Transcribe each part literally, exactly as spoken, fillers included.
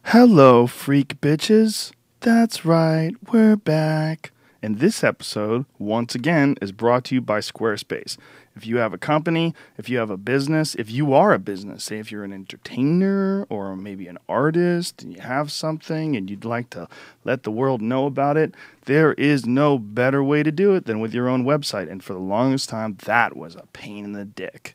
Hello, freak bitches. That's right, we're back. And this episode, once again, is brought to you by Squarespace. If you have a company, if you have a business, if you are a business, say if you're an entertainer or maybe an artist and you have something and you'd like to let the world know about it, there is no better way to do it than with your own website. And for the longest time, that was a pain in the dick.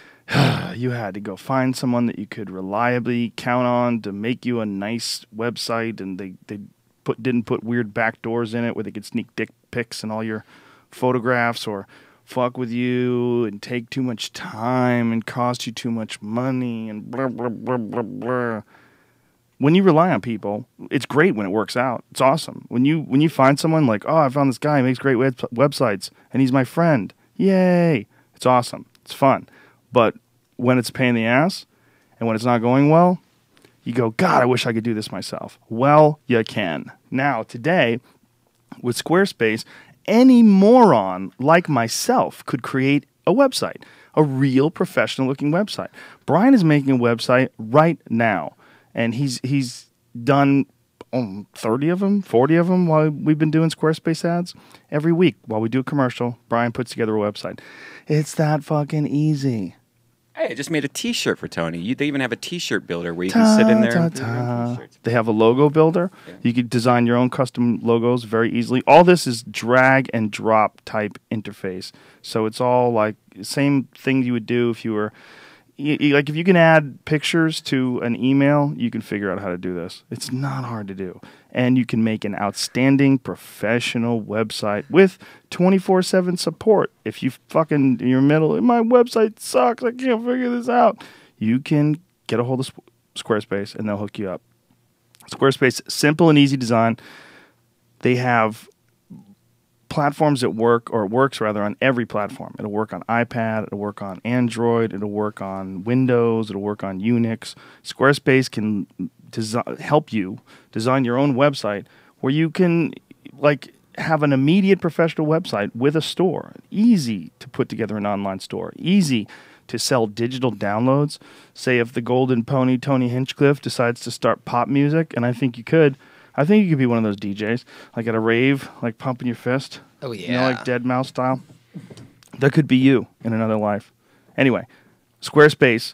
You had to go find someone that you could reliably count on to make you a nice website, and they, they put didn't put weird backdoors in it where they could sneak dick pics and all your photographs or fuck with you and take too much time and cost you too much money and blah, blah, blah, blah, blah. When you rely on people, it's great when it works out. It's awesome. When you when you find someone like, oh, I found this guy who makes great web- websites, and he's my friend. Yay. It's awesome. It's fun. But when it's a pain in the ass and when it's not going well, you go, God, I wish I could do this myself. Well, you can. Now, today, with Squarespace, any moron like myself could create a website, a real professional-looking website. Brian is making a website right now, and he's he's done um, thirty of them, forty of them while we've been doing Squarespace ads. Every week while we do a commercial, Brian puts together a website. It's that fucking easy. Hey, I just made a T-shirt for Tony. You, they even have a T-shirt builder where you ta, can sit in there ta, and do your own ta. T-shirts. They have a logo builder. Yeah. You can design your own custom logos very easily. All this is drag and drop type interface. So it's all like same thing you would do if you were... You, you, like if you can add pictures to an email, you can figure out how to do this. It's not hard to do. And you can make an outstanding professional website with twenty-four seven support. If you fucking, in your middle, my website sucks, I can't figure this out, you can get a hold of Squarespace and they'll hook you up. Squarespace, simple and easy design. They have platforms that work, or it works rather, on every platform. It'll work on iPad, it'll work on Android, it'll work on Windows, it'll work on Unix. Squarespace can desi- help you design your own website where you can like have an immediate professional website with a store. Easy to put together an online store. Easy to sell digital downloads. Say if the golden pony Tony Hinchcliffe decides to start pop music, and I think you could, I think you could be one of those D Js, like at a rave, like pumping your fist. Oh, yeah. You know, like Dead Mouse style. That could be you in another life. Anyway, squarespace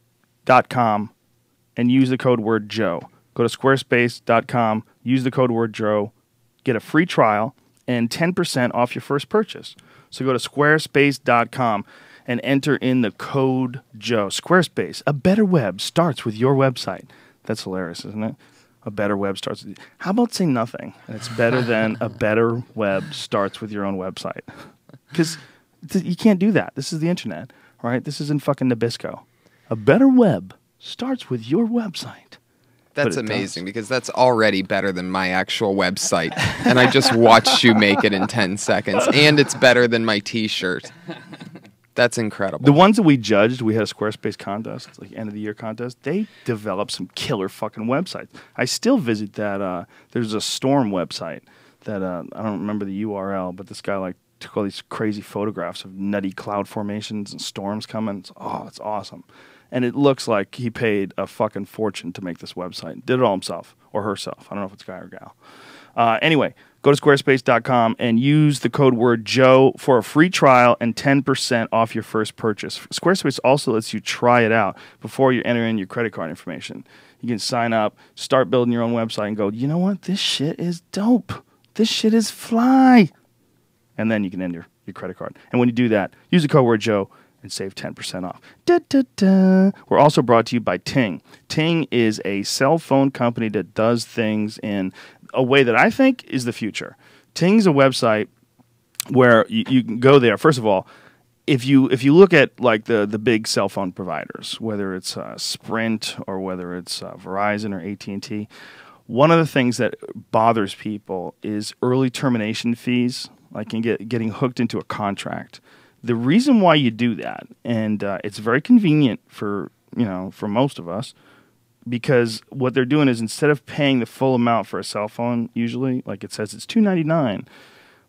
dot com and use the code word Joe. Go to squarespace dot com, use the code word Joe, get a free trial, and ten percent off your first purchase. So go to squarespace dot com and enter in the code Joe. Squarespace, a better web starts with your website. That's hilarious, isn't it? A better web starts with you. How about say nothing? And it's better than a better web starts with your own website. Because th- you can't do that. This is the internet, right? This isn't fucking Nabisco. A better web starts with your website. That's amazing, because that's already better than my actual website. And I just watched you make it in ten seconds. And it's better than my T-shirt. That's incredible. The ones that we judged, we had a Squarespace contest, like end of the year contest. They developed some killer fucking websites. I still visit that. Uh, there's a Storm website that uh, I don't remember the U R L, but this guy like took all these crazy photographs of nutty cloud formations and storms coming. It's, oh, it's awesome. And it looks like he paid a fucking fortune to make this website. Did it all himself or herself. I don't know if it's guy or gal. Uh, anyway, go to squarespace dot com and use the code word Joe for a free trial and ten percent off your first purchase. Squarespace also lets you try it out before you enter in your credit card information. You can sign up, start building your own website, and go, you know what? This shit is dope. This shit is fly. And then you can enter your credit card. And when you do that, use the code word Joe and save ten percent off. Da, da, da. We're also brought to you by Ting. Ting is a cell phone company that does things in a way that I think is the future. Ting's a website where you, you can go there. First of all, if you if you look at like the, the big cell phone providers, whether it's uh, Sprint or whether it's uh, Verizon or A T and T, one of the things that bothers people is early termination fees, like in get, getting hooked into a contract. The reason why you do that, and uh, it's very convenient for you know for most of us, because what they're doing is instead of paying the full amount for a cell phone, usually, like it says it's two ninety-nine,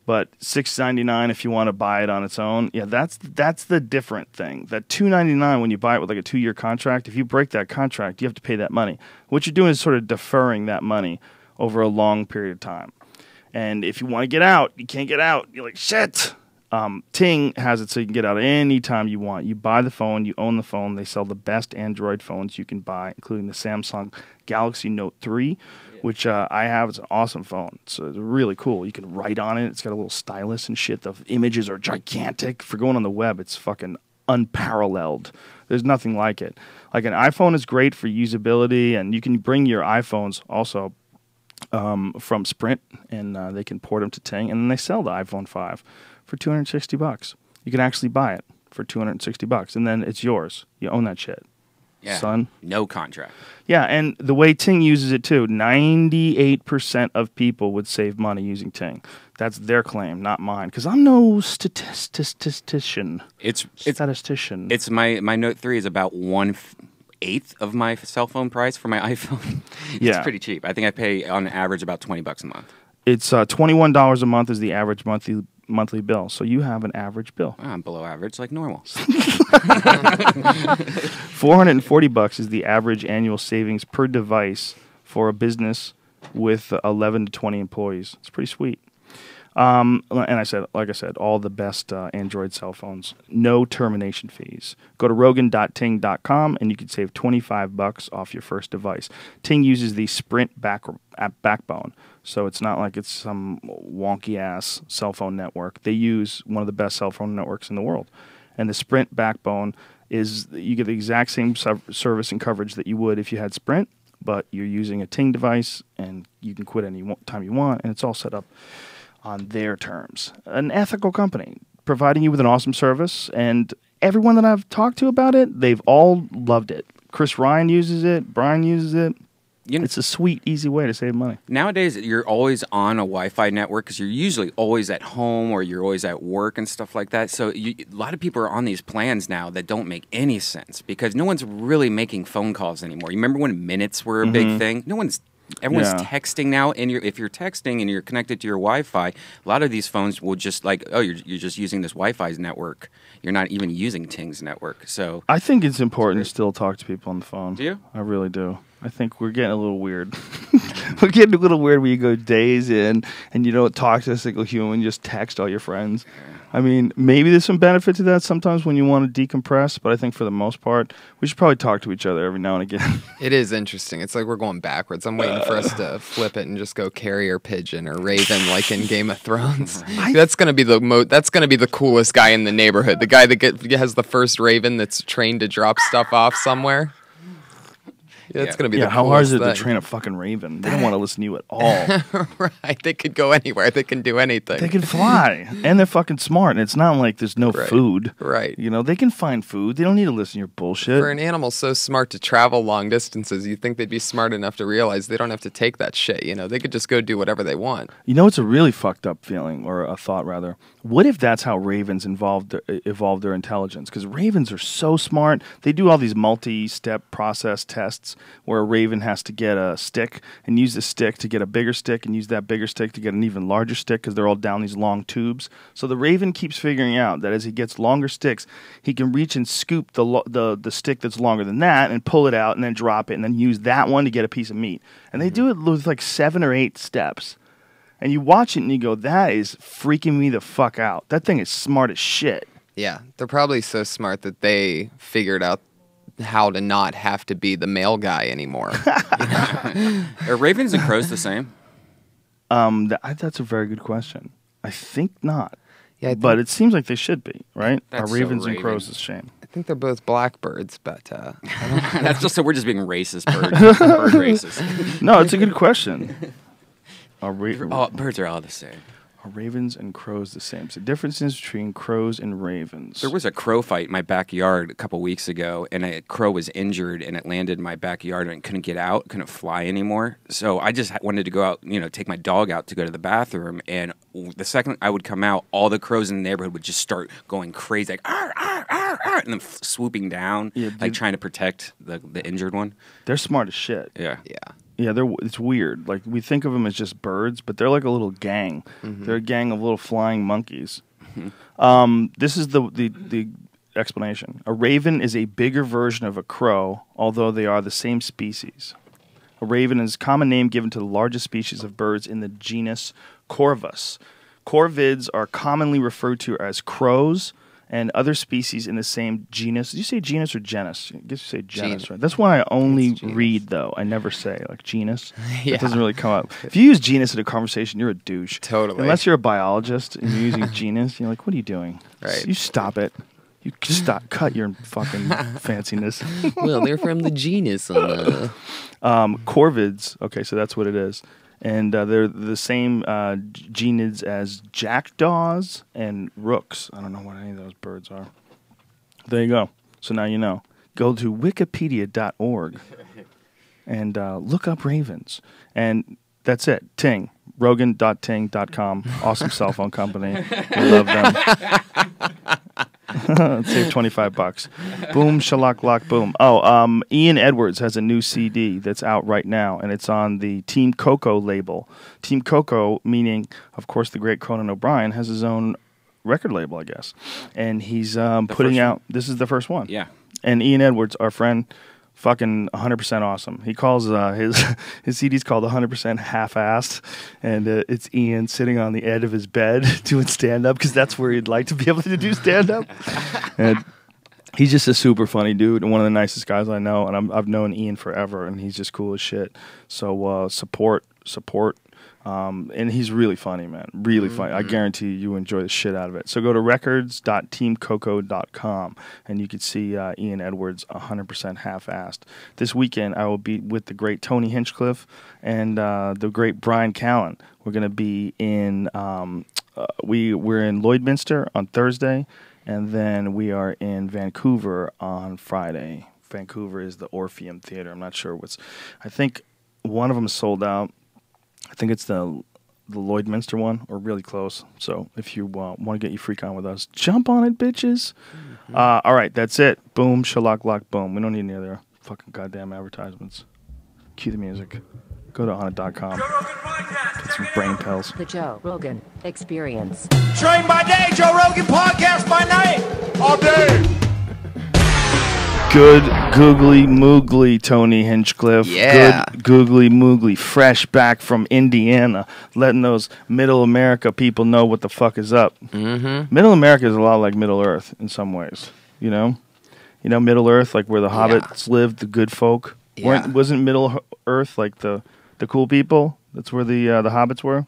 But six ninety-nine if you want to buy it on its own. Yeah, that's that's the different thing. That two ninety-nine when you buy it with like a two-year contract, if you break that contract, you have to pay that money. What you're doing is sort of deferring that money over a long period of time. And if you want to get out, you can't get out. You're like, shit. Um, Ting has it so you can get out anytime you want. You buy the phone, you own the phone. They sell the best Android phones you can buy, including the Samsung Galaxy Note three, which uh, I have. It's an awesome phone. So it's really cool. You can write on it. It's got a little stylus and shit. The images are gigantic. For going on the web, it's fucking unparalleled. There's nothing like it. Like an iPhone is great for usability, and you can bring your iPhones also um, from Sprint, and uh, they can port them to Ting, and then they sell the iPhone five for two hundred sixty bucks. You can actually buy it for two hundred sixty bucks, and then it's yours. You own that shit. Yeah. Son. No contract. Yeah, and the way Ting uses it too, ninety-eight percent of people would save money using Ting. That's their claim, not mine, because I'm no statistician. It's it's statistician. It's my my Note three is about one eighth of my cell phone price for my iPhone. It's Yeah. pretty cheap. I think I pay on average about twenty bucks a month. It's uh, twenty-one dollars a month is the average monthly monthly bill. So you have an average bill. Oh, I'm below average, like normal. four hundred forty bucks is the average annual savings per device for a business with eleven to twenty employees. It's pretty sweet. Um, and I said, like I said, all the best uh, Android cell phones. No termination fees. Go to rogan dot ting dot com and you can save twenty-five bucks off your first device. Ting uses the Sprint back, backbone, so it's not like it's some wonky ass cell phone network. They use one of the best cell phone networks in the world, and the Sprint backbone is you get the exact same service and coverage that you would if you had Sprint, but you're using a Ting device and you can quit any time you want, and it's all set up on their terms. An ethical company providing you with an awesome service, and everyone that I've talked to about it, they've all loved it. Chris Ryan uses it. Brian uses it. You know, it's a sweet, easy way to save money. Nowadays, you're always on a Wi-Fi network because you're usually always at home or you're always at work and stuff like that. So you, a lot of people are on these plans now that don't make any sense because no one's really making phone calls anymore. You remember when minutes were a Mm-hmm. big thing? No one's Everyone's Yeah. texting now, and you're, if you're texting and you're connected to your Wi-Fi, a lot of these phones will just like, oh, you're, you're just using this Wi-Fi's network. You're not even using Ting's network. So I think it's important to still talk to people on the phone. Do you? I really do. I think we're getting a little weird. We're getting a little weird where you go days in and you don't talk to a single human, you just text all your friends. I mean, maybe there's some benefit to that sometimes when you want to decompress, but I think for the most part, we should probably talk to each other every now and again. It is interesting. It's like we're going backwards. I'm waiting for us to flip it and just go carrier pigeon or raven like in Game of Thrones. That's gonna be the mo- That's gonna be the coolest guy in the neighborhood. The guy that get- has the first raven that's trained to drop stuff off somewhere. Yeah, that's Yeah. gonna be Yeah, the how hard is it coolest to thing. train a fucking raven? They don't want to listen to you at all. Right, they could go anywhere. They can do anything. They can fly, and they're fucking smart, and it's not like there's no Right. food. Right. You know, they can find food. They don't need to listen to your bullshit. For an animal so smart to travel long distances, you'd think they'd be smart enough to realize they don't have to take that shit. You know, they could just go do whatever they want. You know, it's a really fucked up feeling, or a thought rather. What if that's how ravens involved their, evolved their intelligence? Because ravens are so smart. They do all these multi-step process tests where a raven has to get a stick and use the stick to get a bigger stick and use that bigger stick to get an even larger stick because they're all down these long tubes. So the raven keeps figuring out that as he gets longer sticks, he can reach and scoop the lo- the the stick that's longer than that and pull it out and then drop it and then use that one to get a piece of meat. And they do it with like seven or eight steps. And you watch it and you go, that is freaking me the fuck out. That thing is smart as shit. Yeah, they're probably so smart that they figured out how to not have to be the male guy anymore. are ravens and crows the same? Um, th- I- that's a very good question. I think not. Yeah, I think, But it seems like they should be, right? That's Are so ravens and Raven. crows the same? I think they're both blackbirds, but uh, That's just so we're just being racist, bird, bird racist. No, it's a good question. Are, ra- Oh, birds are all the same. are ravens and crows the same? So differences between crows and ravens. There was a crow fight in my backyard a couple weeks ago, and a crow was injured, and it landed in my backyard, and it couldn't get out, couldn't fly anymore. So I just wanted to go out, you know, take my dog out to go to the bathroom, and the second I would come out, all the crows in the neighborhood would just start going crazy, like "Arr, arr, arr, arr," and then f- swooping down, Yeah, like dude. trying to protect the the injured one. They're smart as shit. Yeah. yeah. Yeah, they're it's weird. Like we think of them as just birds, but they're like a little gang. Mm-hmm. They're a gang of little flying monkeys. Mm-hmm. Um, this is the, the the explanation. A raven is a bigger version of a crow, although they are the same species. A raven is a common name given to the largest species of birds in the genus Corvus. Corvids are commonly referred to as crows and other species in the same genus. Did you say genus or genus? I guess you say genus, genus. Right? That's one I only read, though. I never say, like, genus. Yeah. It doesn't really come up. If you use genus in a conversation, you're a douche. Totally. Unless you're a biologist and you're using genus, you're like, what are you doing? Right. You stop it. You stop. Cut your fucking fanciness. Well, they're from the genus. Uh... Um, corvids. Okay, so that's what it is. And uh, they're the same uh, genids as jackdaws and rooks. I don't know what any of those birds are. There you go. So now you know. Go to wikipedia dot org and uh, look up ravens. And that's it. Ting. Rogan dot ting dot com. Awesome cell phone company. We love them. Save twenty-five bucks. Boom, shalak, lock, boom. Oh, um, Ian Edwards has a new C D that's out right now, and it's on the Team Coco label. Team Coco, meaning, of course, the great Conan O'Brien, has his own record label, I guess. And he's um, putting out, one. This is the first one. Yeah. And Ian Edwards, our friend, fucking one hundred percent awesome. He calls uh, his his C D's called one hundred percent half-assed, and uh, it's Ian sitting on the edge of his bed doing stand-up because that's where he'd like to be able to do stand-up. And he's just a super funny dude and one of the nicest guys I know, and I'm, I've known Ian forever, and he's just cool as shit. So uh, support, support. Um, and he's really funny, man. Really mm-hmm. funny. I guarantee you enjoy the shit out of it. So go to records dot team coco dot com and you can see uh, Ian Edwards one hundred percent half-assed. This weekend I will be with the great Tony Hinchcliffe and uh, the great Brian Callen. We're going to be in um, uh, we we're in Lloydminster on Thursday, and then we are in Vancouver on Friday. Vancouver is the Orpheum Theater. I'm not sure what's. I think one of them is sold out. I think it's the the Lloydminster one, or really close. So if you uh, want to get your freak on with us, jump on it, bitches. Mm-hmm. Uh, all right, that's it. Boom, shalak, lock, boom. We don't need any other fucking goddamn advertisements. Cue the music. Go to on it dot com. Get some brain pills. The Joe Rogan Experience. Train by day, Joe Rogan podcast by night. All day. Good googly moogly, Tony Hinchcliffe. Yeah. Good googly moogly, fresh back from Indiana, letting those Middle America people know what the fuck is up. Mm-hmm. Middle America is a lot like Middle Earth in some ways, you know? You know, Middle Earth, like where the hobbits yeah. lived, the good folk. Yeah. Weren't, wasn't Middle Earth like the, the cool people? That's where the uh, the hobbits were?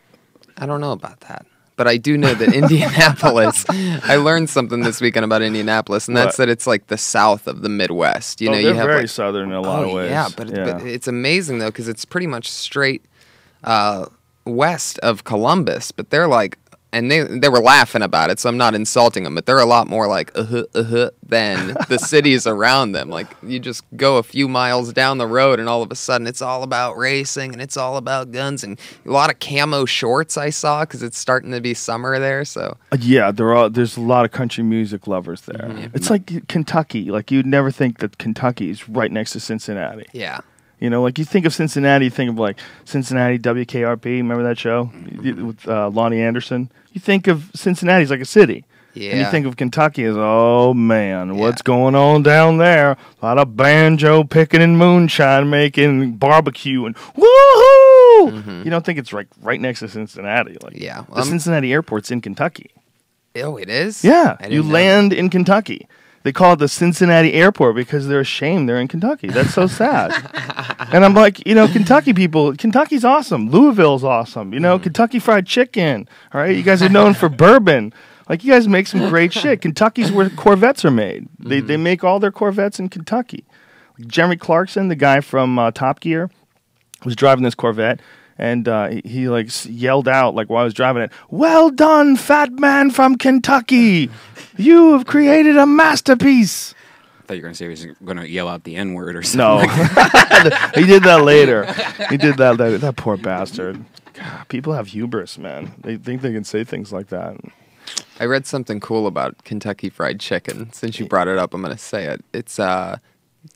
I don't know about that. But I do know that Indianapolis, I learned something this weekend about Indianapolis, and that's what? that it's like the south of the Midwest. You oh, know, they're you have very like, southern in a lot oh, of ways. Yeah, but, yeah. but it's amazing, though, because it's pretty much straight uh, west of Columbus. But they're like, and they they were laughing about it, so I'm not insulting them, but they're a lot more like, uh-huh, uh-huh, than the cities around them. Like, you just go a few miles down the road, and all of a sudden, it's all about racing, and it's all about guns, and a lot of camo shorts I saw, because it's starting to be summer there, so. Uh, yeah, there are, there's a lot of country music lovers there. Mm-hmm. It's like Kentucky. Like, you'd never think that Kentucky is right next to Cincinnati. Yeah. You know, like you think of Cincinnati, you think of like Cincinnati W K R P. Remember that show mm-hmm. with uh, Lonnie Anderson? You think of Cincinnati as like a city. Yeah. And you think of Kentucky as, oh man, yeah. what's going on down there? A lot of banjo picking and moonshine making, barbecue and woohoo! Mm-hmm. You don't think it's like right next to Cincinnati. Like yeah. the um, Cincinnati airport's in Kentucky. Oh, it is? Yeah. You land in Kentucky. They call it the Cincinnati airport because they're ashamed they're in Kentucky. That's so sad. And I'm like, you know, Kentucky people, Kentucky's awesome. Louisville's awesome. You know, mm. Kentucky Fried Chicken. All right, you guys are known for bourbon. Like, you guys make some great shit. Kentucky's where Corvettes are mmade. They mm. they make all their Corvettes in Kentucky. Like Jeremy Clarkson, the guy from uh, Top Gear, was driving this Corvette. And uh, he, he like yelled out, like while I was driving it, "Well done, fat man from Kentucky! You have created a masterpiece." I thought you were going to say he was going to yell out the N word or something. No, like that. He did that later. He did that later. That poor bastard. God, people have hubris, man. They think they can say things like that. I read something cool about Kentucky Fried Chicken. Since you brought it up, I'm going to say it. It's uh,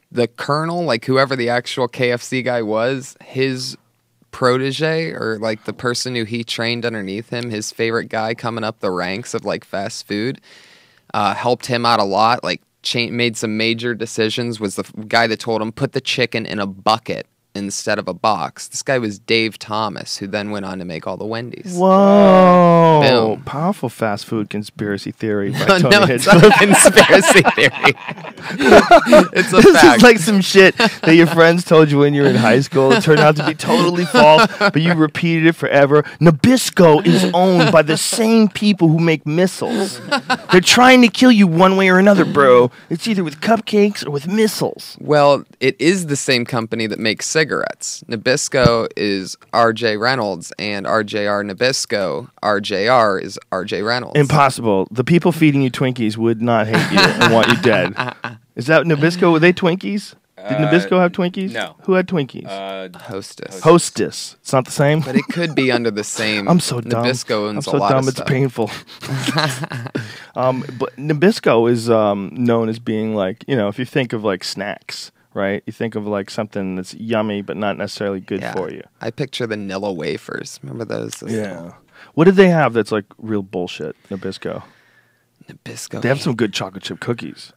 the Colonel, like whoever the actual K F C guy was, his protege or like the person who he trained underneath him, his favorite guy coming up the ranks of like fast food, uh, helped him out a lot. Like cha- made some major decisions. Was the f- guy that told him put the chicken in a bucket instead of a box. This guy was Dave Thomas, who then went on to make all the Wendy's. Whoa! Boom. Powerful fast food conspiracy theory by No, Tony no, it's not Hinchcliffe. a conspiracy theory. It's a This fact. is like some shit that your friends told you when you were in high school. It turned out to be totally false, but you repeated it forever. Nabisco is owned by the same people who make missiles. They're trying to kill you one way or another, bro. It's either with cupcakes or with missiles. Well, it is the same company that makes cigarettes. Nabisco is R J Reynolds, and R J R Nabisco. R J R is R J Reynolds. Impossible. The people feeding you Twinkies would not hate you and want you dead. Is that Nabisco? Were they Twinkies? Did Uh, Nabisco have Twinkies? no. Who had Twinkies? Uh, Hostess. Hostess. It's not the same. But it could be under the same. I'm so dumb. Nabisco owns I'm so a lot dumb. of It's stuff. painful. um, but Nabisco is um, known as being like, you know, if you think of like snacks, right? You think of like something that's yummy but not necessarily good Yeah. for you. I picture the Nilla wafers. Remember those? Those Yeah. What did they have that's like real bullshit? Nabisco. Nabisco. They have some good chocolate chip cookies,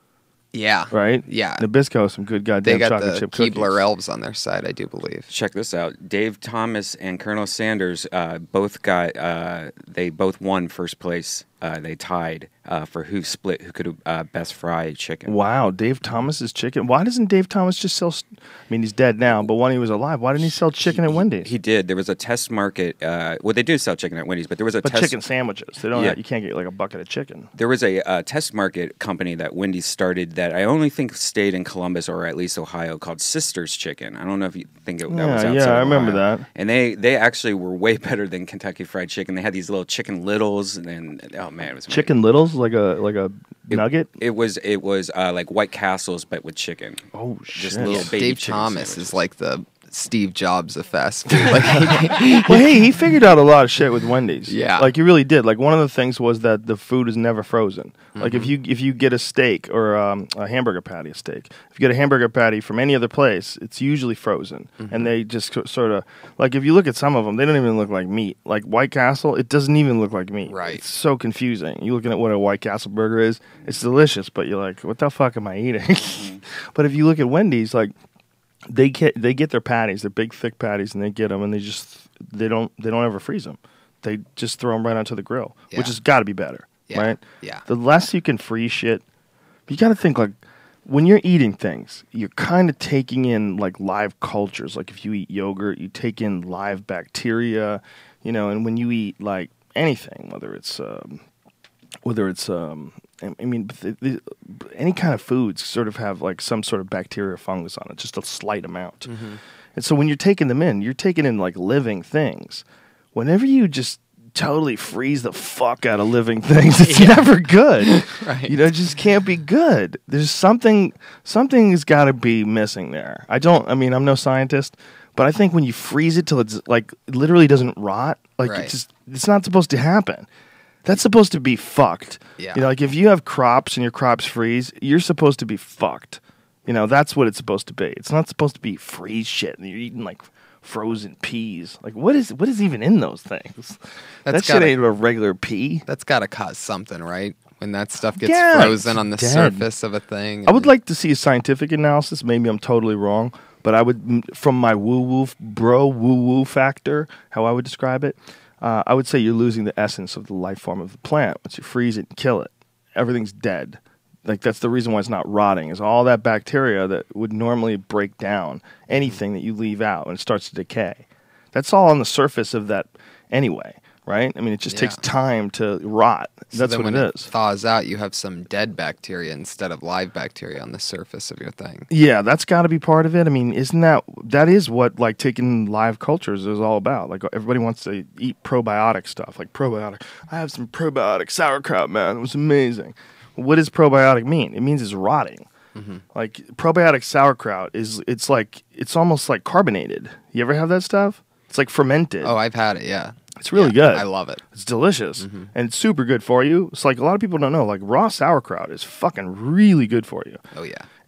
Yeah. right? Yeah. Nabisco has some good goddamn They got chocolate the chip cookies. Keebler elves on their side, I do believe. check this out. Dave Thomas and Colonel Sanders uh, both got. Uh, they both won first place. Uh, they tied uh, for who split who could uh, best fry chicken. Wow, Dave Thomas's chicken. Why doesn't Dave Thomas just sell? St- I mean, he's dead now, but when he was alive, why didn't he sell chicken at Wendy's? He did. There was a test market. Uh, well, they do sell chicken at Wendy's, but there was a but test. chicken sandwiches. They don't. Yeah. Have, you can't get like a bucket of chicken. There was a uh, test market company that Wendy's started that I only think stayed in Columbus or at least Ohio called Sisters Chicken. I don't know if you think it, that Yeah, was outside yeah, of I remember Ohio. that. And they they actually were way better than Kentucky Fried Chicken. They had these little chicken littles, and then oh man, it was amazing. Chicken littles, like a like a It- nugget. It was it was uh, like White Castles, but with chicken. Oh Just shit! little baby Dave chicken Thomas sandwiches. is like the Steve Jobs of fast food. Like, Well, hey, he figured out a lot of shit with Wendy's. Yeah. like he really did. Like one of the things was that the food is never frozen. Like Mm-hmm. if you if you get a steak or um, a hamburger patty, a steak. If you get a hamburger patty from any other place, it's usually frozen, Mm-hmm. and they just sort of like if you look at some of them, they don't even look like meat. Like White Castle, it doesn't even look like meat. Right. It's so confusing. You're looking at what a White Castle burger is. It's delicious, but you're like, what the fuck am I eating? Mm-hmm. But if you look at Wendy's, like. They get they get their patties, their big thick patties, and they get them, and they just they don't they don't ever freeze them. They just throw them right onto the grill, which Yeah. has got to be better, Yeah, right? yeah. The less you can freeze shit, you got to think like when you're eating things, you're kind of taking in like live cultures. Like if you eat yogurt, you take in live bacteria, you know. And when you eat like anything, whether it's um, whether it's um, I I mean, the, the, any kind of foods sort of have like some sort of bacteria or fungus on it, just a slight amount. And so when you're taking them in, you're taking in like living things. Whenever you just totally freeze the fuck out of living things, it's never good. Right. You know, it just can't be good. There's something, something's got to be missing there. I don't, I mean, I'm no scientist, but I think when you freeze it till it's like it literally doesn't rot, like Right. it's just, it's not supposed to happen. That's supposed to be fucked. Yeah. You know, like if you have crops and your crops freeze, you're supposed to be fucked. You know, that's what it's supposed to be. It's not supposed to be freeze shit and you're eating like frozen peas. Like what is what is even in those things? That's that shit gotta- ain't a regular pea. That's got to cause something, right? When that stuff gets Yeah, frozen it's on the dead. surface of a thing. I would and- like to see a scientific analysis. Maybe I'm totally wrong, but I would, m- from my woo woo bro woo woo factor, how I would describe it, uh, I would say you're losing the essence of the life form of the plant. Once you freeze it and kill it, everything's dead. Like that's the reason why it's not rotting. Is all that bacteria that would normally break down anything that you leave out and it starts to decay. That's all on the surface of that anyway, right? I mean, it just Yeah. takes time to rot. So That's then what when it is. thaws out, you have some dead bacteria instead of live bacteria on the surface of your thing. Yeah, that's got to be part of it. I mean, isn't that that is what like taking live cultures is all about? Like everybody wants to eat probiotic stuff, like probiotic. I have some probiotic sauerkraut, man. It was amazing. What does probiotic mean? It means it's rotting. Mm-hmm. Like probiotic sauerkraut is it's like it's almost like carbonated. You ever have that stuff? It's like fermented. Oh, I've had it, yeah. It's really Yeah, good. I love it. It's delicious and it's super good for you. It's like a lot of people don't know. Like raw sauerkraut is fucking really good for you. Oh, yeah.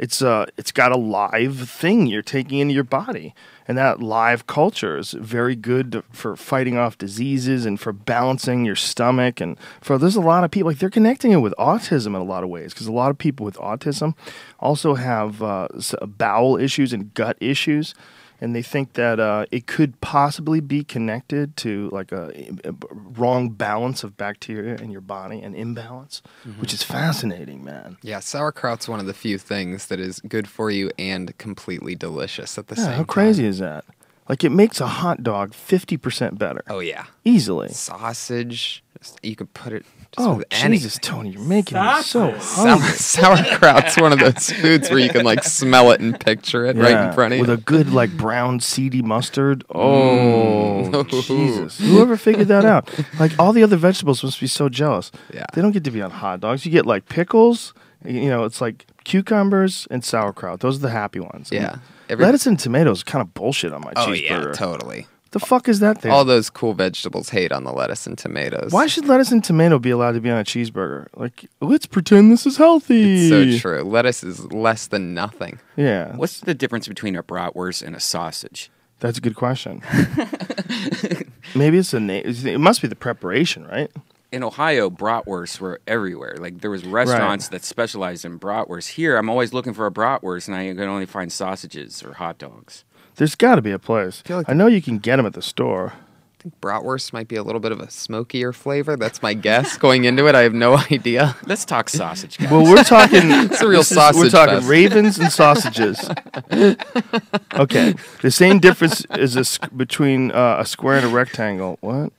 It's uh, it's got a live thing you're taking into your body, and that live culture is very good to, for fighting off diseases and for balancing your stomach. And for there's a lot of people like they're connecting it with autism in a lot of ways because a lot of people with autism also have uh, bowel issues and gut issues. And they think that uh, it could possibly be connected to like a, a wrong balance of bacteria in your body, an imbalance, mm-hmm. which is fascinating, man. Yeah, sauerkraut's one of the few things that is good for you and completely delicious at the yeah, same time. How crazy is that? Like, it makes a hot dog fifty percent better. Oh, yeah. Easily. Sausage, you could put it just oh, with any. Jesus, Tony, you're making me so hungry. Sour, sauerkraut's one of those foods where you can, like, smell it and picture it yeah, right in front of you. With a good, like, brown, seedy mustard. Oh, mm. Jesus. Whoever figured that out? Like, all the other vegetables must be so jealous. Yeah. They don't get to be on hot dogs. You get, like, pickles. You know, it's like cucumbers and sauerkraut. Those are the happy ones. Yeah. Every- Lettuce and tomatoes are kind of bullshit on my oh, cheeseburger. yeah, totally. The fuck is that thing? All those cool vegetables hate on the lettuce and tomatoes. Why should lettuce and tomato be allowed to be on a cheeseburger? Like, let's pretend this is healthy. It's so true. Lettuce is less than nothing. Yeah. What's the difference between a bratwurst and a sausage? That's a good question. Maybe it's a name. It must be the preparation, right? In Ohio, bratwursts were everywhere. Like, there was restaurants right. that specialized in bratwursts. Here, I'm always looking for a bratwurst, and I can only find sausages or hot dogs. There's got to be a place. I, like I know you can get them at the store. I think bratwurst might be a little bit of a smokier flavor. That's my guess. Going into it, I have no idea. Let's talk sausage, guys. Well, we're talking. It's a real sausage We're talking fest. ravens and sausages. Okay. The same difference is a, squ- between uh, a square and a rectangle. What?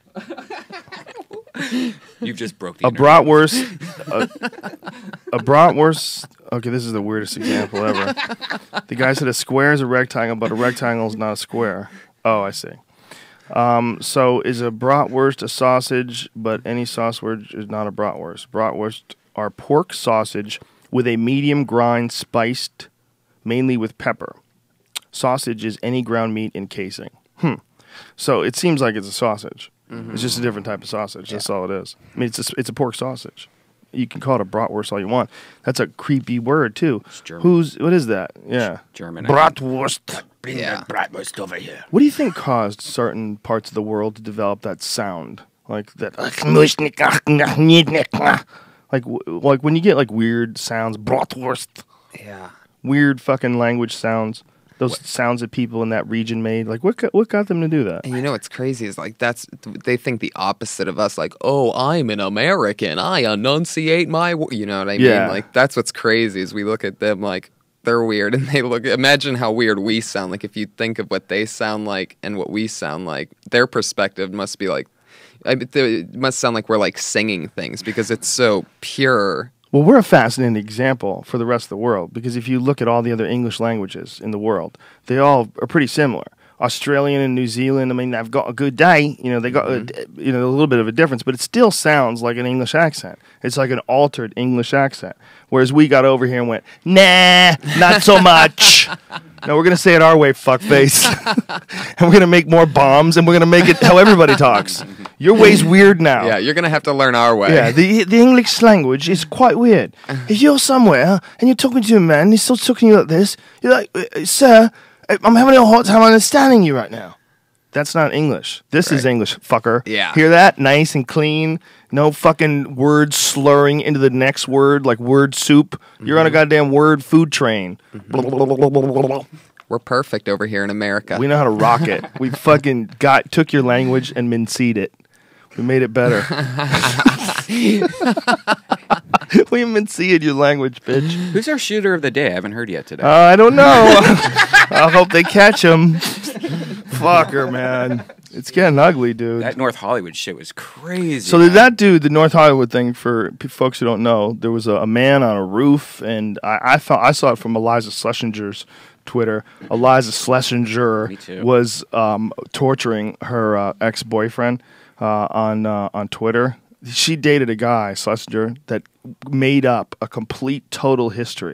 You've just broke the a internet. bratwurst. A, a bratwurst. Okay, this is the weirdest example ever. The guy said a square is a rectangle, but a rectangle is not a square. Oh, I see. Um, so is a bratwurst a sausage, but any sausage is not a bratwurst. Bratwurst are pork sausage with a medium grind spiced mainly with pepper. Sausage is any ground meat in casing. Hmm. So it seems like it's a sausage. Mm-hmm. It's just a different type of sausage. Yeah. That's all it is. I mean, it's a, it's a pork sausage. You can call it a bratwurst all you want. That's a creepy word too. It's German. Who's what is that? Yeah, German. Bratwurst. Bring yeah. that bratwurst over here. What do you think caused certain parts of the world to develop that sound, like that? Like like when you get like weird sounds, bratwurst. Yeah. Weird fucking language sounds. Those what? sounds that people in that region made, like what what got them to do that? And you know what's crazy is like that's they think the opposite of us. Like, oh, I'm an American. I enunciate my, wo-. you know what I yeah. mean? Like that's what's crazy is we look at them like they're weird, and they look. Imagine how weird we sound. Like if you think of what they sound like and what we sound like, their perspective must be like, it must sound like we're like singing things because it's so pure. Well, we're a fascinating example for the rest of the world because if you look at all the other English languages in the world, they all are pretty similar. Australian and New Zealand, I mean, they've got a good day. You know, they got mm-hmm. a, you know a little bit of a difference, but it still sounds like an English accent. It's like an altered English accent. Whereas we got over here and went, nah, not so much. No, we're going to say it our way, fuckface. And we're going to make more bombs, and we're going to make it how everybody talks. Your way's weird now. Yeah, you're going to have to learn our way. Yeah, the the English language is quite weird. If you're somewhere and you're talking to a man and he's still talking to you like this, you're like, sir, I'm having a hard time understanding you right now. That's not English. This right. is English, fucker. Yeah. Hear that? Nice and clean. No fucking words slurring into the next word like word soup. Mm-hmm. You're on a goddamn word food train. Mm-hmm. We're perfect over here in America. We know how to rock it. We fucking got took your language and minced it. We made it better. We minced your language, bitch. Who's our shooter of the day? I haven't heard yet today. Uh, I don't know. I hope they catch him. Fucker, man. It's getting ugly, dude. That North Hollywood shit was crazy. So did that dude, the North Hollywood thing, for p- folks who don't know, there was a, a man on a roof, and I I, found, I saw it from Eliza Schlesinger's Twitter. Eliza Schlesinger was um, torturing her uh, ex-boyfriend uh, on uh, on Twitter. She dated a guy, Schlesinger, that made up a complete, total history.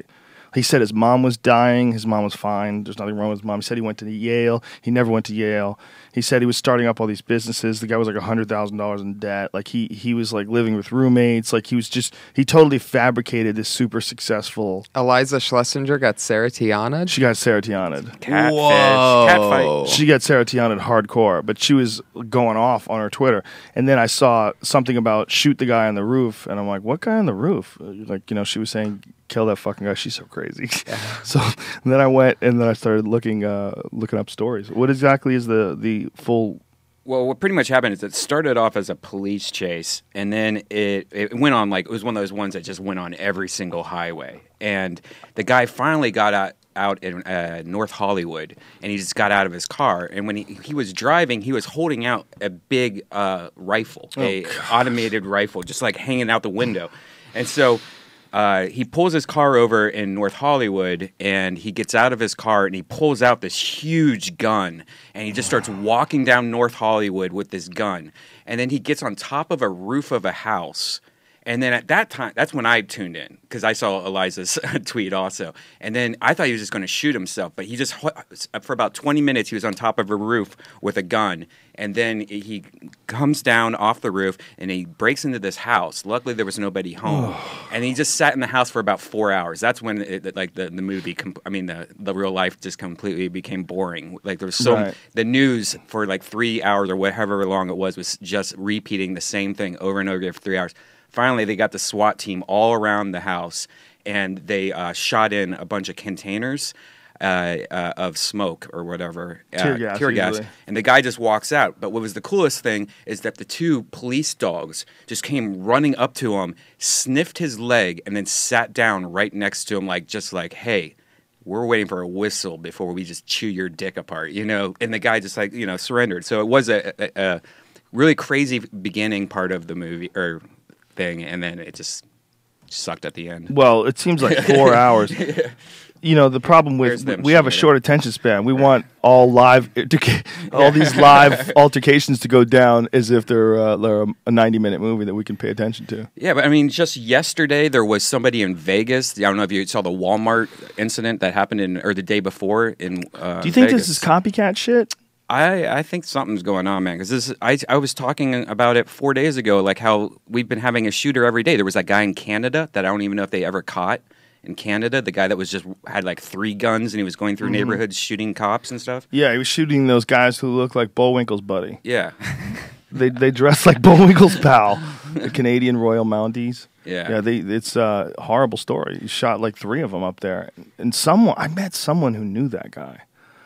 He said his mom was dying. His mom was fine. There's nothing wrong with his mom. He said he went to Yale. He never went to Yale. He said he was starting up all these businesses. The guy was like one hundred thousand dollars in debt. Like he he was like living with roommates. Like he was just, he totally fabricated this super successful. Eliza Schlesinger got Sarah Tiana. She got Sarah Tiana'd. Catfish. Whoa. Catfight. She got Sarah Tiana'd hardcore, but she was going off on her Twitter. And then I saw something about shoot the guy on the roof, and I'm like, what guy on the roof? Like, you know, she was saying, kill that fucking guy. She's so crazy. So and then I went and then I started looking uh, looking up stories. What exactly is the the full? Well, what pretty much happened is it started off as a police chase, and then it, it went on like, it was one of those ones that just went on every single highway. And the guy finally got out, out in uh, North Hollywood, and he just got out of his car. And when he, he was driving, he was holding out a big uh, rifle, Oh, a gosh. automated rifle, just like hanging out the window. And so uh, he pulls his car over in North Hollywood, and he gets out of his car, and he pulls out this huge gun, and he just starts walking down North Hollywood with this gun. And then he gets on top of a roof of a house. And then at that time, that's when I tuned in, because I saw Eliza's tweet also. And then I thought he was just going to shoot himself, but he just, for about twenty minutes, he was on top of a roof with a gun. And then he comes down off the roof, and he breaks into this house. Luckily, there was nobody home. And he just sat in the house for about four hours. That's when, it, like, the, the movie, com- I mean, the, the real life just completely became boring. Like, there was so, Right. the news for, like, three hours or whatever long it was, was just repeating the same thing over and over for three hours. Finally, they got the SWAT team all around the house, and they uh, shot in a bunch of containers uh, uh, of smoke or whatever. Uh, Tear gas, Tear gas. usually. And the guy just walks out. But what was the coolest thing is that the two police dogs just came running up to him, sniffed his leg, and then sat down right next to him, like just like, hey, we're waiting for a whistle before we just chew your dick apart, you know? And the guy just like, you know, surrendered. So it was a, a, a really crazy beginning part of the movie, or thing, and then it just sucked at the end. Well, it seems like four hours. You know, the problem Where's with them we have a shooting it? short attention span. We want all live, all these live altercations to go down as if they're, uh, they're a ninety minute movie that we can pay attention to. Yeah, but I mean, just yesterday there was somebody in Vegas. I don't know if you saw the Walmart incident that happened in, or the day before in. Uh, Do you think Vegas. this is copycat shit? I, I think something's going on, man. Because this, I, I was talking about it four days ago, like how we've been having a shooter every day. There was that guy in Canada that I don't even know if they ever caught in Canada. The guy that was just had like three guns and he was going through neighborhoods shooting cops and stuff. Yeah, he was shooting those guys who look like Bullwinkle's buddy. Yeah, They they dress like Bullwinkle's pal, the Canadian Royal Mounties. Yeah. yeah. They it's a horrible story. He shot like three of them up there, and someone I met someone who knew that guy.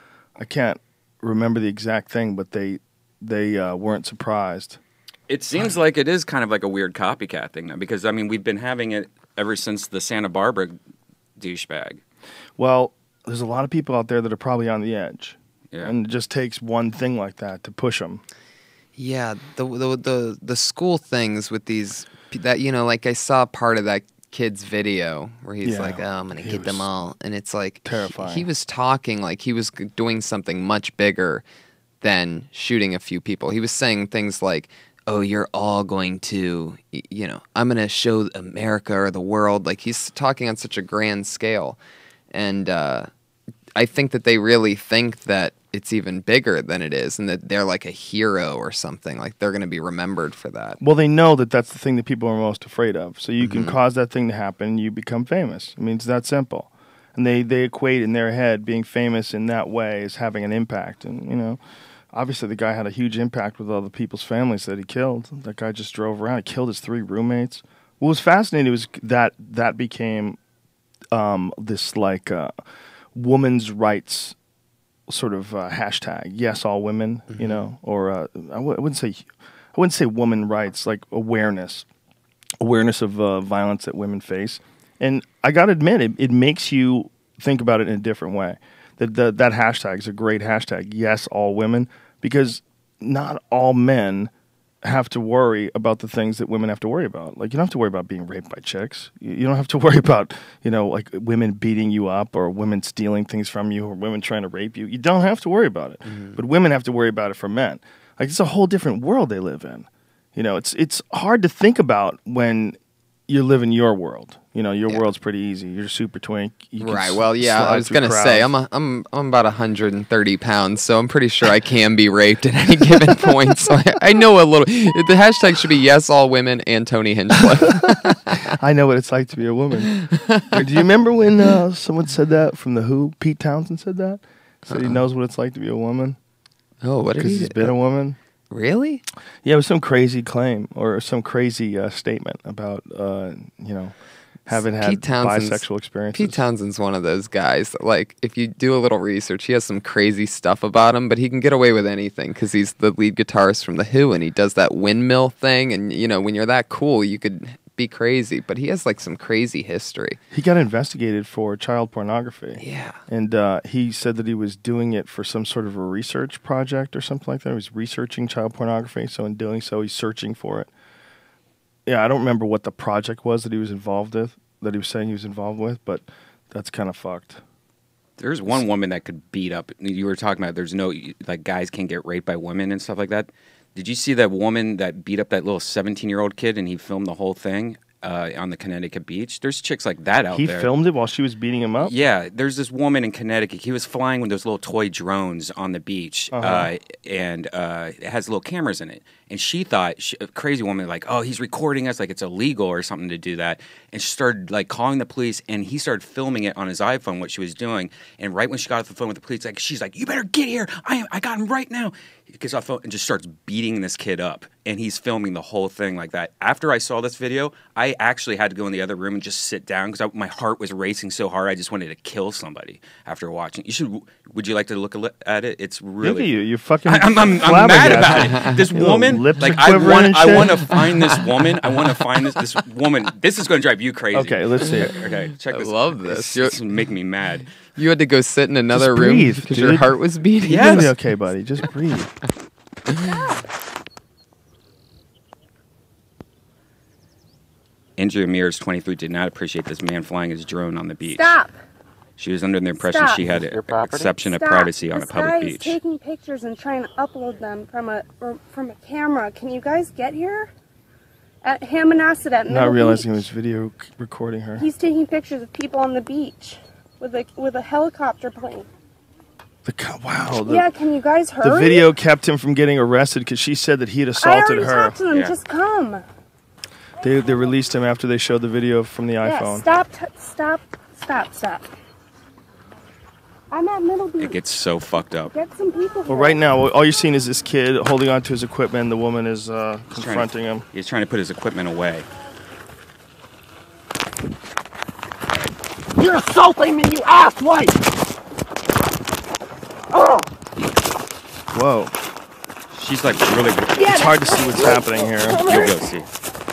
I can't remember the exact thing, but they they uh, weren't surprised. it seems like it is kind of like a weird copycat thing now, because I mean we've been having it ever since the Santa Barbara douchebag. Well, there's a lot of people out there that are probably on the edge, Yeah. and it just takes one thing like that to push them. Yeah, the the the the school things with these that you know, like I saw part of that kid's video where he's Yeah, like, "Oh, I'm gonna he get them was all," and it's like he- terrifying. He, was talking like he was g- doing something much bigger than shooting a few people. He was saying things like, "Oh, you're all going to, y- you know, I'm gonna show America or the world." Like he's talking on such a grand scale, and uh, I think that they really think that it's even bigger than it is, and that they're like a hero or something. Like they're going to be remembered for that. Well, they know that that's the thing that people are most afraid of. So you can cause that thing to happen, and you become famous. I mean, it's that simple. And they, they equate in their head being famous in that way as having an impact. And, you know, obviously the guy had a huge impact with all the people's families that he killed. That guy just drove around. He killed his three roommates. What was fascinating was that that became um, this, like, uh, women's rights sort of uh, hashtag. Yes, all women, you know, or uh, I, w- I wouldn't say I wouldn't say women rights, like awareness, awareness of uh, violence that women face. And I got to admit, it, it makes you think about it in a different way. That that that hashtag is a great hashtag. Yes, all women, because not all men have to worry about the things that women have to worry about. Like, you don't have to worry about being raped by chicks. You, you don't have to worry about, you know, like women beating you up or women stealing things from you or women trying to rape you. You don't have to worry about it. Mm-hmm. But women have to worry about it for men. Like, it's a whole different world they live in. You know, it's it's hard to think about when you live in your world. You know, your Yeah. world's pretty easy. You're super twink. You can Right. s- Well, yeah. slide I was through gonna crowds. say I'm a, I'm I'm about one hundred thirty pounds, so I'm pretty sure I can be raped at any given point. So I, I know a little. The hashtag should be yes all women and Tony Hinchcliffe. I know what it's like to be a woman. Do you remember when uh, someone said that from the Who? Pete Townsend said that. Said he knows what it's like to be a woman Oh, what did because he? he's been a woman. Really? Yeah, it was some crazy claim or some crazy uh, statement about uh, you know having had Pete Townsend's- bisexual experiences. Pete Townsend's one of those guys that, like, if you do a little research, he has some crazy stuff about him, but he can get away with anything because he's the lead guitarist from The Who, and he does that windmill thing, and, you know, when you're that cool, you could be crazy, but he has, like, some crazy history. He got investigated for child pornography. Yeah. And uh, he said that he was doing it for some sort of a research project or something like that. He was researching child pornography, so in doing so, he's searching for it. Yeah, I don't remember what the project was that he was involved with, that he was saying he was involved with, but that's kind of fucked. There's one woman that could beat up. You were talking about there's no, like, guys can't get raped by women and stuff like that. Did you see that woman that beat up that little seventeen-year-old kid and he filmed the whole thing uh, on the Connecticut beach? There's chicks like that out He there. filmed it while she was beating him up? Yeah, there's this woman in Connecticut. He was flying with those little toy drones on the beach, Uh-huh. uh, and uh, it has little cameras in it. And she thought, she, a crazy woman, like, oh, he's recording us, like it's illegal or something to do that. And she started like calling the police, and he started filming it on his iPhone, what she was doing. And right when she got off the phone with the police, like she's like, you better get here. I am, I got him right now. He gets off the phone and just starts beating this kid up. And he's filming the whole thing like that. After I saw this video, I actually had to go in the other room and just sit down because my heart was racing so hard. I just wanted to kill somebody after watching. You should. Would you like to look at it? It's really. Look at you. You're fucking I, I'm, I'm, I'm mad flabbergasted. about it. This Your little woman, lips like are I quivering want, and I shit. want to find this woman. I want to find this this woman. This is going to drive you crazy. Okay, let's see it. Okay, check I this. love this. This, You're- this is making me mad. You had to go sit in another Just room breathe, because your dude. heart was beating. You're Yes. gonna be okay, buddy. Just breathe. Andrea Mears, twenty-three, did not appreciate this man flying his drone on the beach. Stop. She was under the impression Stop. she had Your an property? exception of Stop. privacy on this a public guy beach. is taking pictures and trying to upload them from a or from a camera. Can you guys get here? At Hammonasset at Not Middle realizing it Beach. was video c- recording her. He's taking pictures of people on the beach with a with a helicopter plane. The co- wow. The, yeah, can you guys hurry? the video kept him from getting arrested because she said that he had I assaulted already her. talked to them. Yeah. Just come. They they released him after they showed the video from the Yeah, iPhone. stop, t- stop, stop, stop. I'm at Middle Beach. It gets so fucked up. Get some people here. Well, right now, all you're seeing is this kid holding onto his equipment. The woman is uh, He's trying to- confronting him. He's trying to put his equipment away. You're assaulting me, you asswipe! Oh! Whoa. She's like really. Yeah, It's hard to that's see what's right. happening here. You'll go see.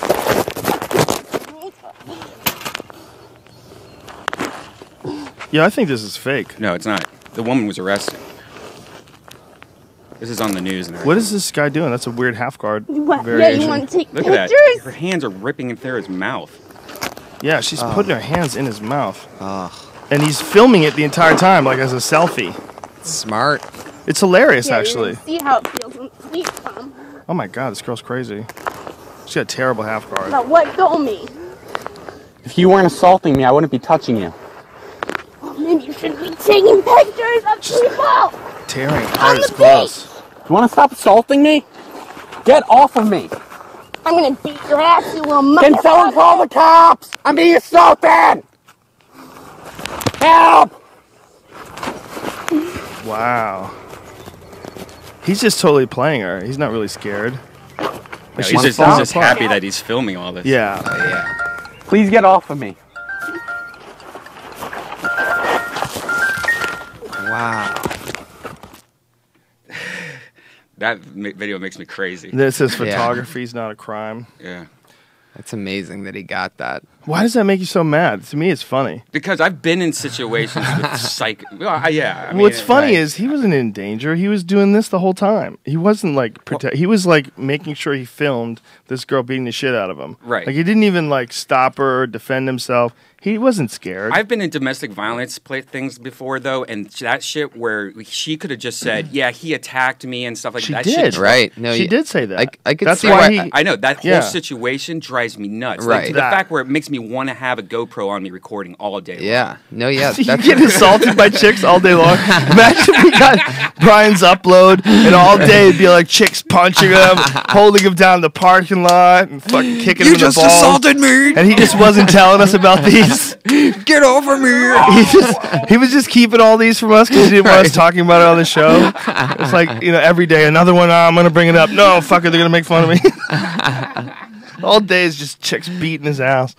Yeah, I think this is fake. No, it's not. The woman was arrested. This is on the news and everything. What is this guy doing? That's a weird half guard You want, yeah, variation. you want to take Look at pictures? that. Her hands are ripping in through his mouth. Yeah, she's Oh. putting her hands in his mouth. And he's filming it the entire time, like as a selfie. Smart. It's hilarious, Yeah, you're actually. gonna see how it feels when sleep come. Oh my god, this girl's crazy. She's got a terrible half guard. Now let go of me. If you weren't assaulting me, I wouldn't be touching you. Oh, maybe you shouldn't be taking pictures of people. Tearing apart On his the clothes. You want to stop assaulting me? Get off of me! I'm gonna beat your ass, you little Can someone motherfucker. call the cops? I'm being assaulted! Help! Wow. He's just totally playing her. He's not really scared. No, Like, he's she's just, falling he's just apart. happy that he's filming all this. Yeah. Please get off of me. Wow. That ma- video makes me crazy. This is Yeah. photography's not a crime. Yeah. That's amazing that he got that. Why does that make you so mad? To me, it's funny. Because I've been in situations with psych. Well, I- yeah. I mean, What's funny right. is he wasn't in danger. He was doing this the whole time. He wasn't like protect. He was like making sure he filmed this girl beating the shit out of him. Right. Like he didn't even like stop her or defend himself. He wasn't scared. I've been in domestic violence play things before, though, and that shit where she could have just said, "Yeah, he attacked me" and stuff like She that. did. Shit, Right. No, she you- did say that. I- I could That's see why why- he. I know that whole Yeah. situation drives me nuts. Right. Like, to the That. fact where it makes me me want to have a GoPro on me recording all day long. Yeah. No, yeah. You That's get assaulted by chicks all day long. Imagine we got Brian's upload, and all day it'd be like chicks punching him, holding him down in the parking lot, and fucking kicking him in the balls. You just assaulted me. And he just wasn't telling us about these. Get over me. He just he was just keeping all these from us because he didn't want us talking about it on the show. It's like, you know, every day another one. Oh, I'm gonna bring it up. No, fuck it, they're gonna make fun of me. All day is just chicks beating his ass.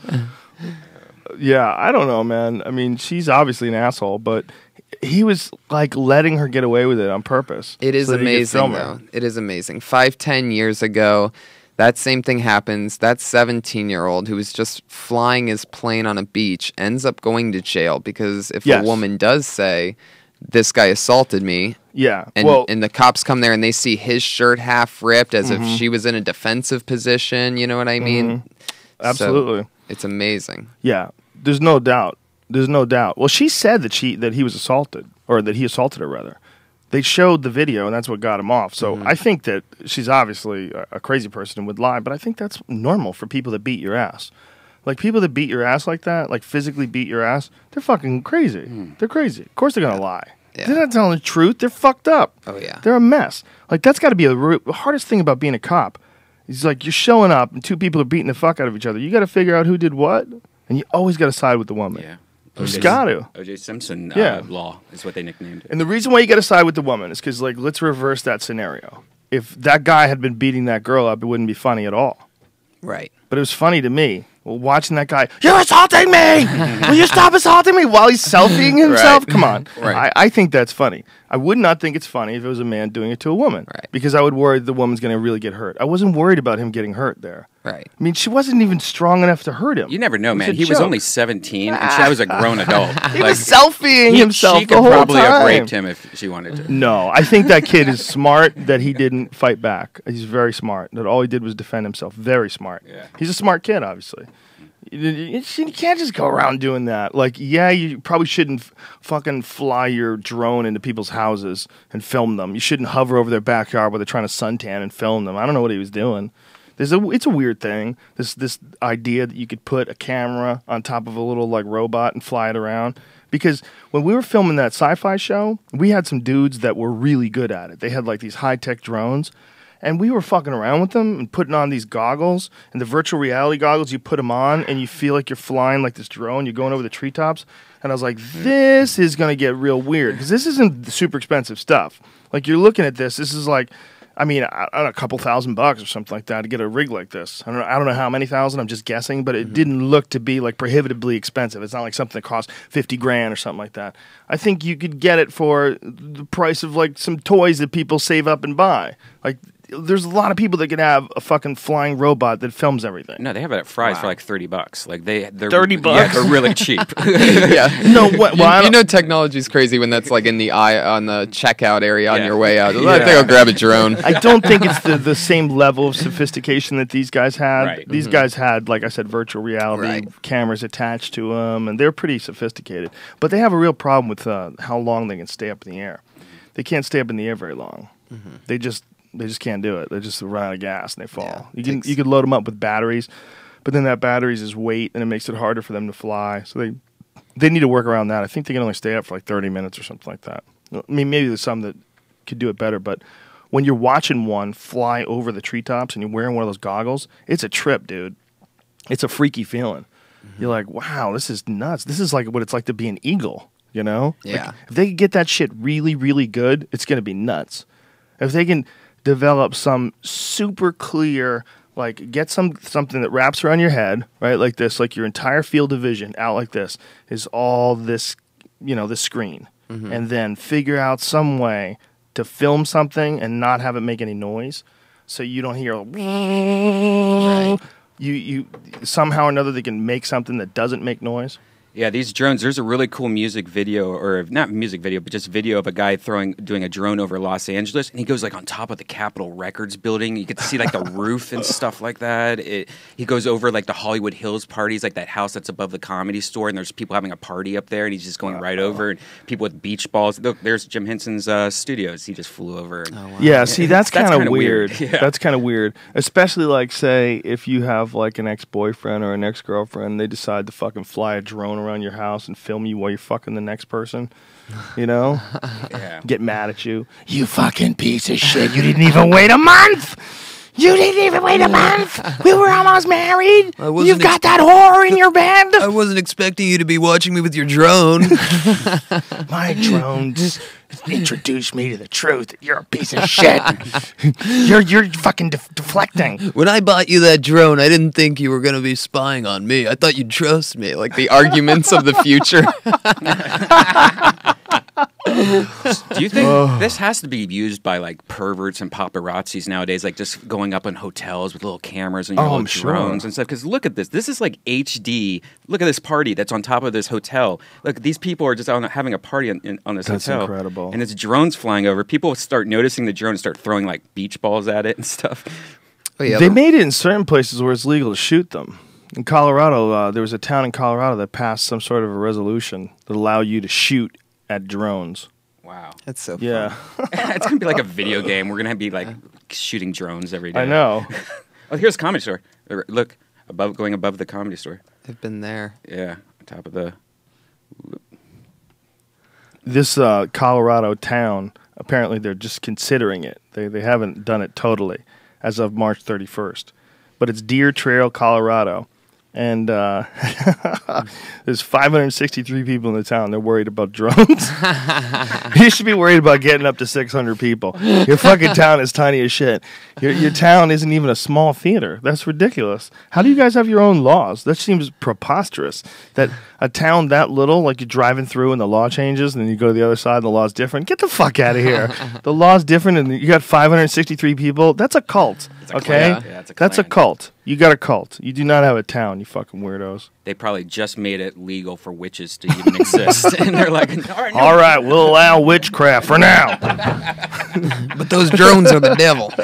Yeah, I don't know, man. I mean, she's obviously an asshole, but he was like letting her get away with it on purpose. It is so that he could amazing, film her. though. It is amazing. Five, ten years ago, that same thing happens. That seventeen-year-old who was just flying his plane on a beach ends up going to jail because if Yes. a woman does say, this guy assaulted me, Yeah, and, well, and the cops come there and they see his shirt half ripped as Mhm. if she was in a defensive position, you know what I mean? Mhm. Absolutely. So, it's amazing. Yeah, there's no doubt. There's no doubt. Well, she said that she that he was assaulted, or that he assaulted her, rather. They showed the video, and that's what got him off. So Mhm. I think that she's obviously a, a crazy person and would lie, but I think that's normal for people that beat your ass. Like, people that beat your ass like that, like physically beat your ass, they're fucking crazy. They're crazy. Of course they're going to lie. Yeah. They're not telling the truth. They're fucked up. Oh, yeah. They're a mess. Like, that's got to be a re- the hardest thing about being a cop. He's like, you're showing up, and two people are beating the fuck out of each other. You got to figure out who did what, and you always got to side with the woman. Yeah. You just got to. O J Simpson Yeah. uh, law is what they nicknamed it. And the reason why you got to side with the woman is because, like, let's reverse that scenario. If that guy had been beating that girl up, it wouldn't be funny at all. Right. But it was funny to me. Well, watching that guy, you're assaulting me! Will you stop assaulting me? While he's selfieing himself? Right. Come on. Right. I, I think that's funny. I would not think it's funny if it was a man doing it to a woman. Right. Because I would worry the woman's going to really get hurt. I wasn't worried about him getting hurt there. Right. I mean, she wasn't even strong enough to hurt him. You never know, It was man. a He was joke. only seventeen, and she was a grown adult. He Like, was selfieing he- himself She the could whole probably time. have raped him if she wanted to. No, I think that kid is smart that he didn't fight back. He's very smart. That all he did was defend himself. Very smart. Yeah. He's a smart kid, obviously. You, you- you can't just go around doing that. Like, yeah, you probably shouldn't f- fucking fly your drone into people's houses and film them. You shouldn't hover over their backyard where they're trying to suntan and film them. I don't know what he was doing. There's a, it's a weird thing. This this idea that you could put a camera on top of a little like robot and fly it around. Because when we were filming that sci-fi show, we had some dudes that were really good at it. They had like these high-tech drones, and we were fucking around with them and putting on these goggles, and the virtual reality goggles, you put them on and you feel like you're flying like this drone. You're going over the treetops. And I was like, this is going to get real weird because this isn't super expensive stuff. Like, you're looking at this. This is like, I mean, I don't know, a couple thousand bucks or something like that to get a rig like this. I don't know, I don't know how many thousand. I'm just guessing, but it Mm-hmm. didn't look to be like prohibitively expensive. It's not like something that costs fifty grand or something like that. I think you could get it for the price of like some toys that people save up and buy. Like, there's a lot of people that could have a fucking flying robot that films everything. No, they have it at Fry's Wow. for like thirty bucks. Like they, they're thirty Yeah, bucks? they're really cheap. Yeah. No, what? You, Well, I you don't- know technology's crazy when that's like in the eye on the checkout area on Yeah. your way out. I Yeah. think I'll grab a drone. I don't think it's the, the same level of sophistication that these guys had. Right. These guys had, like I said, virtual reality Right. cameras attached to them, and they're pretty sophisticated. But they have a real problem with uh, how long they can stay up in the air. They can't stay up in the air very long. They just they just can't do it. They just run out of gas and they fall. Yeah, you can takes- you could load them up with batteries, but then that batteries is weight, and it makes it harder for them to fly. So they they need to work around that. I think they can only stay up for like thirty minutes or something like that. I mean, maybe there's some that could do it better, but when you're watching one fly over the treetops and you're wearing one of those goggles, it's a trip, dude. It's a freaky feeling. You're like, wow, this is nuts. This is like what it's like to be an eagle, you know? Like, Yeah. if they can get that shit really, really good, it's going to be nuts. If they can develop some super clear, like get some something that wraps around your head, right, like this, like your entire field of vision out like this is all this, you know, this screen, and then figure out some way to film something and not have it make any noise, so you don't hear. Right. You you somehow or another they can make something that doesn't make noise. Yeah, these drones. There's a really cool music video, or not music video, but just video of a guy throwing, doing a drone over Los Angeles, and he goes like on top of the Capitol Records building. You get to see like the roof and stuff like that. It, he goes over like the Hollywood Hills parties, like that house that's above the Comedy Store, and there's people having a party up there, and he's just going right over, and people with beach balls. Look, there's Jim Henson's uh, studios. He just flew over. And, Oh, wow. Yeah, see, that's, That's kind of kinda weird. weird. Yeah. That's kind of weird. Especially, like, say, if you have, like, an ex-boyfriend or an ex-girlfriend, they decide to fucking fly a drone around your house and film you while you're fucking the next person, you know? yeah. Get mad at you. You fucking piece of shit. You didn't even wait a month. You didn't even wait a month. We were almost married. I wasn't You've got that whore in your bed. I wasn't expecting you to be watching me with your drone. My drone just introduced me to the truth that you're a piece of shit. you're you're fucking def- deflecting. When I bought you that drone, I didn't think you were going to be spying on me. I thought you'd trust me. Like the arguments of the future. Do you think this has to be used by like perverts and paparazzis nowadays, like just going up in hotels with little cameras and your Oh, little I'm sure. drones and stuff? Because look at this. This is like H D. Look at this party that's on top of this hotel. Look, these people are just on, having a party in, in, on this That's hotel. incredible. And it's drones flying over. People start noticing the drone and start throwing like beach balls at it and stuff. Oh, yeah, They the- made it in certain places where it's legal to shoot them. In Colorado, uh, there was a town in Colorado that passed some sort of a resolution that allowed you to shoot at drones. Wow. That's so fun. Yeah, It's going to be like a video game. We're going to be like shooting drones every day. I know. Oh, here's Comedy Store. Look, above, going above the Comedy Store. I've been there. Yeah, on top of the... This uh, Colorado town, apparently they're just considering it. They they haven't done it totally as of March thirty-first. But it's Deer Trail, Colorado. And uh, there's five hundred sixty-three people in the town. They're worried about drones. You should be worried about getting up to six hundred people. Your fucking town is tiny as shit. Your, your town isn't even a small theater. That's ridiculous. How do you guys have your own laws? That seems preposterous. That a town that little, like you're driving through and the law changes, and then you go to the other side and the law's different. Get the fuck out of here. The law's different, and you got five hundred sixty-three people. That's a cult. a Okay? clan. Yeah, it's a That's a clan. cult. You got a cult. You do not have a town, you fucking weirdos. They probably just made it legal for witches to even exist. And they're like, all right, no. All right, we'll allow witchcraft for now. But those drones are the devil.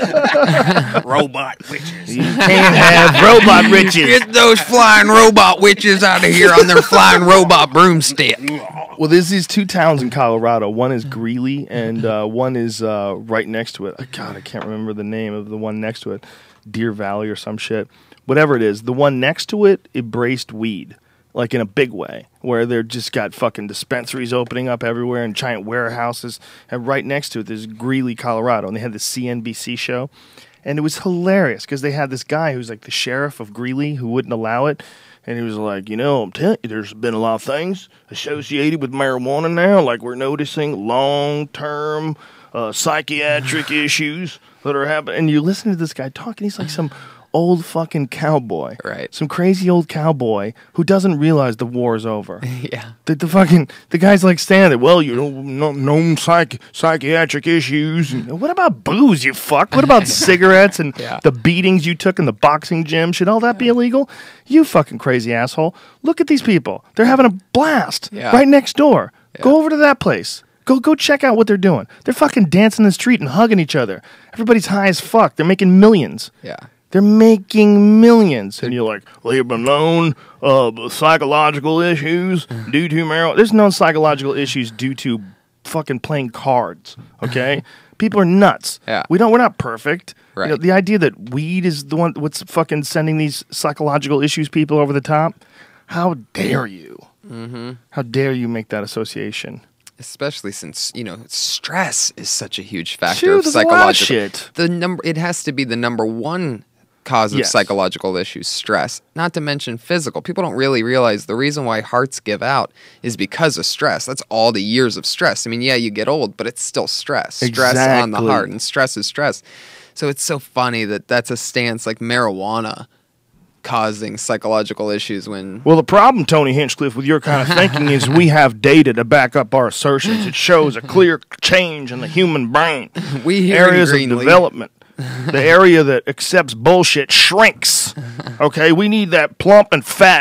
robot witches. You can't have robot witches. Get those flying robot witches out of here on their flying robot broomstick. Well, there's these two towns in Colorado. One is Greeley, and uh, one is uh, right next to it. Oh, God, I can't remember the name of the one next to it. Deer Valley or some shit. Whatever it is. The one next to it embraced weed, like in a big way, where they're just got fucking dispensaries opening up everywhere and giant warehouses. And right next to it, there's Greeley, Colorado, and they had the C N B C show. And it was hilarious because they had this guy who's like the sheriff of Greeley who wouldn't allow it. And he was like, you know, I'm telling you, there's been a lot of things associated with marijuana now. Like we're noticing long-term uh, psychiatric issues that are happening. And you listen to this guy talking, he's like some old fucking cowboy. Right. Some crazy old cowboy who doesn't realize the war is over. Yeah. The, the fucking, the guy's like standing there, well, you know, no, no psych, psychiatric issues. And what about booze, you fuck? What about cigarettes and Yeah. the beatings you took in the boxing gym? Should all that be illegal? You fucking crazy asshole. Look at these people. They're having a blast Yeah. right next door. Yeah. Go over to that place. Go go check out what they're doing. They're fucking dancing in the street and hugging each other. Everybody's high as fuck. They're making millions. Yeah. They're making millions. And you're like, leave them alone. Uh, psychological issues due to marijuana. There's no psychological issues due to fucking playing cards, okay? People are nuts. Yeah. We don't, we're not perfect. You know, Right. the idea that weed is the one what's fucking sending these psychological issues people over the top, how dare you? Mm-hmm. How dare you make that association? Especially since, you know, stress is such a huge factor Shoot, of there's a lot of psychological. shit. The number it has to be the number one cause of Yes. psychological issues, stress. Not to mention physical. People don't really realize the reason why hearts give out is because of stress. That's all the years of stress. I mean, yeah, you get old, but it's still stress. Stress on the Exactly. heart, and stress is stress. So it's so funny that that's a stance like marijuana causing psychological issues when Well, the problem, Tony Hinchcliffe, with your kind of thinking is we have data to back up our assertions. It shows a clear change in the human brain. we here Areas in of Greenlee, development. The area that accepts bullshit shrinks. Okay, we need that plump and fat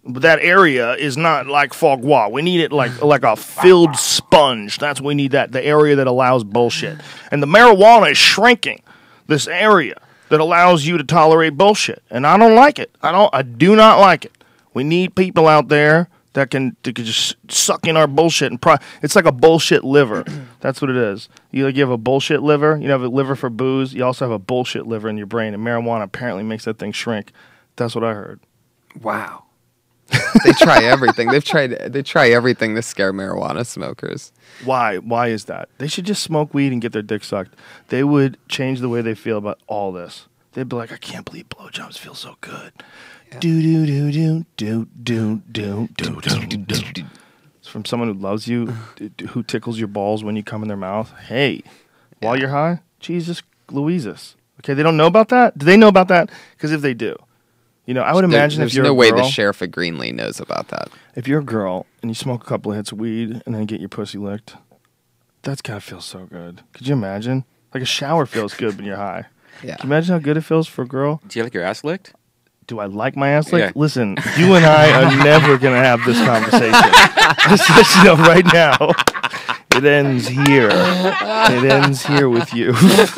that area is not like foie gras. We need it like like a filled sponge. That's what we need. That the area that allows bullshit. And the marijuana is shrinking this area that allows you to tolerate bullshit. And I don't like it. I don't. I do not like it. We need people out there that can, that can just suck in our bullshit and pro- it's like a bullshit liver. That's what it is. You like you have a bullshit liver. You have a liver for booze. You also have a bullshit liver in your brain. And marijuana apparently makes that thing shrink. That's what I heard. Wow. They try everything. They've tried. They try everything to scare marijuana smokers. Why? Why is that? They should just smoke weed and get their dick sucked. They would change the way they feel about all this. They'd be like, I can't believe blowjobs feel so good. Do do do do do do do do do do. It's from someone who loves you, who tickles your balls when you come in their mouth. Hey, while you're high, Jesus Louises. Okay, they don't know about that. Do they know about that? Because if they do. You know, I would imagine there, if you're no a way girl, the sheriff of Greenlee knows about that. If you're a girl and you smoke a couple of hits of weed and then get your pussy licked, that's gotta feel so good. Could you imagine? Like a shower feels good when you're high. Yeah. Can you imagine how good it feels for a girl? Do you like your ass licked? Do I like my ass licked? Yeah. Listen, you and I are never gonna have this conversation. Just let you know right now. It ends here. It ends here with you.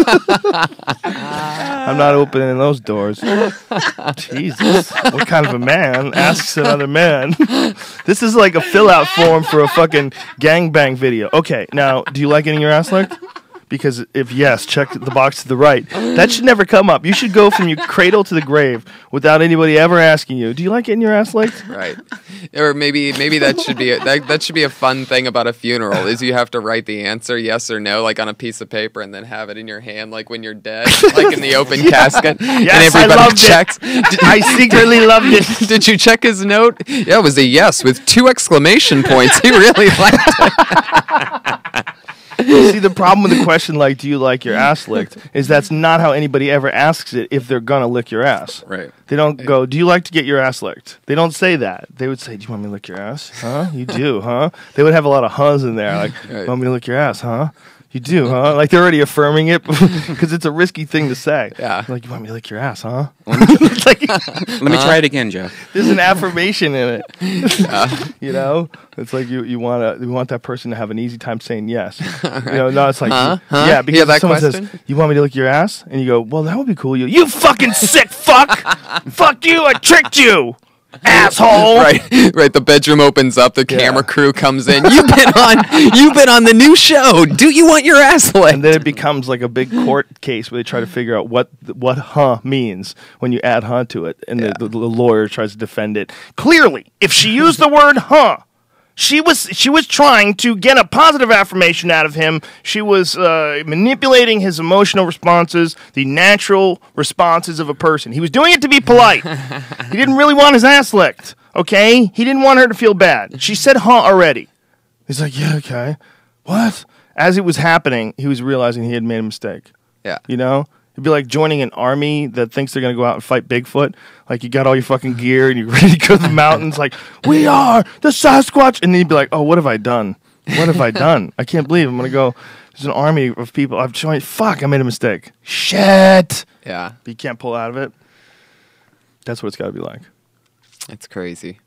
I'm not opening those doors. Jesus. What kind of a man asks another man? This is like a fill-out form for a fucking gangbang video. Okay, now, do you like getting your ass licked? Because if yes, check the box to the right. That should never come up. You should go from your cradle to the grave without anybody ever asking you, do you like getting your ass licked? Right. Or maybe maybe that should be a, that, that should be a fun thing about a funeral is you have to write the answer yes or no like on a piece of paper and then have it in your hand like when you're dead, like in the open casket. Yes, and everybody I loved checks. it. I secretly loved it. Did you check his note? Yeah, it was a yes with two exclamation points. He really liked it. See, the problem with the question like, do you like your ass licked, is that's not how anybody ever asks it if they're going to lick your ass. Right. They don't go, do you like to get your ass licked? They don't say that. They would say, do you want me to lick your ass? Huh? You do, huh? They would have a lot of huhs in there. Like, Right. want me to lick your ass, huh? You do, huh? Like, they're already affirming it because it's a risky thing to say. Yeah. Like, you want me to lick your ass, huh? It's like, let me try it again, Joe. There's an affirmation in it. You know, it's like you you want to you want that person to have an easy time saying yes. Right. You know, no, it's like Huh? you- Huh? yeah, because Yeah, that someone question? says, "You want me to lick your ass?" and you go, "Well, that would be cool." You, you fucking sick fuck, fuck you! I tricked you, asshole. Right, right. The bedroom opens up. The Yeah. camera crew comes in. You've been on. You've been on the new show. Do you want your ass licked? And then it becomes like a big court case where they try to figure out what what huh means when you add huh to it, and Yeah. the, the, the lawyer tries to defend it. Clearly, if she used the word huh, she was she was trying to get a positive affirmation out of him. She was uh, manipulating his emotional responses, the natural responses of a person. He was doing it to be polite. He didn't really want his ass licked. Okay, he didn't want her to feel bad. She said huh already. He's like, yeah, okay. What? As it was happening, he was realizing he had made a mistake. Yeah. You know? It'd be like joining an army that thinks they're going to go out and fight Bigfoot. Like, you got all your fucking gear and you're ready to go to the mountains. Like, we are the Sasquatch. And then you'd be like, oh, what have I done? What have I done? I can't believe I'm going to go. There's an army of people. I've joined. Fuck, I made a mistake. Shit. Yeah. But you can't pull out of it. That's what it's got to be like. It's crazy.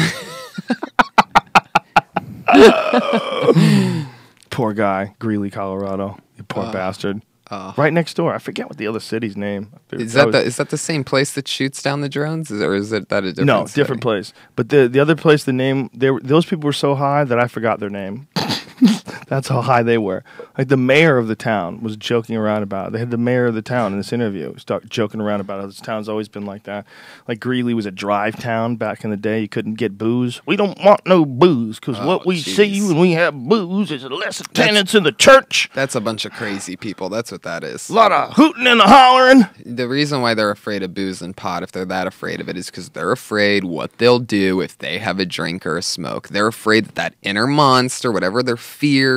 Poor guy, Greeley, Colorado. You poor Uh, bastard. uh. Right next door. I forget what the other city's name. Is that was- the, is that the same place that shoots down the drones, Is- or is it that a different? No, city? different place. But the the other place, the name, they were, those people were so high that I forgot their name. That's how high they were. Like the mayor of the town was joking around about it. They had the mayor of the town in this interview start joking around about it. This town's always been like that. Like Greeley was a drive town back in the day. You couldn't get booze. We don't want no booze because Oh, what we jeez. see when we have booze is less attendance in the church. That's a bunch of crazy people. That's what that is. A lot of hooting and hollering. The reason why they're afraid of booze and pot, if they're that afraid of it, is because they're afraid what they'll do if they have a drink or a smoke. They're afraid that that inner monster, whatever their fears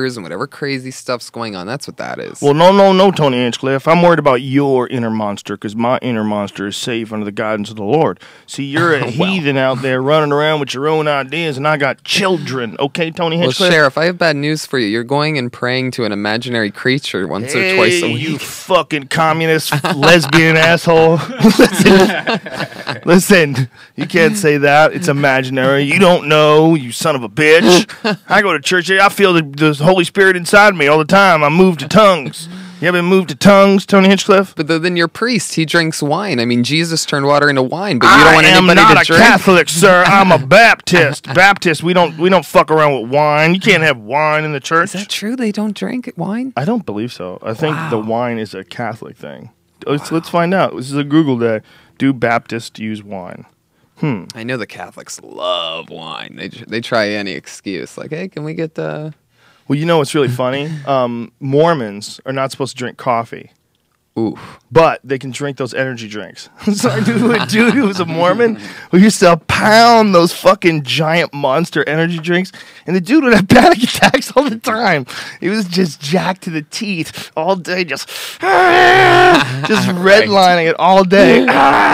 monsters and whatever crazy stuff's going on. That's what that is. Well, no, no, no, Tony Hinchcliffe. I'm worried about your inner monster because my inner monster is safe under the guidance of the Lord. See, you're a well. heathen out there running around with your own ideas, and I got children. Okay, Tony Well, Hinchcliffe? Sheriff, I have bad news for you. You're going and praying to an imaginary creature once Hey, or twice a week. you fucking communist lesbian asshole. Listen, listen, you can't say that. It's imaginary. You don't know, you son of a bitch. I go to church. I feel the, the Holy Spirit inside me all the time. I'm moved to tongues. You ever been moved to tongues, Tony Hinchcliffe? But then your priest, he drinks wine. I mean, Jesus turned water into wine, but you don't I want am anybody not to a drink. Catholic, sir. I'm a Baptist. Baptist, we don't we don't fuck around with wine. You can't have wine in the church. Is that true? They don't drink wine? I don't believe so. I think Wow. the wine is a Catholic thing. Let's, let's find out. This is a Google day. Do Baptists use wine? Hmm. I know the Catholics love wine. They they try any excuse. Like, hey, can we get the... Well, you know what's really funny? Um, Mormons are not supposed to drink coffee, Ooh. but they can drink those energy drinks. So I knew a dude who was a Mormon who used to pound those fucking giant monster energy drinks, and the dude would have panic attacks all the time. He was just jacked to the teeth all day, just just redlining it all day.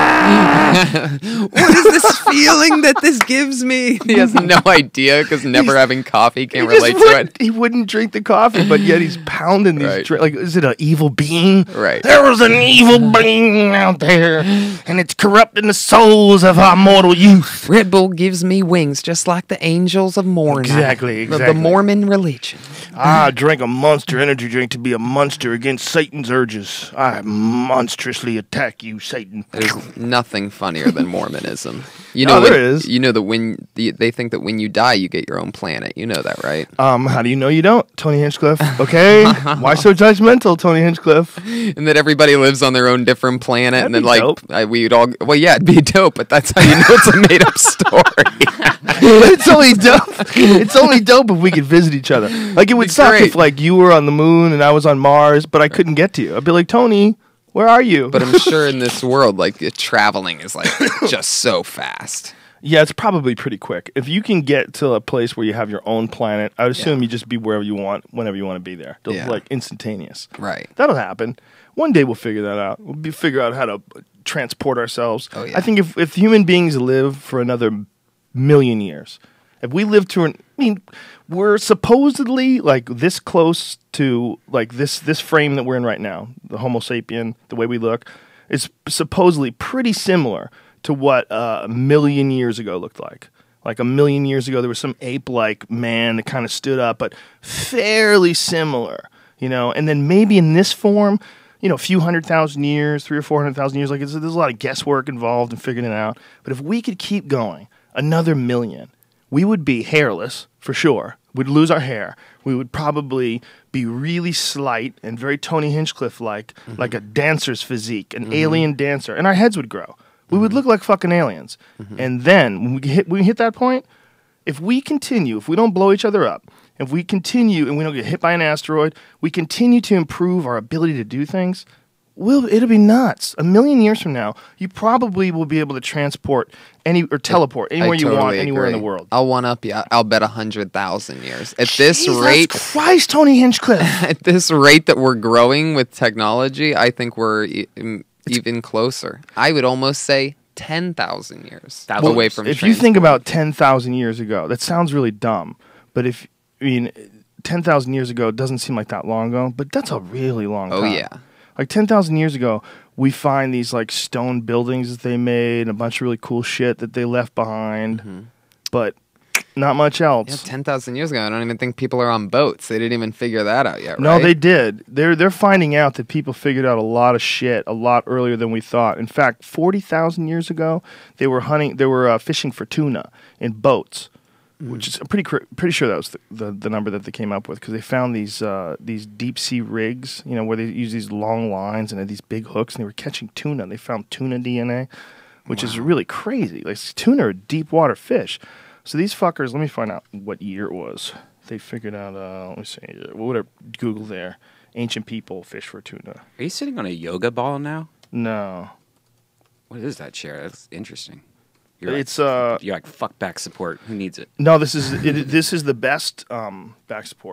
What is this feeling that this gives me? He has no idea because never having coffee can't He just relate to wouldn't- it. He wouldn't drink the coffee, but yet he's pounding these Right. drinks. Like, is it an evil being? Right. There was an evil being out there, and it's corrupting the souls of our mortal youth. Red Bull gives me wings, just like the angels of Mormon. Exactly, The- exactly. The Mormon religion. I drank a monster energy drink to be a monster against Satan's urges. I monstrously attack you, Satan. There's nothing funnier than Mormonism. You Oh, know, there when- is. You know that when the, they think that when you die, you get your own planet. You know that, right? Um, how do you know you don't, Tony Hinchcliffe? Okay, why so judgmental, Tony Hinchcliffe? And that everybody lives on their own different planet, That'd and then be like dope. I, we'd all. Well, yeah, it'd be dope, but that's how you know it's a made-up story. It's only dope. It's only dope if we could visit each other. Like it would Be suck great. if like you were on the moon and I was on Mars, but I couldn't get to you. I'd be like, Tony, where are you? But I'm sure in this world, like uh, traveling is like just so fast. yeah, it's probably pretty quick. If you can get to a place where you have your own planet, I would assume Yeah. you just be wherever you want, whenever you want to be there. It'll Yeah. like instantaneous. Right. That'll happen. One day we'll figure that out. We'll be, figure out how to transport ourselves. Oh, yeah. I think if, if human beings live for another million years, if we live to an, I mean, we're supposedly like this close to like this this frame that we're in right now, the Homo sapien, the way we look, is supposedly pretty similar to what uh, a million years ago looked like. Like a million years ago, there was some ape-like man that kind of stood up, but fairly similar, you know. And then maybe in this form, you know, a few hundred thousand years, three or four hundred thousand years, like it's, there's a lot of guesswork involved in figuring it out. But if we could keep going another million, we would be hairless for sure. We'd lose our hair. We would probably be really slight and very Tony Hinchcliffe-like, Mm-hmm. like a dancer's physique, an alien dancer, and our heads would grow. We would look like fucking aliens. Mm-hmm. And then when we hit, when we hit that point, if we continue, if we don't blow each other up, if we continue and we don't get hit by an asteroid, we continue to improve our ability to do things, we'll, it'll be nuts. A million years from now, you probably will be able to transport any or teleport anywhere I you want, totally anywhere in agree. the world. I'll one up you. I'll bet a hundred thousand years. At this Jesus rate, Christ, Tony Hinchcliffe. at this rate that we're growing with technology, I think we're e- em- even closer. I would almost say ten thousand years Well, away from. If you think transport. about ten thousand years ago, that sounds really dumb. But if, I mean, ten thousand years ago doesn't seem like that long ago, but that's a really long Oh, time. yeah. Like ten thousand years ago, we find these like stone buildings that they made, and a bunch of really cool shit that they left behind, but not much else. Mm-hmm. yeah, ten thousand years ago, I don't even think people are on boats. They didn't even figure that out yet. No, right? they did. They're they're finding out that people figured out a lot of shit a lot earlier than we thought. In fact, forty thousand years ago, they were hunting. They were uh, fishing for tuna in boats, which is I'm pretty cr- pretty sure that was the, the, the number that they came up with because they found these uh, these deep sea rigs, you know, where they use these long lines and had these big hooks, and they were catching tuna. They found tuna D N A, which is really crazy. Like tuna are deep water fish. So these fuckers, let me find out what year it was. They figured out, uh, let me see, whatever, Google there. Ancient people fish for tuna. Are you sitting on a yoga ball now? No. What is that chair? That's interesting. You're It's, like, uh, you're like fuck back support. Who needs it? No, this is it, this is the best um, back support.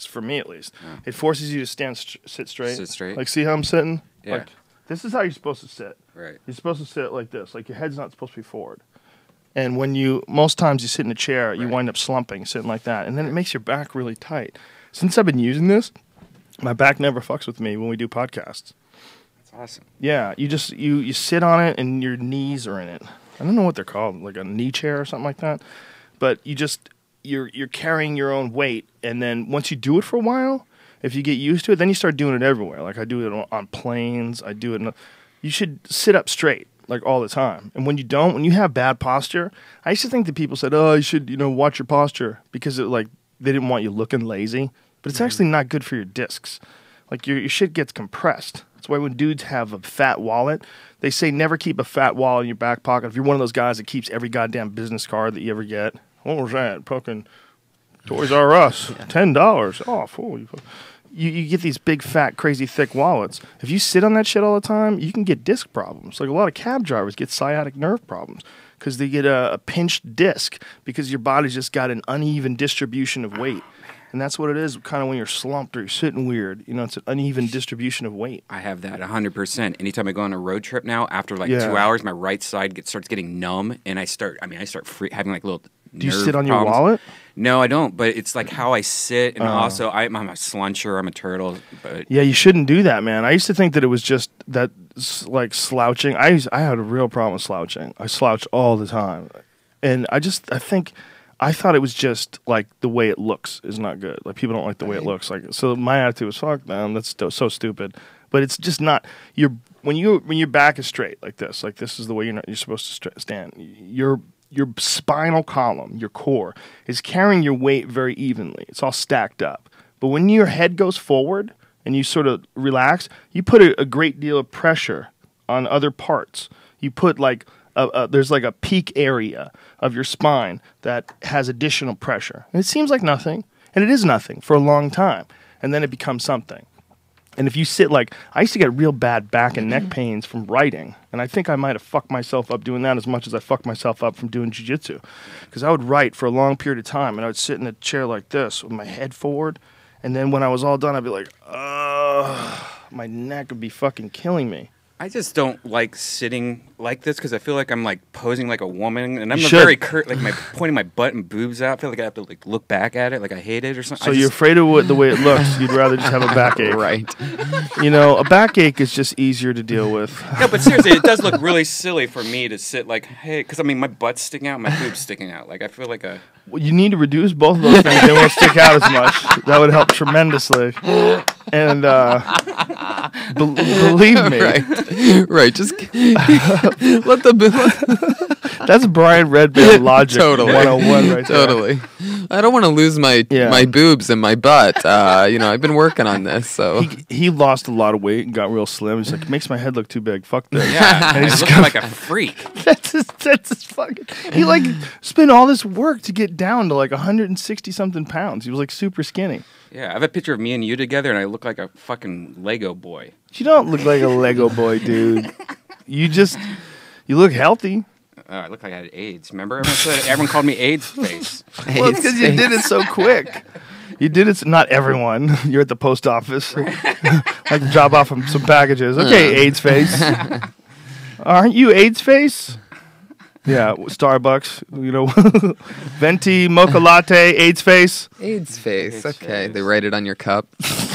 It's for me at least. Yeah. It forces you to stand, st- sit straight. Sit straight. Like, see how I'm sitting? Yeah. Like, this is how you're supposed to sit. Right. You're supposed to sit like this. Like, your head's not supposed to be forward. And when you, most times you sit in a chair, you Right. wind up slumping, sitting like that. And then it makes your back really tight. Since I've been using this, my back never fucks with me when we do podcasts. That's awesome. Yeah, you just, you, you sit on it and your knees are in it. I don't know what they're called, like a knee chair or something like that. But you just, you're you're carrying your own weight. And then once you do it for a while, if you get used to it, then you start doing it everywhere. Like I do it on, on planes. I do it. In, you should sit up straight like all the time. And when you don't, when you have bad posture, I used to think that people said, "Oh, you should, you know, watch your posture," because it like they didn't want you looking lazy. But it's actually not good for your discs. Like your your shit gets compressed. That's why when dudes have a fat wallet, they say never keep a fat wallet in your back pocket. If you're one of those guys that keeps every goddamn business card that you ever get, what was that? Fucking Toys R Us, ten dollars off. Oh, you, you you get these big, fat, crazy, thick wallets. If you sit on that shit all the time, you can get disc problems. Like a lot of cab drivers get sciatic nerve problems because they get a, a pinched disc because your body's just got an uneven distribution of weight. And that's what it is kind of when you're slumped or you're sitting weird. You know, it's an uneven distribution of weight. I have that one hundred percent. Anytime I go on a road trip now, after like Yeah. two hours, my right side gets, starts getting numb, and I start, I mean, I start free, having like little Do you nerve sit on your problems. wallet? No, I don't, but it's like how I sit, and Oh. also I'm, I'm a sluncher, I'm a turtle, but Yeah, you shouldn't do that, man. I used to think that it was just that, s- like, slouching. I used, I had a real problem with slouching. I slouched all the time. And I just, I think, I thought it was just, like, the way it looks is not good. Like, people don't like the way it looks. Like, so my attitude was, fuck, man, that's sto- so stupid. But it's just not, you're, when, you, when your back is straight, like this, like this is the way you're, not, you're supposed to stra- stand, you're, your spinal column, your core, is carrying your weight very evenly. It's all stacked up. But when your head goes forward and you sort of relax, you put a, a great deal of pressure on other parts. You put like, a, a, there's like a peak area of your spine that has additional pressure. And it seems like nothing, and it is nothing for a long time. And then it becomes something. And if you sit like, I used to get real bad back and neck pains from writing. And I think I might have fucked myself up doing that as much as I fucked myself up from doing jiu-jitsu. Because I would write for a long period of time, and I would sit in a chair like this with my head forward. And then when I was all done, I'd be like, ugh, my neck would be fucking killing me. I just don't like sitting like this because I feel like I'm like posing like a woman, and I'm You a should. very curt, like my pointing my butt and boobs out. I feel like I have to like look back at it, like I hate it or something. So I you're just, afraid of what, the way it looks. You'd rather just have a backache. Right. You know, a backache is just easier to deal with. no, but seriously, it does look really silly for me to sit like, hey, because I mean my butt's sticking out, my boobs sticking out. Like I feel like a Well, you need to reduce both of those things. They won't stick out as much. That would help tremendously. And uh, be- believe me, Right. Right. Just let the let, that's Brian Redband logic Totally. one oh one right there. totally. I don't want to lose my Yeah. my boobs and my butt. Uh, you know, I've been working on this, so He, he lost a lot of weight and got real slim. He's like, it makes my head look too big. Fuck this. yeah, And I he's look got- like a freak. That's his, that's his fucking. He like spent all this work to get down to like one hundred sixty something pounds. He was like super skinny. Yeah, I have a picture of me and you together, and I look like a fucking Lego boy. You don't look like a Lego boy, dude. You just, you look healthy. Oh, I look like I had AIDS. Remember, everyone said everyone called me AIDS face. Well, it's because you did it so quick. You did it. s- Not everyone. You're at the post office. Like to drop off some some packages. Okay, AIDS face. Aren't you AIDS face? Yeah, Starbucks. You know, venti mocha latte, AIDS face. AIDS face. AIDS Okay, face. they write it on your cup.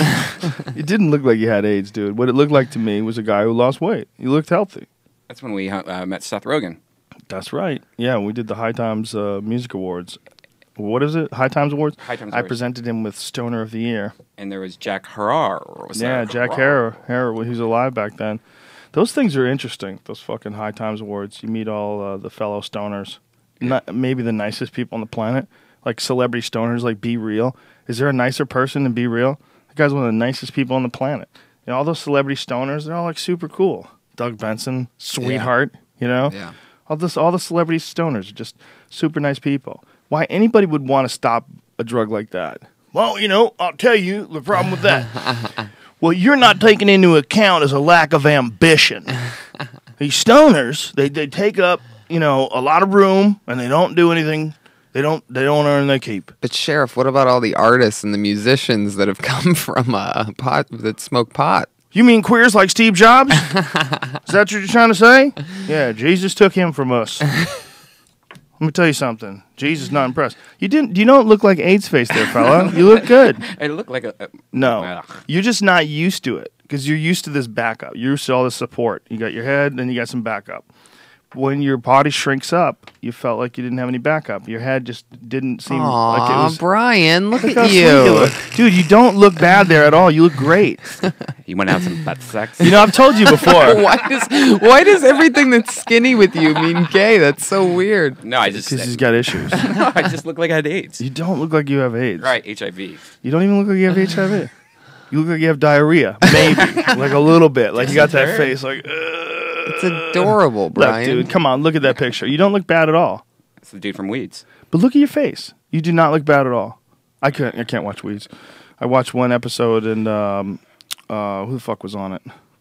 It didn't look like you had AIDS, dude. What it looked like to me was a guy who lost weight. You looked healthy. That's when we uh, met Seth Rogan. That's right. Yeah, we did the High Times uh, Music Awards. What is it? High Times Awards? High Times I Awards. presented him with Stoner of the Year. And there was Jack Harrar. Was Yeah, that Jack Harrar? Harrar. Harrar, well, he was alive back then. Those things are interesting, those fucking High Times Awards. You meet all uh, the fellow stoners. Not, maybe the nicest people on the planet. Like celebrity stoners, like Be Real. Is there a nicer person than Be Real? That guy's one of the nicest people on the planet. You know, all those celebrity stoners, they're all like super cool. Doug Benson, sweetheart, you know? Yeah. All this, all the celebrity stoners are just super nice people. Why anybody would want to stop a drug like that? Well, you know, I'll tell you the problem with that. Well, you're not taking into account is a lack of ambition. These stoners, they, they take up, you know, a lot of room and they don't do anything. They don't. They don't earn their keep. But Sheriff, what about all the artists and the musicians that have come from uh, pot that smoke pot? You mean queers like Steve Jobs? Is that what you're trying to say? Yeah, Jesus took him from us. Let me tell you something. Jesus not impressed. You didn't. You don't look like AIDS face there, fella. You look good. I look like a, a No, Ugh. you're just not used to it because you're used to this backup. You're used to all the support. You got your head, then you got some backup. When your body shrinks up, you felt like you didn't have any backup. Your head just didn't seem Aw, like it was. Brian, look Look how at sweet you you. look. Dude, you don't look bad there at all. You look great. You went out some butt sex. You know, I've told you before. why does why does everything that's skinny with you mean gay? That's so weird. No, I just Because he's got issues. no, I just look like I had AIDS. You don't look like you have AIDS. Right, H I V. You don't even look like you have H I V. You look like you have diarrhea. Maybe. Like a little bit. Like you got that face like, ugh. It's adorable, Brian. Look, dude, come on, look at that picture. You don't look bad at all. That's the dude from Weeds. But look at your face. You do not look bad at all. I can't. I can't watch Weeds. I watched one episode and um, uh, who the fuck was on it?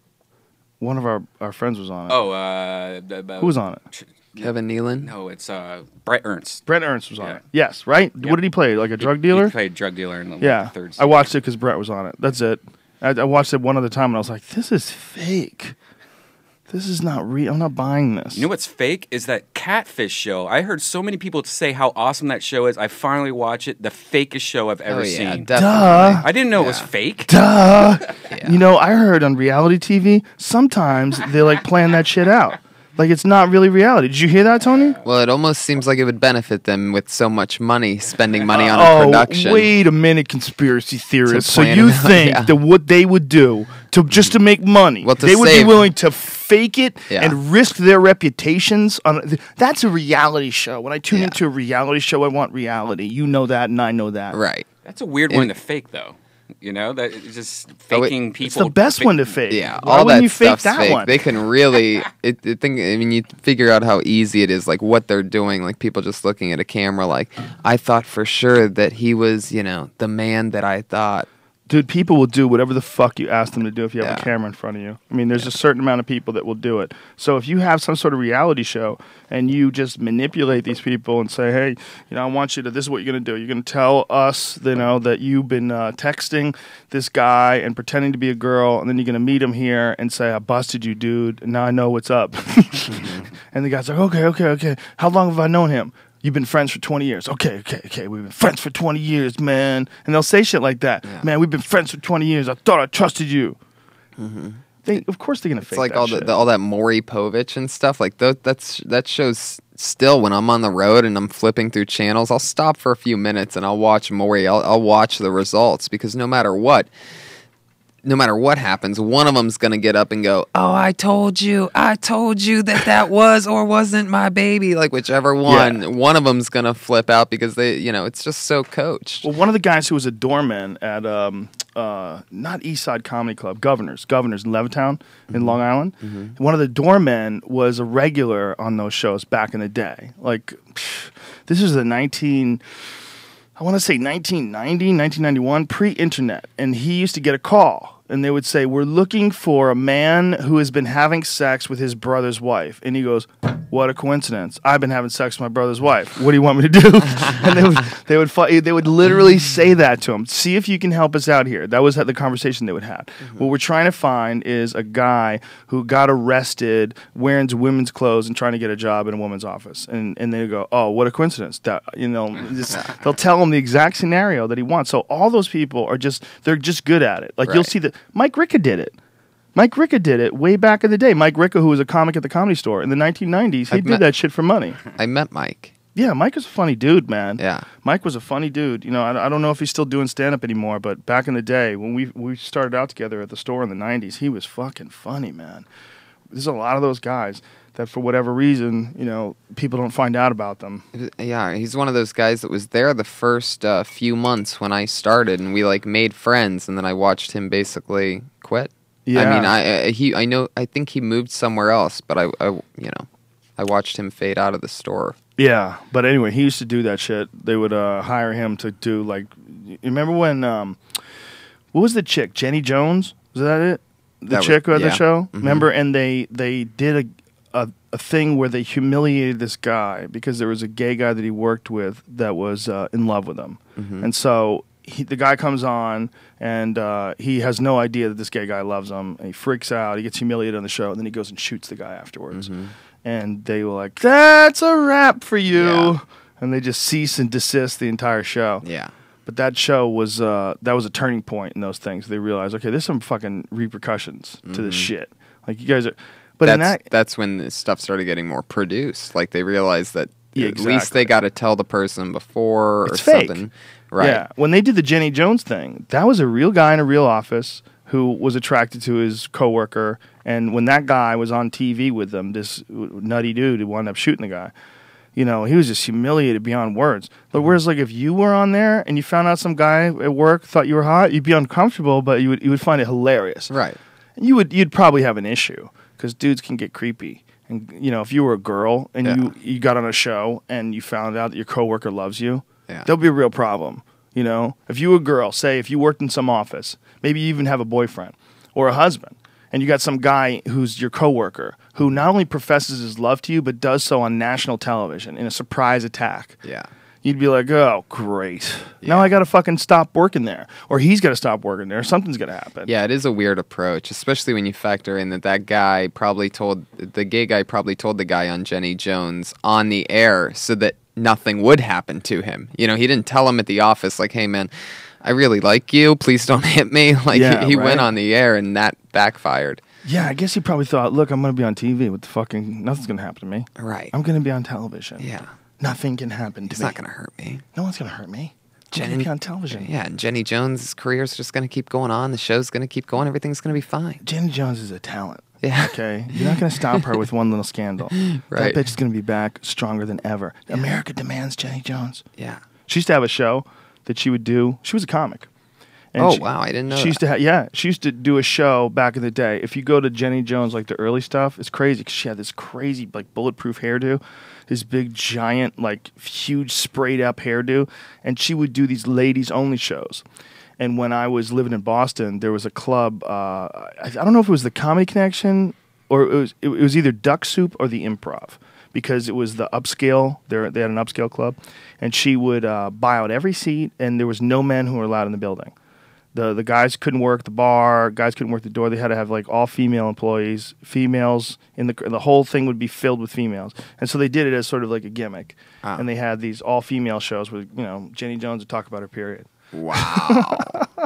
One of our, our friends was on it. Oh, uh, b- b- Who was on it? Kevin Nealon? No, it's uh, Brett Ernst. Brett Ernst was on Yeah. it. Yes, right. Yep. What did he play? Like a drug He- dealer? He played drug dealer in the, like, Yeah. the third I season. watched it because Brett was on it. That's it. I, I watched it one other time and I was like, this is fake. This is not real. I'm not buying this. You know what's fake is that Catfish show. I heard so many people say how awesome that show is. I finally watched it. The fakest show I've ever Oh, yeah, seen. definitely. Duh. I didn't know it was Yeah. fake. Duh. Yeah. You know, I heard on reality T V, sometimes they like plan that shit out. Like it's not really reality. Did you hear that, Tony? Well, it almost seems like it would benefit them with so much money, spending money on a Oh, production. wait a minute, conspiracy theorists. So plan you it out, think yeah. that what they would do to just to make money, Well, to they would save- be willing to fake it Yeah. and risk their reputations on that's a reality show. When I tune Yeah. into a reality show, I want reality. You know that and I know that. Right. That's a weird It- one to fake, though. You know, that it's just Oh, it- faking people. It's the best one to fake. Yeah, Why all wouldn't that you fake stuff's that fake. one? They can really, it, it think. I mean, you figure out how easy it is, like what they're doing. Like people just looking at a camera, like I thought for sure that he was, you know, the man that I thought. Dude, people will do whatever the fuck you ask them to do if you have a Yeah. camera in front of you. I mean, there's a certain amount of people that will do it. So if you have some sort of reality show and you just manipulate these people and say, hey, you know, I want you to, this is what you're going to do. You're going to tell us, you know, that you've been uh, texting this guy and pretending to be a girl, and then you're going to meet him here and say, I busted you, dude, and now I know what's up. And the guy's like, okay, okay, okay. How long have I known him? You've been friends for twenty years. Okay, okay, okay. We've been friends for twenty years, man. And they'll say shit like that. Yeah. Man, we've been friends for twenty years. I thought I trusted you. Mm-hmm. They, of course they're going to It's fake like that all the, shit. the all that Maury Povich and stuff. Like th- that's that shows. Still, when I'm on the road and I'm flipping through channels, I'll stop for a few minutes and I'll watch Maury. I'll, I'll watch the results because no matter what. No matter what happens, one of them's going to get up and go, oh, I told you, I told you that that was or wasn't my baby. Like, whichever one, Yeah. one of them's going to flip out because they, you know, it's just so coached. Well, one of the guys who was a doorman at, um, uh, not East Side Comedy Club, Governors, Governors in Levittown in Long Island. Mm-hmm. One of the doormen was a regular on those shows back in the day. Like, pff, this is the nineteen... I want to say nineteen ninety, nineteen ninety-one, pre-internet. And he used to get a call. And they would say, we're looking for a man who has been having sex with his brother's wife. And he goes, what a coincidence. I've been having sex with my brother's wife. What do you want me to do? And they would, they would, fi- they would literally say that to him. See if you can help us out here. That was the conversation they would have. Mm-hmm. What we're trying to find is a guy who got arrested wearing women's clothes and trying to get a job in a woman's office. And and they go, oh, what a coincidence. That, you know, just, they'll tell him the exact scenario that he wants. So all those people are just, they're just good at it. Like, you'll Right. see that Mike Ricca did it. Mike Ricca did it way back in the day. Mike Ricca, who was a comic at the Comedy Store in the nineteen nineties, he I've did met- that shit for money. I met Mike. Yeah, Mike was a funny dude, man. Yeah. Mike was a funny dude. You know, I, I don't know if he's still doing stand-up anymore, but back in the day when we we started out together at the store in the nineties, he was fucking funny, man. There's a lot of those guys that for whatever reason, you know, people don't find out about them. Yeah, he's one of those guys that was there the first uh, few months when I started, and we like made friends, and then I watched him basically quit. Yeah. I mean, I I- he I know I think he moved somewhere else, but I, I you know I watched him fade out of the store. Yeah, but anyway, he used to do that shit. They would uh, hire him to do like, you remember when, um, what was the chick? Jenny Jones? Was that it? The That was- chick who had yeah. the show? Mhm. Remember? And they they did a, a a a thing where they humiliated this guy because there was a gay guy that he worked with that was uh, in love with him. Mm-hmm. And so he, the guy comes on, and uh, he has no idea that this gay guy loves him. And he freaks out. He gets humiliated on the show, and then he goes and shoots the guy afterwards. Mm-hmm. And they were like, that's a wrap for you. Yeah. And they just cease and desist the entire show. Yeah. But that show was uh, that was a turning point in those things. They realized, okay, there's some fucking repercussions mm-hmm. to this shit. Like, you guys are... But that's, in that, that's when this stuff started getting more produced. Like, they realized that yeah, at exactly. least they got to tell the person before it's or fake. something. Right. Yeah. When they did the Jenny Jones thing, that was a real guy in a real office who was attracted to his coworker. And when that guy was on T V with them, this nutty dude who wound up shooting the guy, you know, he was just humiliated beyond words. But whereas, like, if you were on there and you found out some guy at work thought you were hot, you'd be uncomfortable, but you would you would find it hilarious. Right. And you would you'd probably have an issue because dudes can get creepy. And you know, if you were a girl and yeah. you you got on a show and you found out that your coworker loves you, yeah. there'll be a real problem. You know, if you were a girl, say if you worked in some office, maybe you even have a boyfriend or a husband, and you got some guy who's your coworker who not only professes his love to you, but does so on national television in a surprise attack. Yeah. You'd be like, oh, great. Yeah. Now I got to fucking stop working there. Or he's got to stop working there. Something's going to happen. Yeah, it is a weird approach, especially when you factor in that that guy probably told, the gay guy probably told the guy on Jenny Jones on the air so that nothing would happen to him. You know, he didn't tell him at the office, like, hey, man, I really like you. Please don't hit me. Like, yeah, he, he right? went on the air and that backfired. Yeah, I guess he probably thought, look, I'm going to be on T V. What the fucking, nothing's going to happen to me. Right. I'm going to be on television. Yeah. Nothing can happen to it's me. not going to hurt me. No one's going to hurt me. I'm Jenny, going to be on television. Yeah, and Jenny Jones' career's just going to keep going on. The show's going to keep going. Everything's going to be fine. Jenny Jones is a talent. Yeah. Okay? You're not going to stop her with one little scandal. Right. That bitch is going to be back stronger than ever. Yeah. America demands Jenny Jones. Yeah. She used to have a show that she would do. She was a comic. And oh, she, wow. I didn't know She that. used to ha- yeah, she used to do a show back in the day. If you go to Jenny Jones, like the early stuff, it's crazy because she had this crazy, like, bulletproof hairdo, this big, giant, like, huge, sprayed-up hairdo, and she would do these ladies-only shows. And when I was living in Boston, there was a club, uh, I, I don't know if it was the Comedy Connection, or it was, it, it was either Duck Soup or the Improv, because it was the upscale, they they had an upscale club, and she would uh, buy out every seat, and there was no men who were allowed in the building. The the guys couldn't work the bar, guys couldn't work the door. They had to have like all female employees, females in the the whole thing would be filled with females. And so they did it as sort of like a gimmick. Ah. And they had these all female shows where, you know, Jenny Jones would talk about her period. Wow.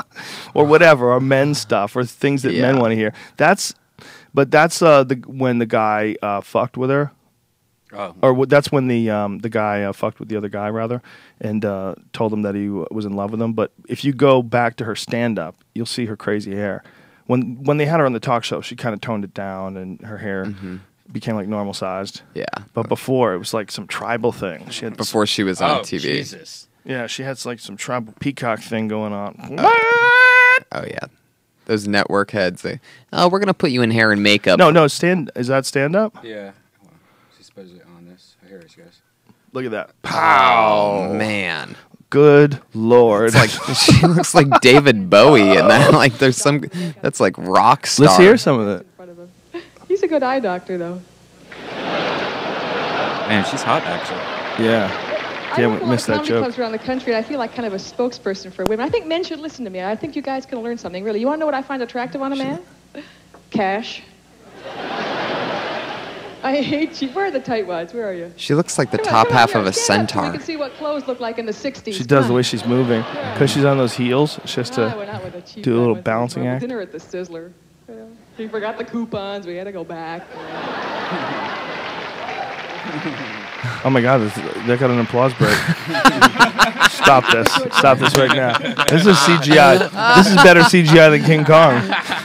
Or whatever, or men's stuff, or things that yeah. men want to hear. That's but that's uh the when the guy uh, fucked with her. Oh. Or w- that's when the um, the guy uh, fucked with the other guy, rather, and uh, told him that he w- was in love with him. But if you go back to her stand-up, you'll see her crazy hair. When when they had her on the talk show, she kind of toned it down, and her hair mm-hmm. became like normal sized. Yeah. But before, it was like some tribal thing. She had before she was on oh, T V. Jesus. Yeah, she had like some tribal peacock thing going on. Oh, oh yeah. Those network heads. They, oh, we're going to put you in hair and makeup. No, no, stand. Is that stand-up? Yeah. She's supposedly on this. Here it goes. Look at that. Oh, man. Good Lord. It's like she looks like David Bowie, and then like there's some that's like rock star. Let's hear some of it. He's a good eye doctor, though. Man, she's hot, actually. Yeah. I Can't miss that comedy joke. clubs around the country, and I feel like kind of a spokesperson for women. I think men should listen to me. I think you guys can learn something, really. You want to know what I find attractive on a man? Cash. I hate you. Where are the tightwads? Where are you? She looks like the Come on, top come on, half here, of a stand up so centaur. we can see what clothes look like in the sixties. She does Come the on. way she's moving. Because she's on those heels. It's just No, I to went out with a cheap do a guy little with balancing me. act. Dinner at the Sizzler. Yeah. He forgot the coupons. We had to go back. Oh my God, this, that got an applause break. Stop this. Stop this right now. This is C G I. This is better C G I than King Kong.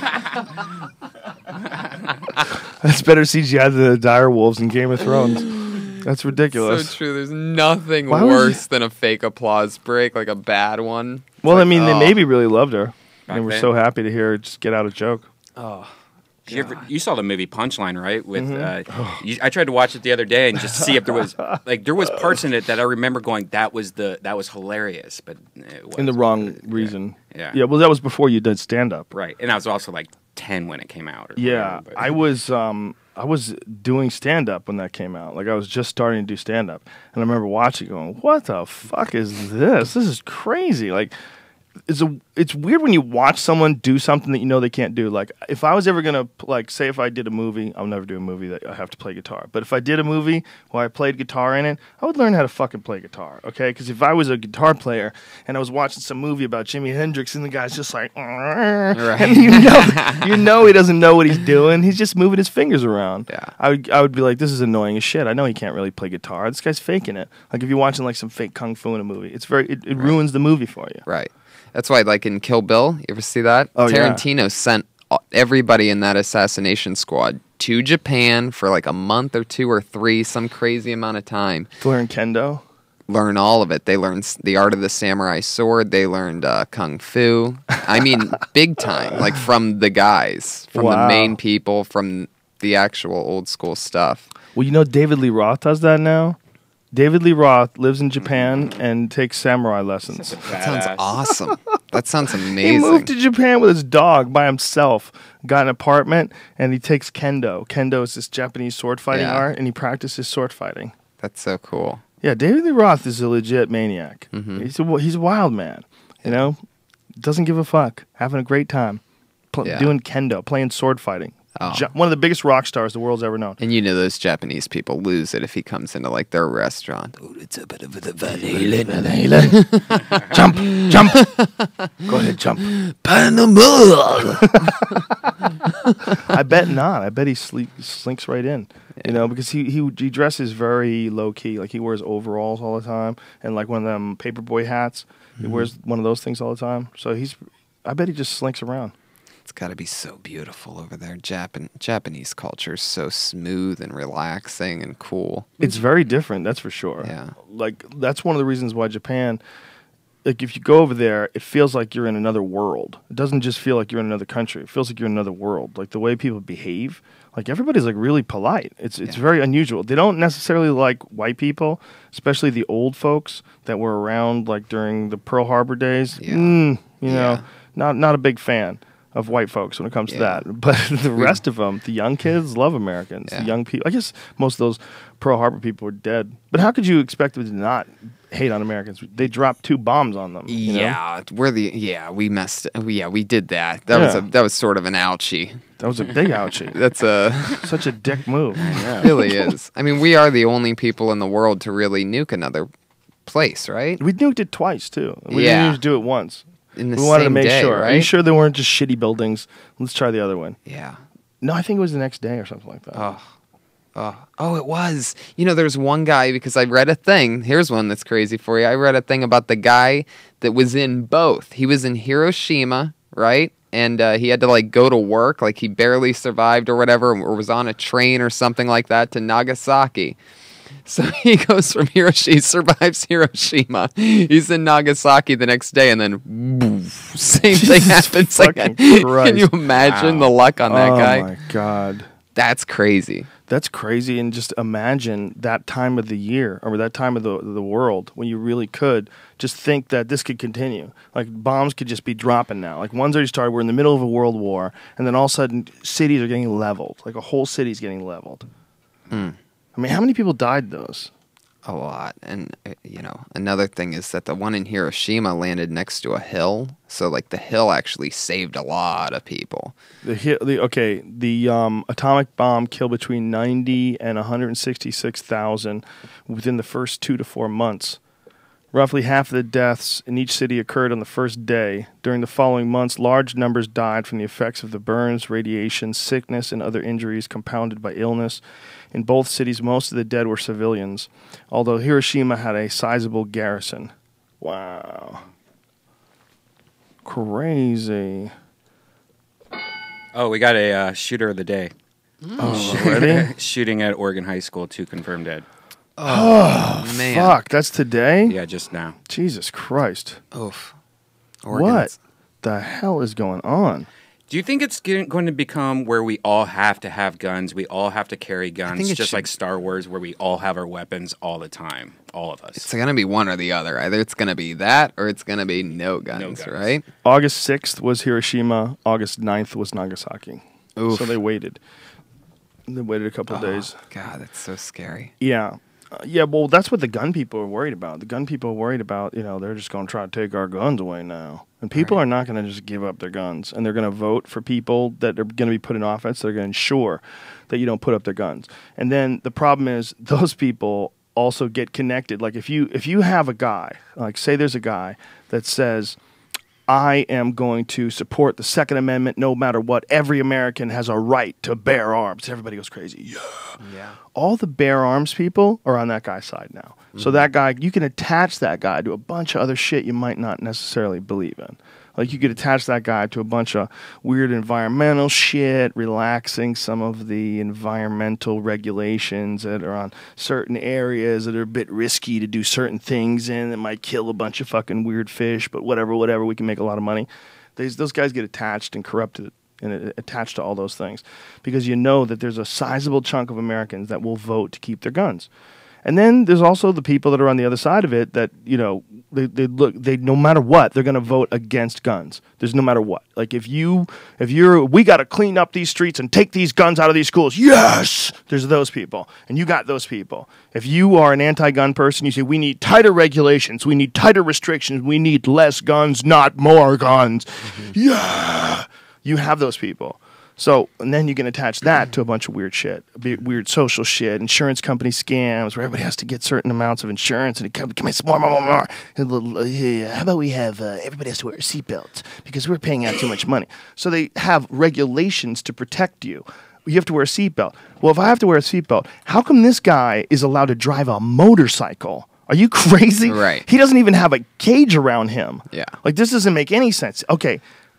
That's better C G I than the dire wolves in Game of Thrones. That's ridiculous. So true. There's nothing Why would worse you- than a fake applause break, like a bad one. It's Well, like, I mean, oh. they maybe really loved her. Back They were then. so happy to hear her just get out a joke. Oh. You, ever, you saw the movie Punchline, right? With Mm-hmm. uh, you, I tried to watch it the other day and just see if there was like there was parts in it that I remember going that was the that was hilarious, but it In the wasn't. wrong reason. Yeah. Yeah, well, that was before you did stand-up. Right, and I was also like ten when it came out. Or Yeah, whatever, but- I was um, I was doing stand up when that came out. Like I was just starting to do stand up, and I remember watching, it going, "What the fuck is this? This is crazy!" Like, it's a it's weird when you watch someone do something that you know they can't do. Like if I was ever gonna like say if I did a movie, I'll never do a movie that I have to play guitar. But if I did a movie where I played guitar in it, I would learn how to fucking play guitar. Okay, because if I was a guitar player and I was watching some movie about Jimi Hendrix and the guy's just like, right. and you know you know he doesn't know what he's doing. He's just moving his fingers around. Yeah. I would I would be like, this is annoying as shit. I know he can't really play guitar. This guy's faking it. Like if you're watching like some fake kung fu in a movie, it's very it, it Right. ruins the movie for you. Right. That's why, like in Kill Bill, you ever see that? Oh, yeah. Tarantino sent a- everybody in that assassination squad to Japan for like a month or two or three, some crazy amount of time. To learn kendo. Learn all of it. They learned s- the art of the samurai sword. They learned uh, kung fu. I mean, big time. Like from the guys, from Wow. the main people, from the actual old school stuff. Well, you know David Lee Roth does that now. David Lee Roth lives in Japan and takes samurai lessons. That sounds awesome. That sounds He amazing. moved to Japan with his dog by himself, got an apartment, and he takes kendo. Kendo is this Japanese sword fighting Yeah. art, and he practices sword fighting. That's so cool. Yeah, David Lee Roth is a legit maniac. Mhm. He's a he's a wild man. You know, doesn't give a fuck, having a great time, pl- Yeah. doing kendo, playing sword fighting. Oh. Ja- one of the biggest rock stars the world's ever known. And you know those Japanese people lose it if he comes into like their restaurant. Oh, it's a bit of the Van Halen. Jump, jump. Go ahead, jump. Panama. I bet not. I bet he sleep, slinks right in. You know, because he, he he dresses very low key. Like he wears overalls all the time and like one of them paperboy hats. He Mm-hmm. wears one of those things all the time. So he's, I bet he just slinks around. It's got to be so beautiful over there. Japan Japanese culture is so smooth and relaxing and cool. It's very different, that's for sure. Yeah. Like that's one of the reasons why Japan, like if you go over there, it feels like you're in another world. It doesn't just feel like you're in another country. It feels like you're in another world. Like the way people behave, like everybody's like really polite. It's it's Yeah. very unusual. They don't necessarily like white people, especially the old folks that were around like during the Pearl Harbor days. Yeah. Mm, you know, Yeah. not not a big fan of white folks when it comes Yeah. to that. But the rest of them, the young kids love Americans. Yeah. The young people, I guess most of those Pearl Harbor people are dead. But how could you expect them to not hate on Americans? They dropped two bombs on them. you know? Yeah, we're the yeah we messed yeah we did that. That was Yeah. a that was sort of an ouchie. That was a big ouchie. That's a Such a dick move. Yeah. really is. I mean, we are the only people in the world to really nuke another place, right? We nuked it twice, too. We Yeah. didn't just do it once. In the we wanted to same make day, sure. Are you right? sure they weren't just shitty buildings? Let's try the other one. Yeah. No, I think it was the next day or something like that. Oh. Oh, oh, it was. You know, there's one guy because I read a thing. Here's one that's crazy for you. I read a thing about the guy that was in both. He was in Hiroshima, right? And uh, he had to like go to work, like he barely survived or whatever, or was on a train or something like that to Nagasaki. So he goes from Hiroshima, he survives Hiroshima. He's in Nagasaki the next day, and then boof, same thing Jesus happens fucking again. Christ. Can you imagine Wow. the luck on that oh, guy? my God. That's crazy. That's crazy, and just imagine that time of the year or that time of the the world when you really could just think that this could continue. Like bombs could just be dropping now. Like one's already started. We're in the middle of a world war, and then all of a sudden cities are getting leveled. Like a whole city's getting leveled. Mm. I mean, how many people died those? A lot. And, uh, you know, another thing is that the one in Hiroshima landed next to a hill. So, like, the hill actually saved a lot of people. The, hi- the okay, the um, atomic bomb killed between ninety and one hundred sixty-six thousand within the first two to four months. Roughly half of the deaths in each city occurred on the first day. During the following months, large numbers died from the effects of the burns, radiation, sickness, and other injuries compounded by illness. In both cities, most of the dead were civilians, although Hiroshima had a sizable garrison. Wow. Crazy. Oh, we got a uh, shooter of the day. Oh, already? Shooting at Oregon High School, two confirmed dead. Oh, man. Fuck, that's today? Yeah, just now. Jesus Christ. Oof. What the hell is going on? Do you think it's getting, going to become where we all have to have guns? We all have to carry guns, think it just should- like Star Wars, where we all have our weapons all the time, all of us. It's going to be one or the other. Either it's going to be that or it's going to be no guns, guns. right? August sixth was Hiroshima. August ninth was Nagasaki. Oof. So they waited. They waited a couple of Oh, days. God, that's so scary. Yeah. Uh, yeah, well, that's what the gun people are worried about. The gun people are worried about, you know, they're just going to try to take our guns away now. And people Right. are not going to just give up their guns. And they're going to vote for people that are going to be put in office. They're going to ensure that you don't put up their guns. And then the problem is those people also get connected. Like if you if you have a guy, like say there's a guy that says, I am going to support the Second Amendment no matter what. Every American has a right to bear arms. Everybody goes crazy. Yeah. Yeah. All the bear arms people are on that guy's side now. Mm-hmm. So that guy, you can attach that guy to a bunch of other shit you might not necessarily believe in. Like you could attach that guy to a bunch of weird environmental shit, relaxing some of the environmental regulations that are on certain areas that are a bit risky to do certain things in that might kill a bunch of fucking weird fish, but whatever, whatever, we can make a lot of money. These, those guys get attached and corrupted and attached to all those things because you know that there's a sizable chunk of Americans that will vote to keep their guns. And then there's also the people that are on the other side of it that, you know, they, they look, they, no matter what, they're going to vote against guns. There's no matter what. Like if you, if you're, we got to clean up these streets and take these guns out of these schools. Yes! There's those people. And you got those people. If you are an anti-gun person, you say, we need tighter regulations. We need tighter restrictions. We need less guns, not more guns. Mm-hmm. Yeah! You have those people. So, and then you can attach that to a bunch of weird shit, be- weird social shit, insurance company scams where everybody has to get certain amounts of insurance and it comes, come more, more, more, more. And little, uh, yeah, how about we have, uh, everybody has to wear a seatbelt because we're paying out too much money. So they have regulations to protect you. You have to wear a seatbelt. Well, if I have to wear a seatbelt, how come this guy is allowed to drive a motorcycle? Are you crazy? Right. He doesn't even have a cage around him. Yeah. Like, this doesn't make any sense. Okay.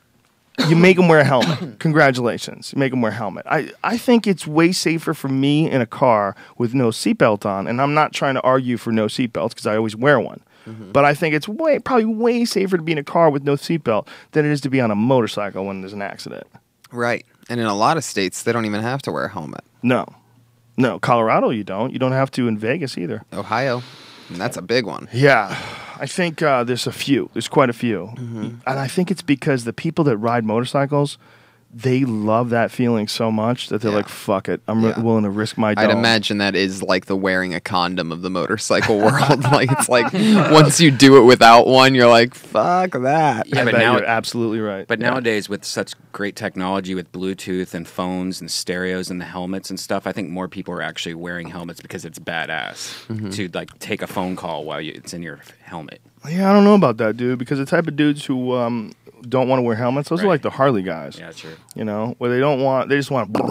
You make him wear a helmet. Congratulations. You make him wear a helmet. I, I think it's way safer for me in a car with no seatbelt on. And I'm not trying to argue for no seatbelts because I always wear one. Mm-hmm. But I think it's way probably way safer to be in a car with no seatbelt than it is to be on a motorcycle when there's an accident. Right. And in a lot of states, they don't even have to wear a helmet. No. No. Colorado, you don't. You don't have to in Vegas either. Ohio, and that's a big one. Yeah. I think uh, there's a few. There's quite a few. Mm-hmm. And I think it's because the people that ride motorcycles, they love that feeling so much that they're Yeah. like, fuck it. I'm Yeah. r- willing to risk my I'd dome. imagine that is like the wearing a condom of the motorcycle world. Like it's like once you do it without one, you're like, fuck that. Yeah, I but bet now- you're absolutely right. But Yeah. nowadays, with such great technology with Bluetooth and phones and stereos and the helmets and stuff, I think more people are actually wearing helmets because it's badass to like take a phone call while you, it's in your helmet. Yeah, I don't know about that, dude, because the type of dudes who um, don't want to wear helmets, those are Right. like the Harley guys. Yeah, sure. You know, where they don't want, they just want to.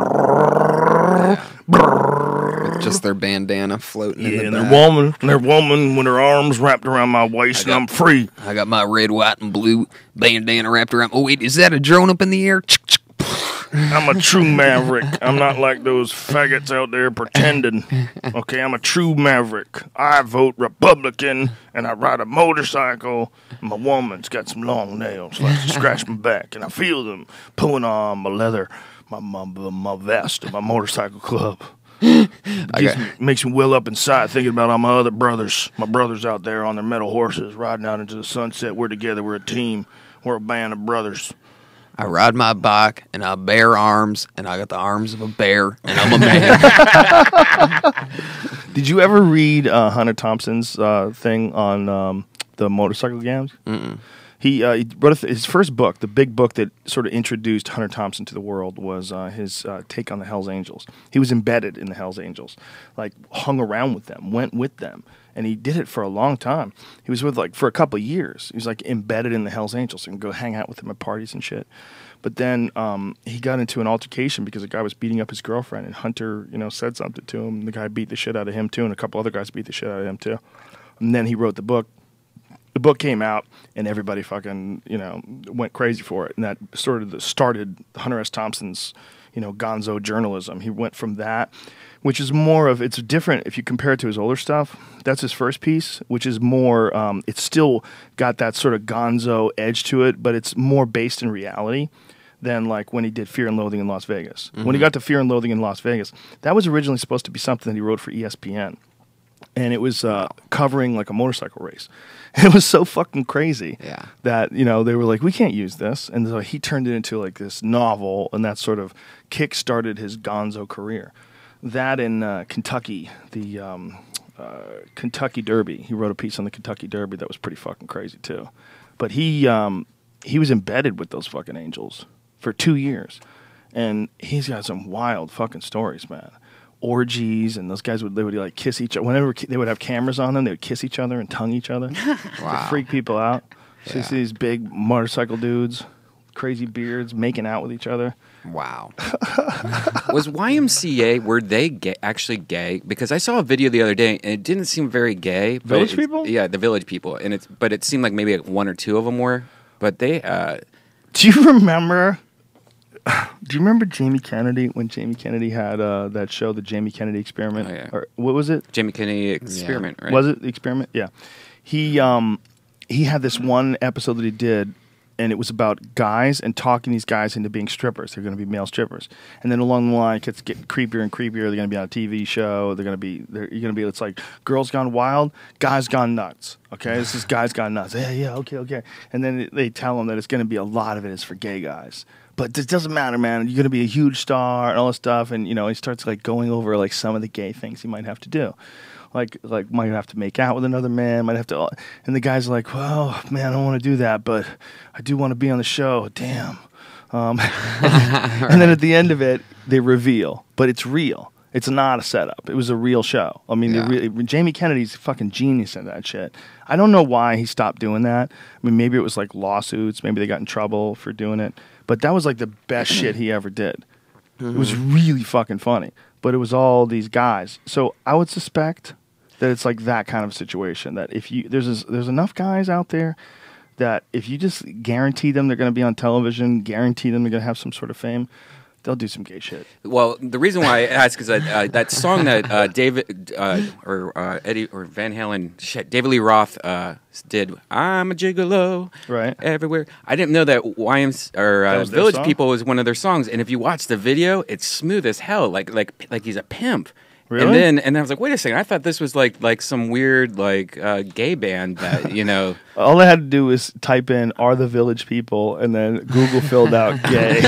With just their bandana floating Yeah, in and the their back. woman, and their woman with her arms wrapped around my waist, and got- I'm free. I got my red, white, and blue bandana wrapped around. Oh wait, is that a drone up in the air? I'm a true maverick. I'm not like those faggots out there pretending. Okay, I'm a true maverick. I vote Republican, and I ride a motorcycle. And my woman's got some long nails, likes to scratch my back, and I feel them pulling on my leather, my my, my vest of my motorcycle club. Gives got- me, makes me well up inside thinking about all my other brothers. My brothers out there on their metal horses riding out into the sunset. We're together. We're a team. We're a band of brothers. I ride my bike and I bear arms and I got the arms of a bear and I'm a man. Did you ever read uh, Hunter Thompson's uh, thing on um, the motorcycle games? Mm-mm. He, uh, he wrote a th- his first book, the big book that sort of introduced Hunter Thompson to the world, was uh, his uh, take on the Hells Angels. He was embedded in the Hells Angels, like hung around with them, went with them, and he did it for a long time. He was with like for a couple of years. He was like embedded in the Hells Angels and go hang out with them at parties and shit. But then um, he got into an altercation because a guy was beating up his girlfriend, and Hunter, you know, said something to him. The guy beat the shit out of him too, and a couple other guys beat the shit out of him too. And then he wrote the book. The book came out, and everybody fucking, you know, went crazy for it. And that sort of started Hunter S. Thompson's, you know, gonzo journalism. He went from that, which is more of, it's different if you compare it to his older stuff. That's his first piece, which is more, um, it's still got that sort of gonzo edge to it, but it's more based in reality than like when he did Fear and Loathing in Las Vegas. Mm-hmm. When he got to Fear and Loathing in Las Vegas, that was originally supposed to be something that he wrote for E S P N. And it was uh, covering like a motorcycle race. It was so fucking crazy Yeah. that, you know, they were like, we can't use this. And so he turned it into like this novel, and that sort of kick-started his gonzo career. That in uh, Kentucky, the um, uh, Kentucky Derby. He wrote a piece on the Kentucky Derby that was pretty fucking crazy too. But he um, he was embedded with those fucking Angels for two years. And he's got some wild fucking stories, man. Orgies, and those guys would they would like kiss each other. Whenever they would have cameras on them, they would kiss each other and tongue each other Wow. to freak people out. So you Yeah. see these big motorcycle dudes, crazy beards, making out with each other. Wow. Was Y M C A, were they gay, actually gay? Because I saw a video the other day, and it didn't seem very gay. but Village it's- People? Yeah, the Village People. and it's But it seemed like maybe one or two of them were. But they... Uh, Do you remember? Do you remember Jamie Kennedy when Jamie Kennedy had uh, that show, the Jamie Kennedy Experiment? Oh, yeah. Or what was it? Jamie Kennedy Experiment, right? Was it the Experiment? Yeah. He um he had this one episode that he did, and it was about guys and talking these guys into being strippers. They're going to be male strippers, and then along the line, it gets getting creepier and creepier. They're going to be on a T V show. They're going to be. They're, you're going to be. It's like Girls Gone Wild, Guys Gone Nuts. Okay, this is Guys Gone Nuts. Yeah, yeah, okay, okay. And then they tell them that it's going to be a lot of it is for gay guys. But it doesn't matter, man. You're going to be a huge star and all this stuff. And, you know, he starts, like, going over, like, some of the gay things he might have to do. Like, like might have to make out with another man, might have to... And the guy's like, well, man, I don't want to do that, but I do want to be on the show. Damn. Um, and then at the end of it, they reveal. But it's real. It's not a setup. It was a real show. I mean, Yeah. they re- Jamie Kennedy's a fucking genius in that shit. I don't know why he stopped doing that. I mean, maybe it was, like, lawsuits. Maybe they got in trouble for doing it. But that was like the best shit he ever did. Mm-hmm. It was really fucking funny. But it was all these guys. So I would suspect that it's like that kind of situation. That if you there's a, there's enough guys out there that if you just guarantee them they're going to be on television, guarantee them they're going to have some sort of fame, they'll do some gay shit. Well, the reason why I ask is that uh, that song that uh, David uh, or uh, Eddie or Van Halen, shit, David Lee Roth uh, did. I'm a gigolo, Right. everywhere. I didn't know that Y M C A or That uh, was their Village song? People was one of their songs. And if you watch the video, it's smooth as hell, like like like he's a pimp. Really? And then and I was like, wait a second, I thought this was like like some weird like uh, gay band that you know. All I had to do was type in "Are the Village People" and then Google filled out "gay."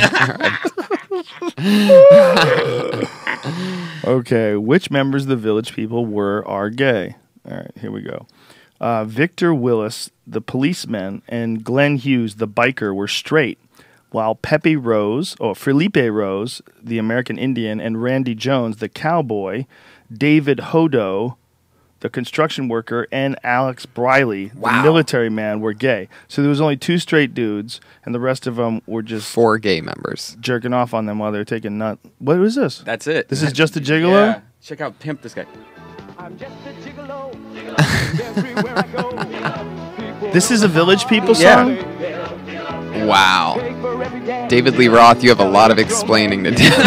Okay, which members of the Village People were are gay? All right, here we go. Uh, Victor Willis, the policeman, and Glenn Hughes, the biker, were straight, while Pepe Rose, or Felipe Rose, the American Indian, and Randy Jones, the cowboy, David Hodo, the construction worker, and Alex Briley, the Wow. military man, were gay. So there was only two straight dudes, and the rest of them were just Four gay members. jerking off on them while they were taking nut. What was this? That's it. This is just a gigolo? Yeah. Check out Pimp this guy. I'm just a gigolo. Everywhere I go. People This is a Village People Yeah. song? Wow. pay for every dance. David Lee Roth, you have a lot of explaining to do.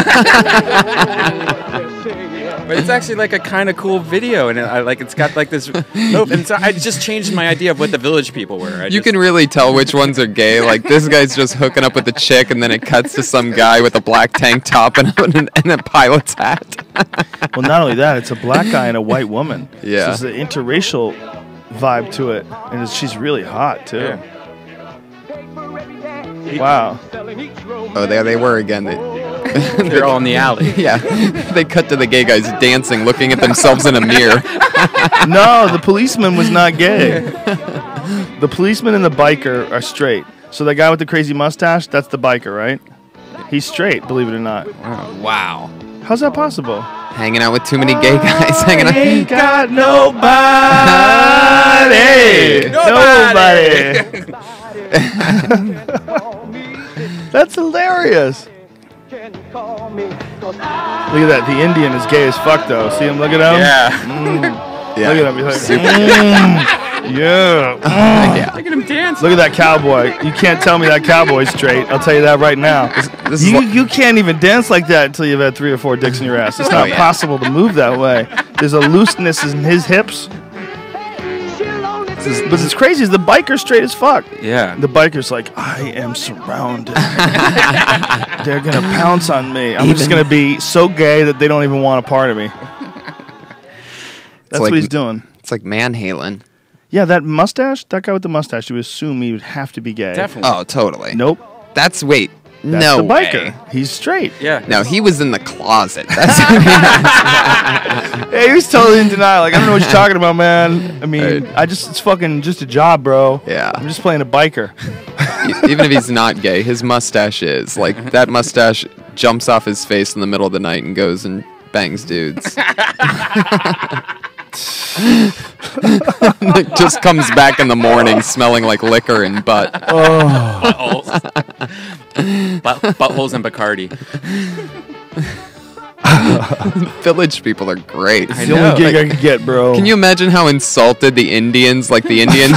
But it's actually like a kind of cool video, and it, I, like it's got like this. Nope, and so I just changed my idea of what the Village People were. I You just, can really tell which ones are gay. Like this guy's just hooking up with a chick, and then it cuts to some guy with a black tank top and, and, and a pilot's hat. Well, not only that, it's a black guy and a white woman. Yeah. So there's an interracial vibe to it, and it's, she's really hot, too. Yeah. Wow. Oh, there they were again. They, They're all in the alley. yeah, they cut to the gay guys dancing, looking at themselves in a mirror. No, the policeman was not gay. The policeman and the biker are straight. So the guy with the crazy mustache, that's the biker, right? He's straight, believe it or not. Wow. How's that possible? Hanging out with too many gay guys. Hanging out. Ain't got nobody. Nobody. That's hilarious. Look at that. The Indian is gay as fuck, though. See him? Look at him. Yeah. Yeah. Look at him. He's like, Super. mm, yeah. mm. Yeah. Look at him dance. Look at that cowboy. You can't tell me that cowboy's straight. I'll tell you that right now. This is You, what- you can't even dance like that until you've had three or four dicks in your ass. It's Oh, not yeah. possible to move that way. There's a looseness in his hips. But it's crazy is the biker's straight as fuck. Yeah. The biker's like, I am surrounded. They're going to pounce on me. I'm just going to be so gay that they don't even want a part of me. That's like, what he's doing. It's like Van Halen. Yeah, that mustache, that guy with the mustache, you assume he would have to be gay. Definitely. Oh, totally. Nope. That's, wait. That's no the biker. way. He's straight. Yeah. No, he was in the closet. That's Yeah, he was totally in denial. Like, I don't know what you're talking about, man. I mean, Right. I just, it's fucking just a job, bro. Yeah. I'm just playing a biker. Even if he's not gay, his mustache is. Like, that mustache jumps off his face in the middle of the night and goes and bangs dudes. It just comes back in the morning smelling like liquor and butt. Buttholes. Butt, buttholes and Bacardi. Village people are great. It's the only gig I could get, bro. Can you imagine how insulted the Indians, like the Indians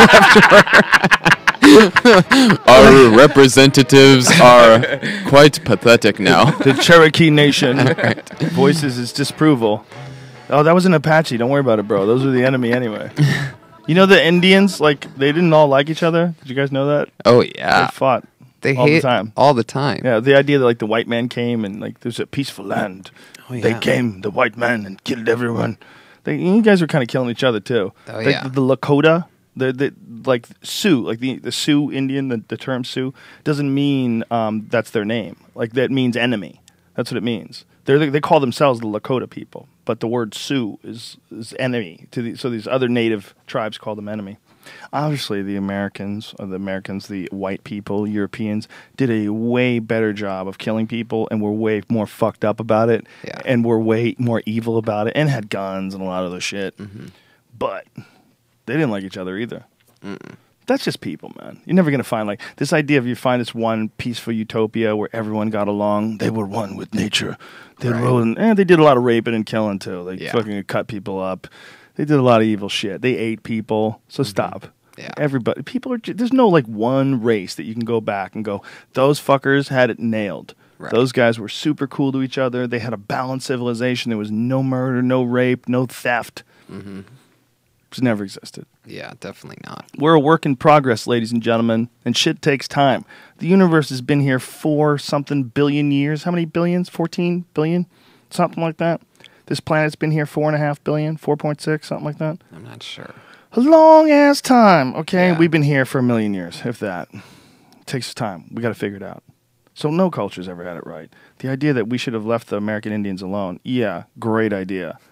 that were left were? Our representatives are quite pathetic now. The Cherokee Nation voices its disapproval. Oh, that was an Apache. Don't worry about it, bro. Those are the enemy anyway. You know the Indians, like, they didn't all like each other? Did you guys know that? Oh, They yeah. fought They all hate the time. all the time. Yeah, the idea that, like, the white man came and, like, there's a peaceful land. Oh, yeah. They came, the white man, and killed everyone. They, you guys were kind of killing each other, too. Oh, like, yeah. The, the Lakota, the, the, like, Sioux, like the, the Sioux Indian, the, the term Sioux, doesn't mean um, that's their name. Like, that means enemy. That's what it means. They're, they call themselves the Lakota people, but the word Sioux is, is enemy. To the, so these other native tribes call them enemy. Obviously, the Americans, or the Americans, the white people, Europeans, did a way better job of killing people and were way more fucked up about it, Yeah. and were way more evil about it, and had guns and a lot of other shit. Mm-hmm. But they didn't like each other either. Mm-mm. That's just people, man. You're never going to find, like, this idea of you find this one peaceful utopia where everyone got along. They were one with nature. They Right. rode, and they did a lot of raping and killing, too. They Yeah. fucking cut people up. They did a lot of evil shit. They ate people. So stop. Yeah. Everybody. People are, ju- there's no, like, one race that you can go back and go, those fuckers had it nailed. Right. Those guys were super cool to each other. They had a balanced civilization. There was no murder, no rape, no theft. Mm-hmm. It's never existed. Yeah, definitely not. We're a work in progress, ladies and gentlemen, and shit takes time. The universe has been here for something billion years. How many billions? fourteen billion? Something like that. This planet's been here four and a half billion, four point six, something like that. I'm not sure. A long ass time, okay? Yeah. We've been here for a million years, if that. It takes time. We got to figure it out. So no culture's ever had it right. The idea that we should have left the American Indians alone, yeah, great idea.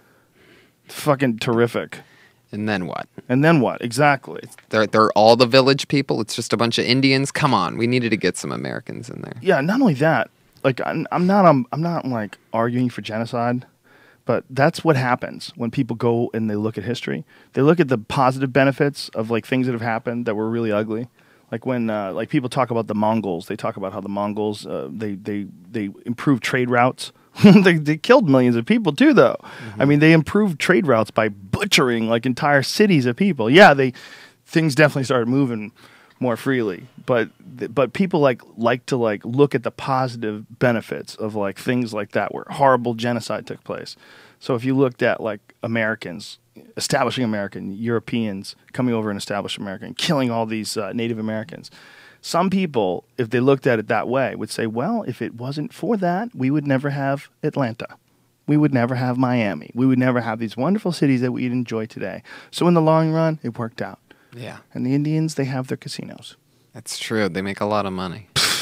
Fucking terrific. And then what? And then what? Exactly. They're they're all the village people. It's just a bunch of Indians. Come on, we needed to get some Americans in there. Yeah, not only that, like I'm, I'm not um, I'm not like arguing for genocide, but that's what happens when people go and they look at history. They look at the positive benefits of like things that have happened that were really ugly. Like when uh, like people talk about the Mongols, they talk about how the Mongols uh, they they they improved trade routes. they, they killed millions of people too, though. Mm-hmm. I mean, they improved trade routes by butchering like entire cities of people. Yeah, they things definitely started moving more freely, but but people like like to like look at the positive benefits of like things like that where horrible genocide took place. So if you looked at like Americans establishing American, Europeans coming over and establishing America and killing all these uh, Native Americans. Some people, if they looked at it that way, would say, well, if it wasn't for that, we would never have Atlanta. We would never have Miami. We would never have these wonderful cities that we enjoy today. So in the long run, it worked out. Yeah, And the Indians, they have their casinos. that's true. They make a lot of money.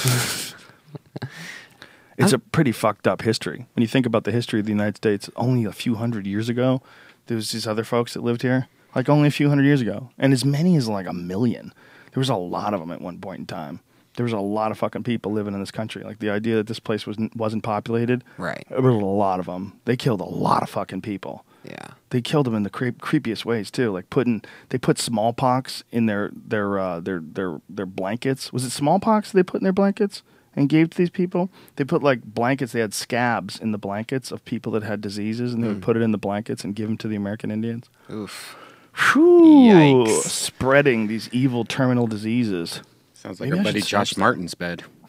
It's a pretty fucked up history. When you think about the history of the United States, only a few hundred years ago, there was these other folks that lived here. Like only a few hundred years ago. And as many as like a million. There was a lot of them at one point in time. There was a lot of fucking people living in this country. Like the idea that this place was, wasn't populated. Right. There were a lot of them. They killed a lot of fucking people. Yeah. They killed them in the creep, creepiest ways too. Like putting, they put smallpox in their their uh, their their their blankets. Was it smallpox they put in their blankets and gave to these people? They put like blankets. They had scabs in the blankets of people that had diseases, and they would put it in the blankets and give them to the American Indians. Oof. Whew, Yikes. spreading these evil terminal diseases. Sounds like Maybe our I buddy should Josh search Martin's bed.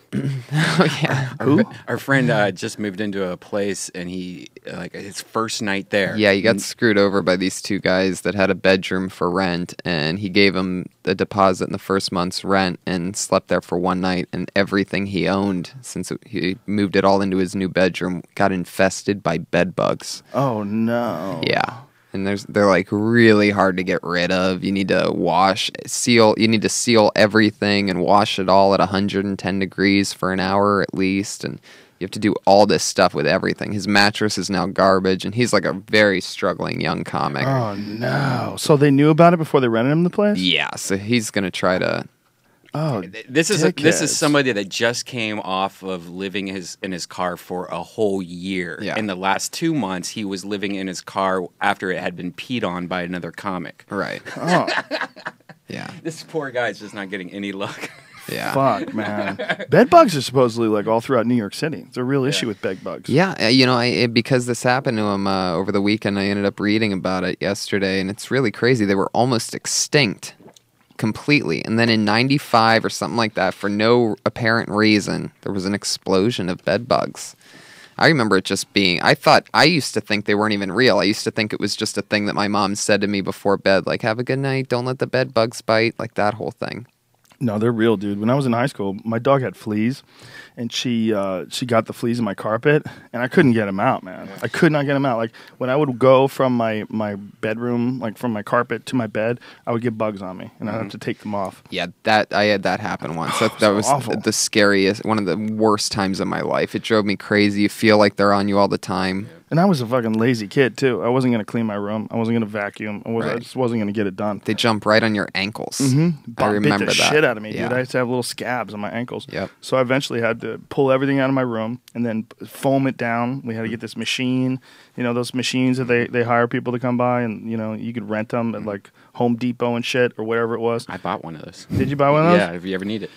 Oh yeah. Our, our friend uh, just moved into a place, and he like his first night there. Yeah, he got And- screwed over by these two guys that had a bedroom for rent, and he gave him the deposit in the first month's rent and slept there for one night, and everything he owned, since it, he moved it all into his new bedroom, got infested by bed bugs. Oh no. Yeah. And there's they're like really hard to get rid of. You need to wash, seal. You need to seal everything and wash it all at one hundred ten degrees for an hour at least. And you have to do all this stuff with everything. His mattress is now garbage, and he's like a very struggling young comic. Oh no. So they knew about it before they rented him the place? Yeah, so he's gonna try to. Oh, This is a, this is dickheads. somebody that just came off of living his in his car for a whole year. Yeah. In the last two months, he was living in his car after it had been peed on by another comic. Right. Oh, Yeah. This poor guy's just not getting any luck. Yeah. fuck, man. Bed bugs are supposedly like all throughout New York City. It's a real issue with bed bugs. Yeah, uh, you know, I, it, because this happened to him uh, over the weekend, I ended up reading about it yesterday, and it's really crazy. They were almost extinct completely. And then in ninety-five or something like that, for no apparent reason, there was an explosion of bed bugs. I remember it just being, I thought, I used to think they weren't even real. I used to think it was just a thing that my mom said to me before bed, like, have a good night, don't let the bed bugs bite, like that whole thing. No, they're real, dude. When I was in high school, my dog had fleas, and she uh, she got the fleas in my carpet, and I couldn't get them out, man. I could not get them out. Like when I would go from my, my bedroom, like from my carpet to my bed, I would get bugs on me, and I'd have to take them off. Yeah, that I had that happen once. That, that So was awful. the scariest, one of the worst times of my life. It drove me crazy. You feel like they're on you all the time. And I was a fucking lazy kid too. I wasn't gonna clean my room. I wasn't gonna vacuum. I, was, I Right. just wasn't gonna get it done. They jump right on your ankles. Mm-hmm. I remember bit the that. shit out of me, Yeah. dude. I used to have little scabs on my ankles. Yep. So I eventually had to pull everything out of my room and then foam it down. We had to get this machine, you know, those machines that they, they hire people to come by, and you know you could rent them at like Home Depot and shit or whatever it was. I bought one of those. Did you buy one of those? Yeah, if you ever need it.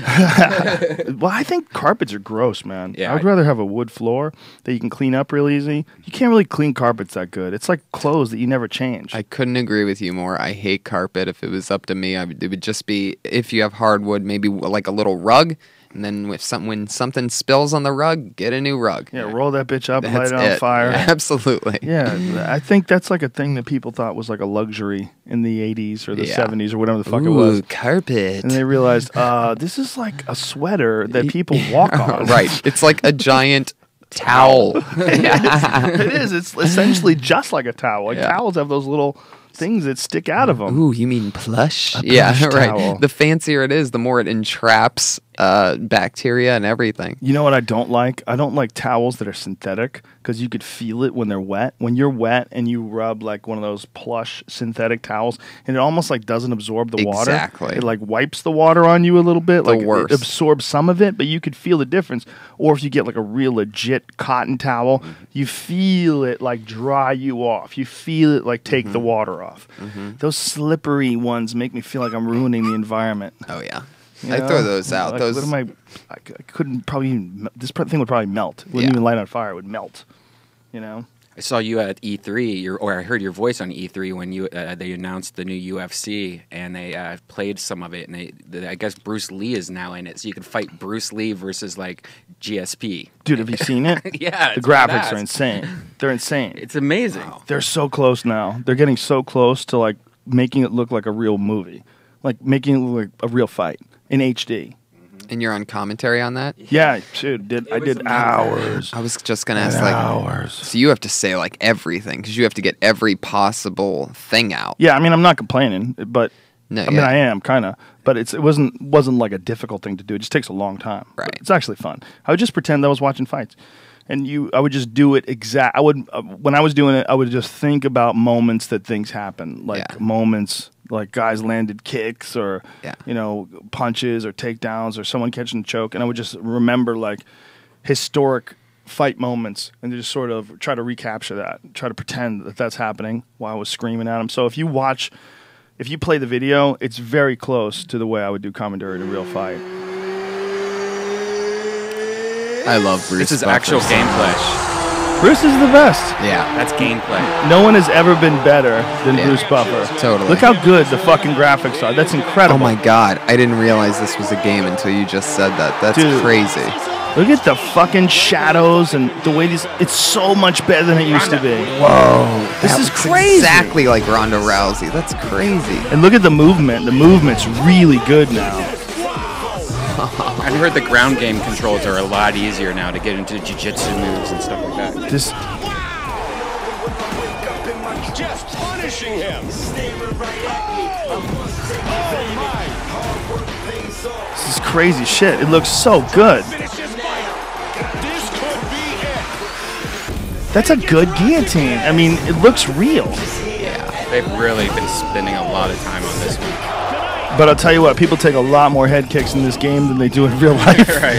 Well, I think carpets are gross, man. Yeah, I would I- rather have a wood floor that you can clean up real easy. You can't really clean carpets that good. It's like clothes that you never change. I couldn't agree with you more. I hate carpet. If it was up to me, I would, it would just be, if you have hardwood, maybe like a little rug. And then if some, when something spills on the rug, get a new rug. yeah, roll that bitch up, light That's it on it. fire. Absolutely. Yeah, I think that's like a thing that people thought was like a luxury in the eighties or the Yeah. seventies or whatever the fuck it Ooh, was. carpet. And they realized, uh, this is like a sweater that people walk on. Right. It's like a giant towel. It is. It's essentially just like a towel. Like Yeah. towels have those little things that stick out of them. Ooh, you mean plush? Yeah, plush right. towel. The fancier it is, the more it entraps uh, bacteria and everything. You know what I don't like? I don't like towels that are synthetic because you could feel it when they're wet. When you're wet and you rub like one of those plush synthetic towels, and it almost like doesn't absorb the water. Exactly. It like wipes the water on you a little bit. The like worst. it absorbs some of it, but you could feel the difference. Or if you get like a real legit cotton towel, you feel it like dry you off. You feel it like take the water off. Those slippery ones make me feel like I'm ruining the environment. Oh, yeah. You I know? throw those out. Like, those what am I, I, c- I couldn't probably even, me- this pr- thing would probably melt. It wouldn't Yeah. even light on fire. It would melt. You know? I saw you at E three, your, or I heard your voice on E three when you uh, they announced the new U F C, and they uh, played some of it, and they, they, I guess Bruce Lee is now in it, so you could fight Bruce Lee versus like G S P. Dude, have you seen it? Yeah, The it's graphics badass. are insane. They're insane. It's amazing. They're so close now. They're getting so close to like making it look like a real movie. Like making it look like a real fight in H D. And you're on commentary on that? Yeah, dude, did I was did amazing. hours. I was just going to ask, like, hours. so you have to say, like, everything, because you have to get every possible thing out. Yeah, I mean, I'm not complaining, but No, I mean, yeah. I am kind of, but it's it wasn't wasn't like a difficult thing to do. It just takes a long time. But Right. it's actually fun. I would just pretend I was watching fights, and you, I would just do it exact. I would uh, when I was doing it, I would just think about moments that things happen, like Yeah. moments like guys landed kicks or Yeah. you know punches or takedowns or someone catching a choke, and I would just remember like historic fight moments and just sort of try to recapture that, try to pretend that that's happening while I was screaming at him. So if you watch. If you play the video, it's very close to the way I would do commentary to a real fight. I love Bruce This is Buffer actual so gameplay. much. Bruce is the best. Yeah. That's gameplay. No one has ever been better than Yeah. Bruce Buffer. Totally. Look how good the fucking graphics are. That's incredible. Oh my god, I didn't realize this was a game until you just said that. That's Dude. crazy. Look at the fucking shadows and the way these. It's so much better than it used to be. Whoa. This that is looks crazy. Exactly like Ronda Rousey. That's crazy. And look at the movement. The movement's really good now. I heard the ground game controls are a lot easier now to get into jiu-jitsu moves and stuff like that. This. Just punishing him. This is crazy shit. It looks so good. Finish this fight. This could be it. That's a good guillotine. I mean, it looks real. They've really been spending a lot of time on this one. But I'll tell you what, people take a lot more head kicks in this game than they do in real life. Right.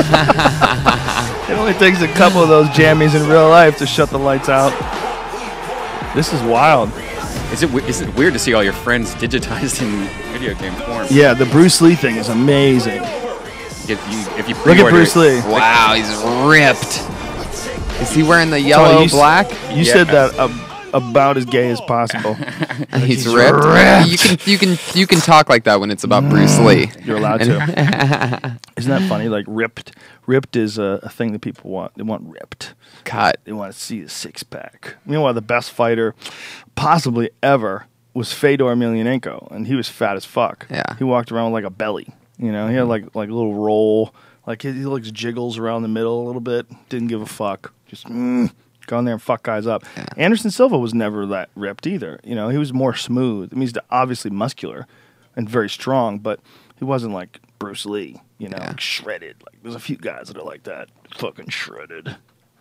It only takes a couple of those jammies in real life to shut the lights out. This is wild. Is it, we- is it weird to see all your friends digitized in video game form? Yeah, the Bruce Lee thing is amazing. If you, if you Look at pre-order Bruce it- Lee. Wow, he's ripped. Is he wearing the yellow you s- black? You Yeah. said that uh, about as gay as possible. He's, he's ripped. ripped. You can you can you can talk like that when it's about Bruce Lee. You're allowed to. Isn't that funny? Like ripped. Ripped is a, a thing that people want. They want ripped. Cut. They want to see the six pack. Meanwhile, the best fighter possibly ever was Fedor Emelianenko, and he was fat as fuck. Yeah. He walked around with like a belly. You know, he had like like a little roll. Like he, he looks jiggles around the middle a little bit. Didn't give a fuck. Just mm, go in there and fuck guys up. Yeah. Anderson Silva was never that ripped either. You know, he was more smooth. I mean, he's obviously muscular and very strong, but he wasn't like Bruce Lee. You know, Yeah. like shredded. Like there's a few guys that are like that, fucking shredded.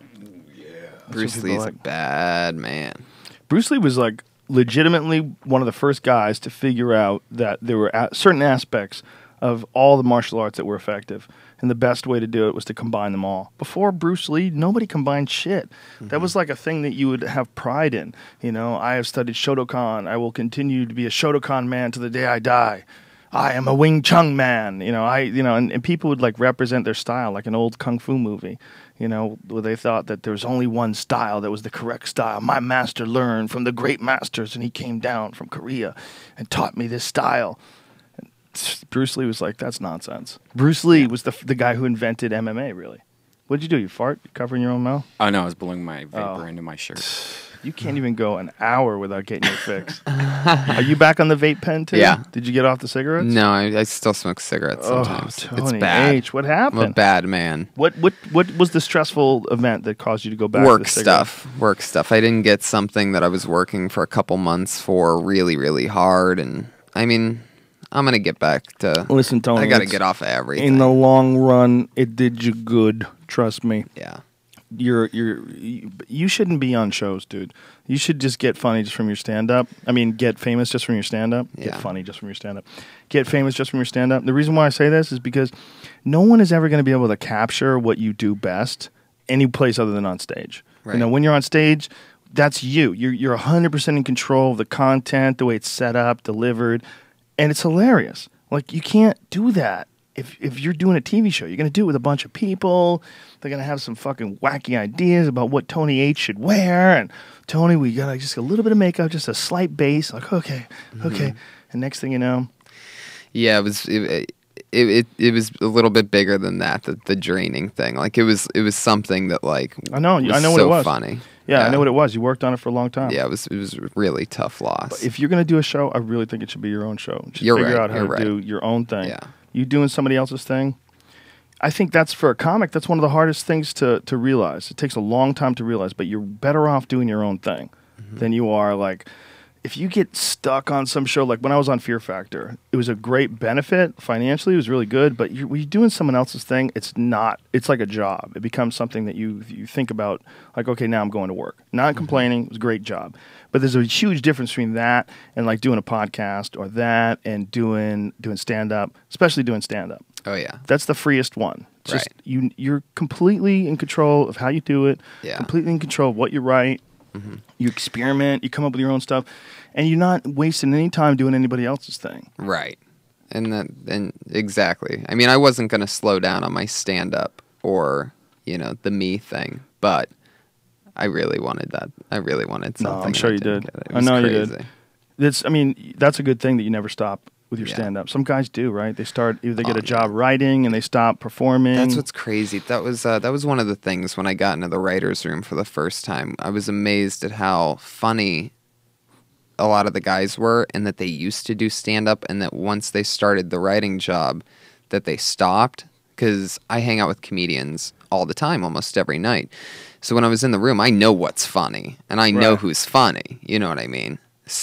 Bruce people Lee's like. a bad man. Bruce Lee was like legitimately one of the first guys to figure out that there were a- certain aspects of all the martial arts that were effective. And the best way to do it was to combine them all. Before Bruce Lee, nobody combined shit. That was like a thing that you would have pride in. You know, I have studied Shotokan. I will continue to be a Shotokan man to the day I die. I am a Wing Chun man. You know, I you know, and, and people would like represent their style like an old kung fu movie. You know, where they thought that there was only one style that was the correct style. My master learned from the great masters, and he came down from Korea and taught me this style. And Bruce Lee was like, that's nonsense. Bruce Lee was the the guy who invented M M A, really. What'd you do? You fart? You covering your own mouth? Oh, no, I was blowing my vapor Oh. into my shirt. You can't even go an hour without getting your fix. Are you back on the vape pen, too? Yeah. Did you get off the cigarettes? No, I, I still smoke cigarettes Oh, sometimes. Tony it's bad. H, what I'm a happened? bad man. What what what was the stressful event that caused you to go back to Work the cigarettes? stuff. Work stuff. I didn't get something that I was working for a couple months for really, really hard. And I mean, I'm going to get back to. Listen, Tony, I got to it's- get off of everything. In the long run, it did you good. Trust me. yeah. You're you're you, you shouldn't be on shows, dude. You should just get funny just from your stand up. I mean, get famous just from your stand up. Get Yeah. funny just from your stand up. Get famous just from your stand up. The reason why I say this is because no one is ever going to be able to capture what you do best any place other than on stage. Right. You know, when you're on stage, that's you. You're you're one hundred percent in control of the content, the way it's set up, delivered, and it's hilarious. Like you can't do that. If if you're doing a T V show, you're going to do it with a bunch of people. They're going to have some fucking wacky ideas about what Tony H should wear. And Tony, we got like, just a little bit of makeup, just a slight base. Like, okay, okay. And next thing you know, Yeah, it was it, it, it, it was a little bit bigger than that, the, the draining thing. Like it was it was something that like I know, was I know what so it was. funny. yeah, I know what it was. You worked on it for a long time. Yeah, it was it was a really tough loss. If you're going to do a show, I really think it should be your own show. Just You're figure right, out how you're to right. do your own thing. Yeah. You doing somebody else's thing, I think that's for a comic, that's one of the hardest things to, to realize. It takes a long time to realize, but you're better off doing your own thing Mm-hmm. than you are like, if you get stuck on some show, like when I was on Fear Factor, it was a great benefit financially, it was really good, but you're, when you're doing someone else's thing, it's not, it's like a job. It becomes something that you you think about, like, okay, now I'm going to work. Not Mm-hmm. complaining, it was a great job. But there's a huge difference between that and like doing a podcast or that and doing doing stand-up, especially doing stand-up. oh yeah. That's the freest one. It's just Right. you you're completely in control of how you do it, Yeah. completely in control of what you write. You experiment, you come up with your own stuff, and you're not wasting any time doing anybody else's thing. Right. And that and exactly. I mean, I wasn't going to slow down on my stand up or, you know, the me thing, but I really wanted that. I really wanted something. No, I'm sure I you didn't did. get it. It I was know you crazy. did. That's, I mean, that's a good thing that you never stop with your Yeah. stand-up. Some guys do, right? They start, either they get Oh, a job man. writing and they stop performing. That's what's crazy. That was uh, that was one of the things when I got into the writer's room for the first time. I was amazed at how funny a lot of the guys were, and that they used to do stand-up, and that once they started the writing job, that they stopped. Because I hang out with comedians all the time, almost every night. So when I was in the room, I know what's funny, and I know Right. who's funny. You know what I mean?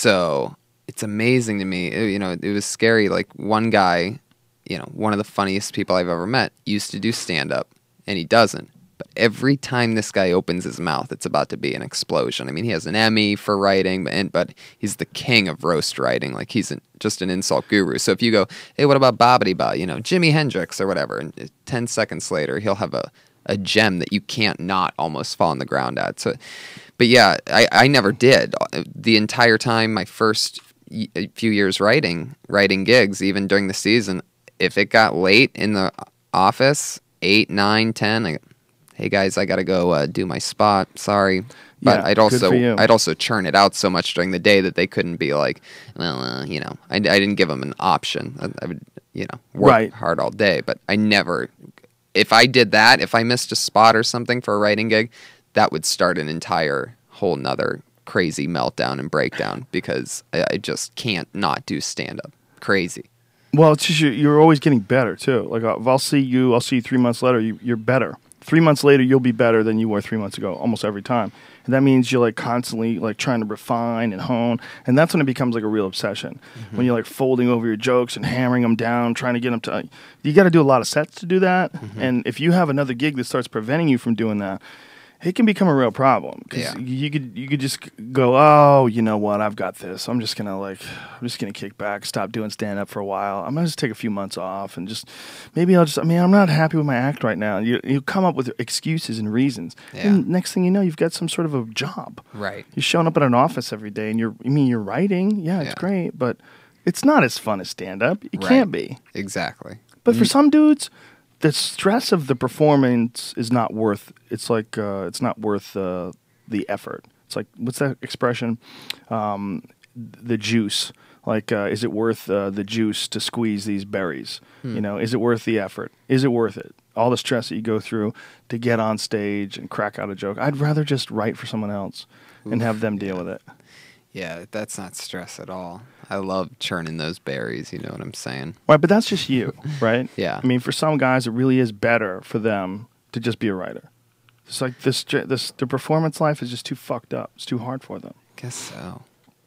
So it's amazing to me. It- you know, it was scary. Like one guy, you know, one of the funniest people I've ever met, used to do stand-up, and he doesn't. But every time this guy opens his mouth, it's about to be an explosion. I mean, he has an Emmy for writing, but, but he's the king of roast writing. Like, he's an, just an insult guru. So if you go, hey, what about Bobbity Ba, you know, Jimi Hendrix or whatever, and ten seconds later, he'll have a, a gem that you can't not almost fall on the ground at. So, but yeah, I, I never did. The entire time, my first y- few years writing, writing gigs, even during the season, if it got late in the office, eight, nine, ten, I go, hey guys, I gotta go uh, do my spot. Sorry, but Yeah, I'd good also for you. I'd also churn it out so much during the day that they couldn't be like, well, uh, you know, I, I didn't give them an option. I, I would, you know, work Right. hard all day, but I never. If I did that, if I missed a spot or something for a writing gig, that would start an entire whole nother crazy meltdown and breakdown because I, I just can't not do stand up. Crazy. Well, it's just you're, you're always getting better too. Like uh, if I'll see you, I'll see you three months later. You, you're better. Three months later, you'll be better than you were three months ago, almost every time. And that means you're like constantly like trying to refine and hone, and that's when it becomes like a real obsession. Mm-hmm. When you're like folding over your jokes and hammering them down, trying to get them to. You got to do a lot of sets to do that. Mm-hmm. And if you have another gig that starts preventing you from doing that, it can become a real problem. 'Cause Yeah. you could you could just go, oh, you know what, I've got this. I'm just gonna like, I'm just gonna kick back, stop doing stand up for a while. I'm gonna just take a few months off and just maybe I'll just. I mean, I'm not happy with my act right now. You you come up with excuses and reasons. Yeah. And next thing you know, you've got some sort of a job. Right. You're showing up at an office every day, and you're. I mean, you're writing. Yeah, it's Yeah. great, but it's not as fun as stand up. It Right. can't be. Exactly. But for some dudes, the stress of the performance is not worth. It's like uh, it's not worth uh, the effort. It's like what's that expression? Um, the juice. Like, uh, is it worth uh, the juice to squeeze these berries? You know, is it worth the effort? Is it worth it? All the stress that you go through to get on stage and crack out a joke. I'd rather just write for someone else and have them deal with it. Yeah, that's not stress at all. I love churning those berries, you know what I'm saying? Right, but that's just you, right? Yeah. I mean, for some guys, it really is better for them to just be a writer. It's like this, this, the performance life is just too fucked up. It's too hard for them. Guess so.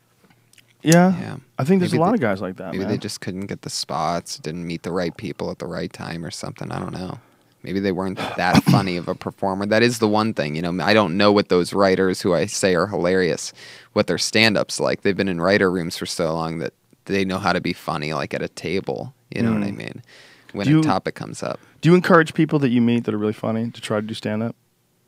Yeah, Yeah. I think there's Maybe a lot they- of guys like that. Maybe man. they just couldn't get the spots, didn't meet the right people at the right time or something. I don't know. Maybe they weren't that funny of a performer. That is the one thing, you know. I don't know what those writers who I say are hilarious, what their stand-up's like. They've been in writer rooms for so long that they know how to be funny, like at a table. You know what I mean? When Do you- a topic comes up. Do you encourage people that you meet that are really funny to try to do stand up?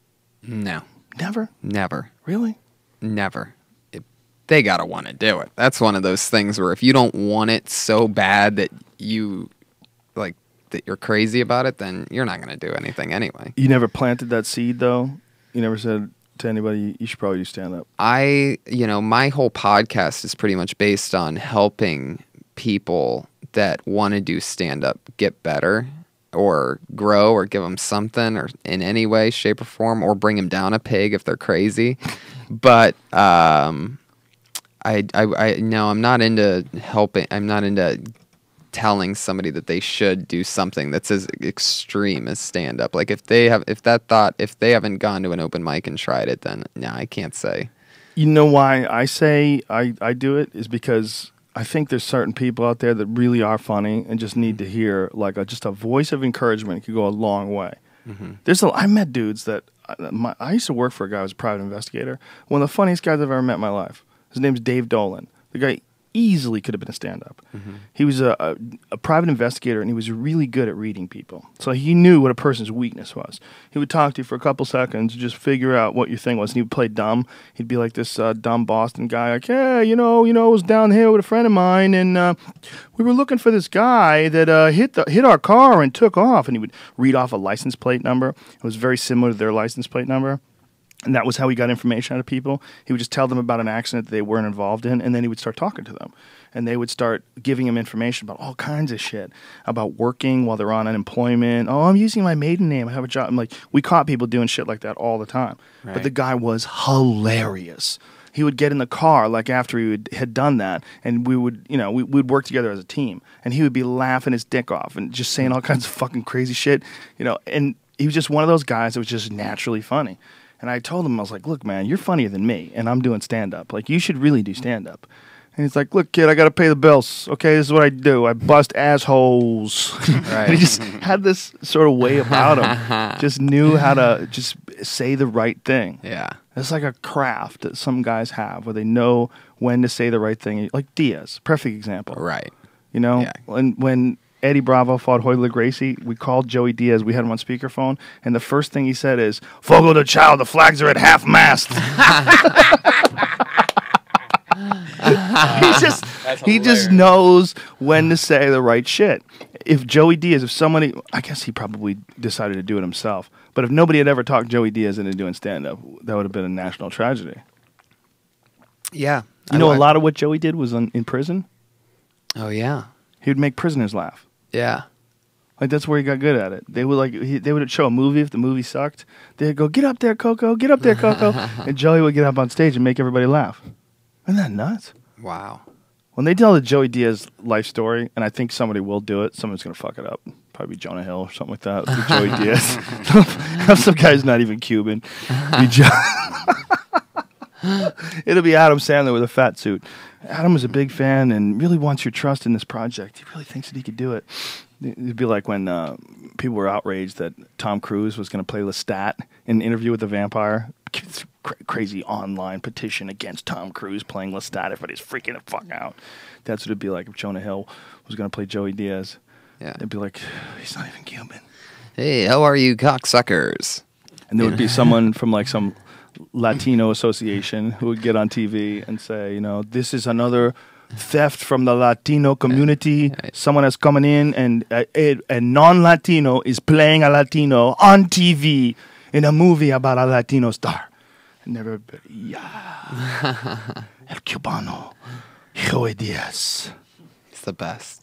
No, Never, never, really. never. It, they gotta want to do it. That's one of those things where if you don't want it so bad that you like that you're crazy about it, then you're not gonna do anything anyway. You never planted that seed, though. You never said to anybody, "You should probably do stand up." I, you know, my whole podcast is pretty much based on helping people that want to do stand up get better or grow or give them something or in any way, shape, or form, or bring them down a peg if they're crazy. But um, I, I, I, no, I'm not into helping. I'm not into telling somebody that they should do something that's as extreme as stand up. Like if they have, if that thought, if they haven't gone to an open mic and tried it, then no, I can't say. You know why I say I, I do it is because I think there's certain people out there that really are funny and just need to hear like a, just a voice of encouragement could go a long way. Mm-hmm. There's a, I met dudes that uh, my, I used to work for a guy who was a private investigator. One of the funniest guys I've ever met in my life. His name's Dave Dolan. The guy easily could have been a stand-up. Mm-hmm. He was a, a, a private investigator, and he was really good at reading people. So he knew what a person's weakness was. He would talk to you for a couple seconds, just figure out what your thing was, and he would play dumb. He'd be like this uh, dumb Boston guy, like, "Yeah, you know, you know, I was down here with a friend of mine, and uh, we were looking for this guy that uh, hit the hit our car and took off." And he would read off a license plate number. It was very similar to their license plate number. And that was how he got information out of people. He would just tell them about an accident that they weren't involved in, and then he would start talking to them. And they would start giving him information about all kinds of shit, about working while they're on unemployment. Oh, I'm using my maiden name. I have a job. I'm like, we caught people doing shit like that all the time. Right. But the guy was hilarious. He would get in the car, like after he would, had done that, and we would, you know, we would work together as a team. And he would be laughing his dick off and just saying all kinds of fucking crazy shit, you know. And he was just one of those guys that was just naturally funny. And I told him, I was like, look, man, you're funnier than me, and I'm doing stand-up. Like, you should really do stand-up. And he's like, look, kid, I got to pay the bills. Okay, this is what I do. I bust assholes. Right. And he just had this sort of way about him. Just knew how to just say the right thing. Yeah. It's like a craft that some guys have where they know when to say the right thing. Like Diaz, perfect example. Right. You know, Yeah. when when Eddie Bravo fought Hoyler Gracie, we called Joey Diaz. We had him on speakerphone, and the first thing he said is, "Fogo de Chao, the flags are at half mast." he just he just knows when to say the right shit. If Joey Diaz, if somebody, I guess he probably decided to do it himself. But if nobody had ever talked Joey Diaz into doing stand-up, that would have been a national tragedy. Yeah. You know, a lot of what Joey did was on, in prison. Oh yeah. He would make prisoners laugh. Yeah. Like, that's where he got good at it. They would like he, they would show a movie if the movie sucked. They'd go, "Get up there, Coco! Get up there, Coco!" And Joey would get up on stage and make everybody laugh. Isn't that nuts? Wow. When they tell the Joey Diaz life story, and I think somebody will do it, someone's gonna fuck it up. Probably Jonah Hill or something like that. With Joey Diaz. Some guy's not even Cuban. Be jo- It'll be Adam Sandler with a fat suit. Adam is a big fan and really wants your trust in this project. He really thinks that he could do it. It'd be like when uh, people were outraged that Tom Cruise was going to play Lestat in Interview with the Vampire. Cra- crazy online petition against Tom Cruise playing Lestat. Everybody's freaking the fuck out. That's what it'd be like if Jonah Hill was going to play Joey Diaz. Yeah. It'd be like, he's not even Cuban. Hey, how are you, cocksuckers? And there would be someone from like some Latino association who would get on T V and say, you know, this is another theft from the Latino community. Right. Someone is coming in and a, a, a non-Latino is playing a Latino on T V in a movie about a Latino star. And everybody, yeah, El Cubano, Joey Diaz. It's the best.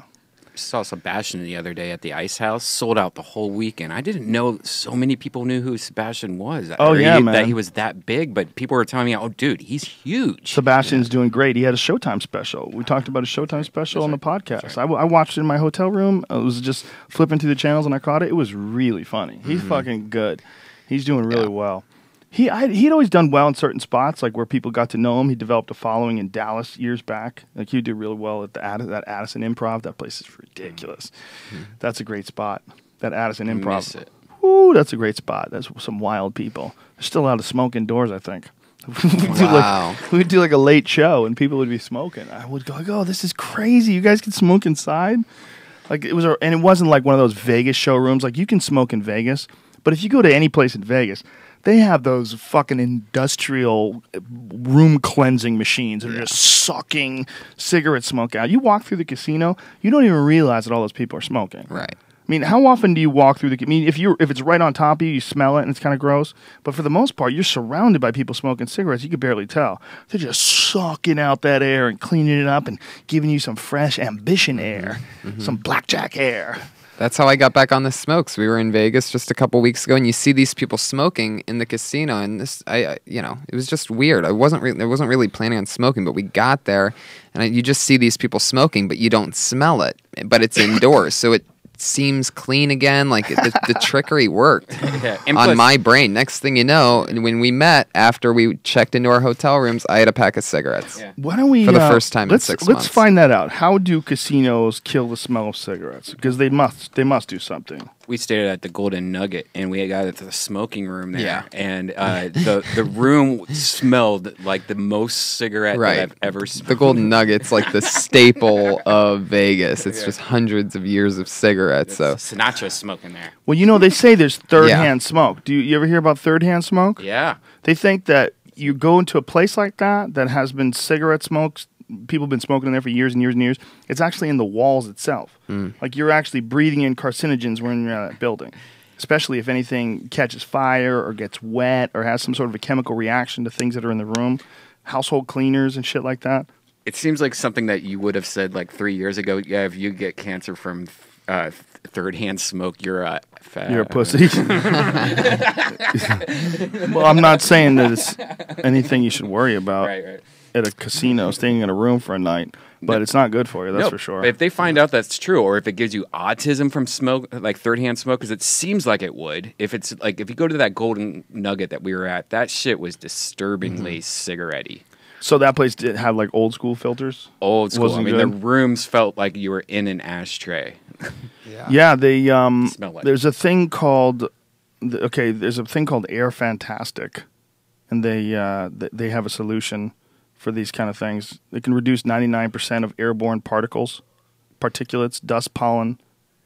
Saw Sebastian the other day at the Ice House. Sold out the whole weekend. I didn't know so many people knew who Sebastian was. Oh, Or yeah, he, man. That he was that big, but people were telling me, "Oh, dude, he's huge." Sebastian's doing great. He had a Showtime special. We talked about a Showtime special on the podcast. I, w- I watched it in my hotel room. I was just flipping through the channels and I caught it. It was really funny. He's fucking good. He's doing really Yeah. well. He I, he'd always done well in certain spots, like where people got to know him. He developed a following in Dallas years back. Like he'd do really well at the Add- that Addison Improv. That place is ridiculous. That's a great spot. That Addison Improv. miss it. Ooh, that's a great spot. That's some wild people. They're still allowed to smoke indoors, I think. we would do Wow. like, we would do like a late show and people would be smoking. I would go, like, oh, this is crazy. You guys can smoke inside? Like it was, a, and it wasn't like one of those Vegas showrooms. Like you can smoke in Vegas, but if you go to any place in Vegas, they have those fucking industrial room cleansing machines that are just sucking cigarette smoke out. You walk through the casino, you don't even realize that all those people are smoking. Right. I mean, how often do you walk through the? I mean, if you if it's right on top of you, you smell it and it's kind of gross. But for the most part, you're surrounded by people smoking cigarettes. You can barely tell. They're just sucking out that air and cleaning it up and giving you some fresh ambition air, some blackjack air. That's how I got back on the smokes. We were in Vegas just a couple weeks ago, and you see these people smoking in the casino, and this, I, I you know, it was just weird. I wasn't, re- I wasn't really planning on smoking, but we got there, and I, you just see these people smoking, but you don't smell it. But it's indoors, so it seems clean again. Like the, the trickery worked Yeah, and on plus- my brain. Next thing you know, and when we met after we checked into our hotel rooms, I had a pack of cigarettes. Yeah. Why don't we For the uh, first time in let's, six let's months. find that out. How do casinos kill the smell of cigarettes? Because they must. They must do something. We stayed at the Golden Nugget, and we got into the smoking room there. Yeah. And uh, the the room smelled like the most cigarette Right. that I've ever smelled. The Golden Nugget's like the staple of Vegas. It's just hundreds of years of cigarettes. So Sinatra's smoking there. Well, you know they say there's third-hand smoke. Do you, you ever hear about third-hand smoke? Yeah. They think that you go into a place like that that has been cigarette smokes, people have been smoking in there for years and years and years. It's actually in the walls itself. Like you're actually breathing in carcinogens when you're in that building. especially if anything catches fire or gets wet or has some sort of a chemical reaction to things that are in the room. Household cleaners and shit like that. It seems like something that you would have said like three years ago. Yeah, if you get cancer from uh, third-hand smoke, you're a fat. You're a pussy. Well, I'm not saying that it's anything you should worry about Right, right. at a casino, staying in a room for a night. But it's not good for you, that's No, for sure. If they find out that's true, or if it gives you autism from smoke, like third-hand smoke, because it seems like it would. If it's like if you go to that Golden Nugget that we were at, that shit was disturbingly cigarette-y. So that place did have like old school filters? Old school. Wasn't I mean, the good? rooms felt like you were in an ashtray. Yeah. Yeah, they um Smell like there's a thing called th- okay, there's a thing called Air Fantastic. And they uh th- they have a solution for these kind of things. It can reduce ninety-nine percent of airborne particles, particulates, dust, pollen.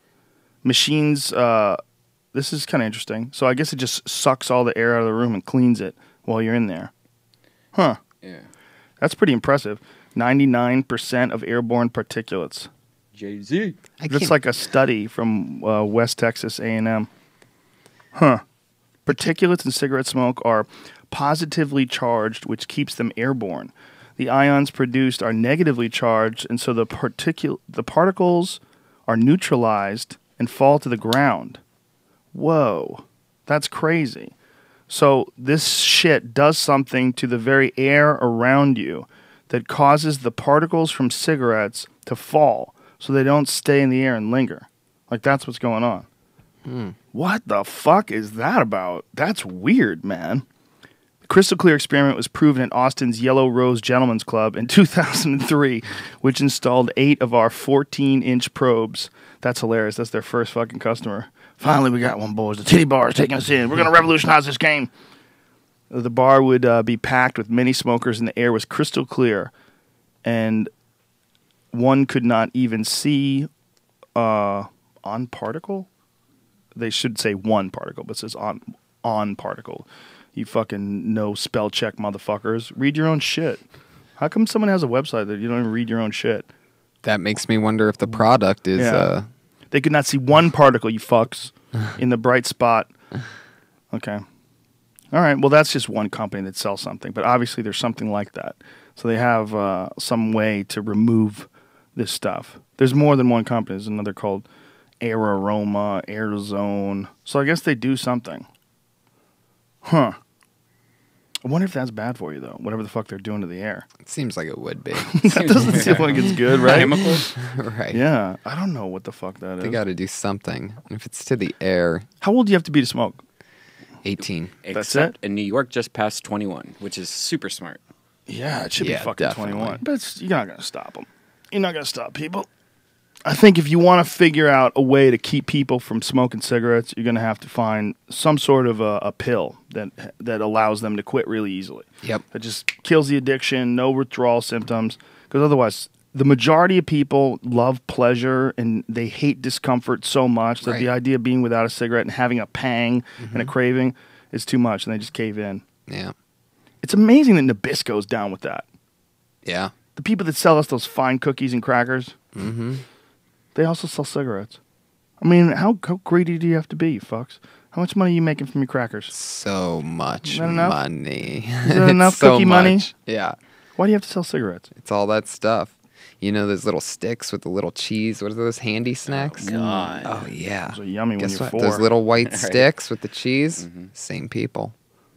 Machines uh this is kind of interesting. So I guess it just sucks all the air out of the room and cleans it while you're in there. Huh. Yeah. That's pretty impressive. ninety-nine percent of airborne particulates. Jay-Z. I That's can't- like a study from uh, West Texas A and M. Huh. Particulates in cigarette smoke are positively charged, which keeps them airborne. The ions produced are negatively charged, and so the particul- the particles are neutralized and fall to the ground. Whoa. That's crazy. So this shit does something to the very air around you that causes the particles from cigarettes to fall so they don't stay in the air and linger. Like, that's what's going on. Hmm. What the fuck is that about? That's weird, man. The crystal clear experiment was proven at Austin's Yellow Rose Gentlemen's Club in two thousand three, which installed eight of our fourteen-inch probes. That's hilarious. That's their first fucking customer. Finally, we got one, boys. The titty bar is taking us in. We're going to revolutionize this game. The bar would uh, be packed with many smokers, and the air was crystal clear. And one could not even see uh, on particle. They should say one particle, but it says on on particle. You fucking no spell check motherfuckers. Read your own shit. How come someone has a website that you don't even read your own shit? That makes me wonder if the product is. Yeah. Uh, They could not see one particle, you fucks, in the bright spot. Okay. All right. Well, that's just one company that sells something, but obviously there's something like that. So they have uh, some way to remove this stuff. There's more than one company. There's another called Air Aroma, Air Zone. So I guess they do something. Huh. I wonder if that's bad for you, though, whatever the fuck they're doing to the air. it seems like it would be. That doesn't seem like it's good, right? Chemicals? Right. Yeah. I don't know what the fuck that They is. got to do something. And if it's to the air, How old do you have to be to smoke? eighteen. That's Except it? in New York, just past twenty-one, which is super smart. Yeah, it should Yeah, be fucking definitely. twenty-one. But it's, you're not going to stop them. You're not going to stop people. I think if you want to figure out a way to keep people from smoking cigarettes, you're going to have to find some sort of a, a pill that that allows them to quit really easily. Yep. That just kills the addiction, no withdrawal symptoms. Because otherwise, the majority of people love pleasure and they hate discomfort so much that Right. the idea of being without a cigarette and having a pang and a craving is too much, and they just cave in. Yeah. It's amazing that Nabisco's down with that. Yeah. The people that sell us those fine cookies and crackers, Mm-hmm. they also sell cigarettes. I mean, how, how greedy do you have to be, you fucks? How much money are you making from your crackers? So much Is that enough? money. Is that enough It's so cookie money? much. Yeah. Why do you have to sell cigarettes? It's all that stuff. You know those little sticks with the little cheese? What are those handy snacks? God. Oh, yeah. Those are yummy when Guess you're what? four. Those little white Right. sticks with the cheese? Same people.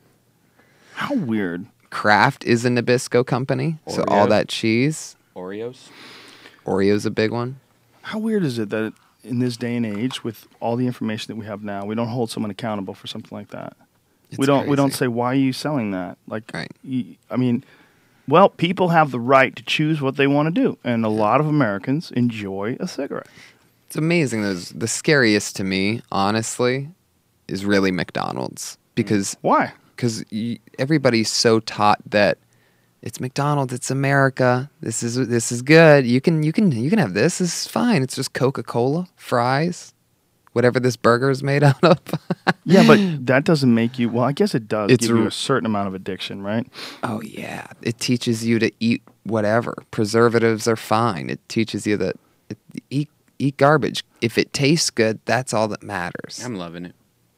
How weird. Kraft is a Nabisco company. So all Oreos. that cheese. Oreos? Oreo's a big one. How weird is it that in this day and age, with all the information that we have now, we don't hold someone accountable for something like that? It's we don't. We don't crazy. say, "Why are you selling that?" Like, Right. you, I mean, well, people have the right to choose what they want to do, and a lot of Americans enjoy a cigarette. It's amazing. Those the scariest to me, honestly, is really McDonald's because Why? because everybody's so taught that it's McDonald's, it's America. This is this is good. You can you can you can have this. This is fine. It's just Coca-Cola, fries, whatever this burger is made out of. Yeah, but that doesn't make you. Well, I guess it does It's give you r- a certain amount of addiction, right? Oh yeah, it teaches you to eat whatever. Preservatives are fine. It teaches you that it, eat eat garbage. If it tastes good, that's all that matters. I'm loving it.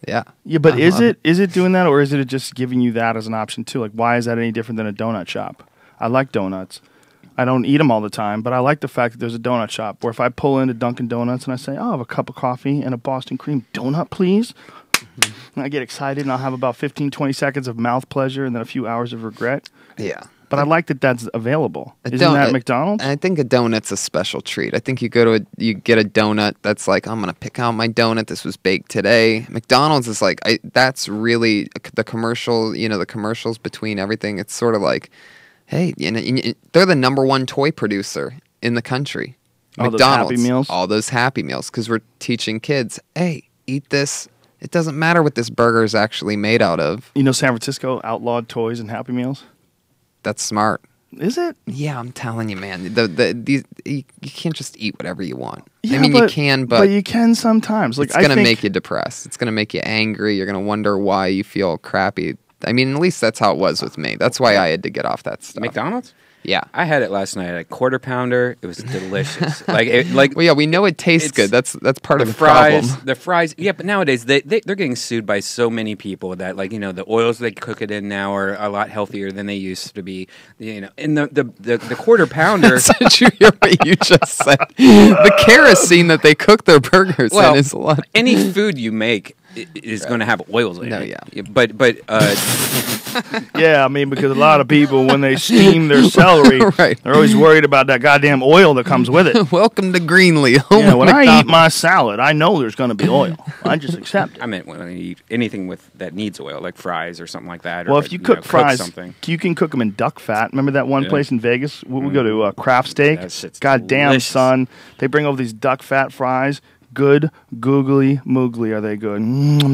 Yeah. Yeah, but I is love it is it doing that, or is it just giving you that as an option too? Like, why is that any different than a donut shop? I like donuts. I don't eat them all the time, but I like the fact that there's a donut shop where if I pull into Dunkin' Donuts and I say, "Oh, I have a cup of coffee and a Boston cream donut, please," mm-hmm. and I get excited and I'll have about fifteen, twenty seconds of mouth pleasure and then a few hours of regret. Yeah. But I like that that's available. A Isn't that donut- McDonald's? And I think a donut's a special treat. I think you go to a, you get a donut that's like, I'm gonna pick out my donut. This was baked today. McDonald's is like, I, that's really the commercial. You know, the commercials between everything. It's sort of like, hey, you know, you- they're the number one toy producer in the country. All those McDonald's, Happy Meals? all those Happy Meals, because we're teaching kids, hey, eat this. It doesn't matter what this burger is actually made out of. You know, San Francisco outlawed toys and Happy Meals. That's smart. Is it? Yeah, I'm telling you, man. The the these you, you can't just eat whatever you want. Yeah, I mean, but, you can, but, but you can sometimes. Like, it's I gonna think, make you depressed. It's gonna make you angry. You're gonna wonder why you feel crappy. I mean, at least that's how it was with me. That's why I had to get off that stuff. McDonald's? Yeah. I had it last night. A quarter pounder. It was delicious. like, it, like Well, yeah, we know it tastes It's- good. That's that's part the of the fries. problem. The fries. Yeah, but nowadays they, they they're getting sued by so many people that, like, you know, the oils they cook it in now are a lot healthier than they used to be. You know, and the the the, the quarter pounder. Did you hear what you just said? The kerosene that they cook their burgers well, in is a lot. any food you make i- is going to have oils in No, it. yeah. But but uh, Yeah, I mean, because a lot of people, when they steam their celery, Right. they're always worried about that goddamn oil that comes with it. Welcome to Greenlee. home Yeah, of when I eat McDonald's. my salad, I know there's going to be oil. I just accept it. I meant when you eat anything with that needs oil, like fries or something like that. Well, or, if you know, cook fries, something. you can cook them in duck fat. Remember that one Yeah. place in Vegas? We, we go to uh, Craft Steak. That shit's God damn, delicious. son. They bring over these duck fat fries. Good, googly, moogly are they good.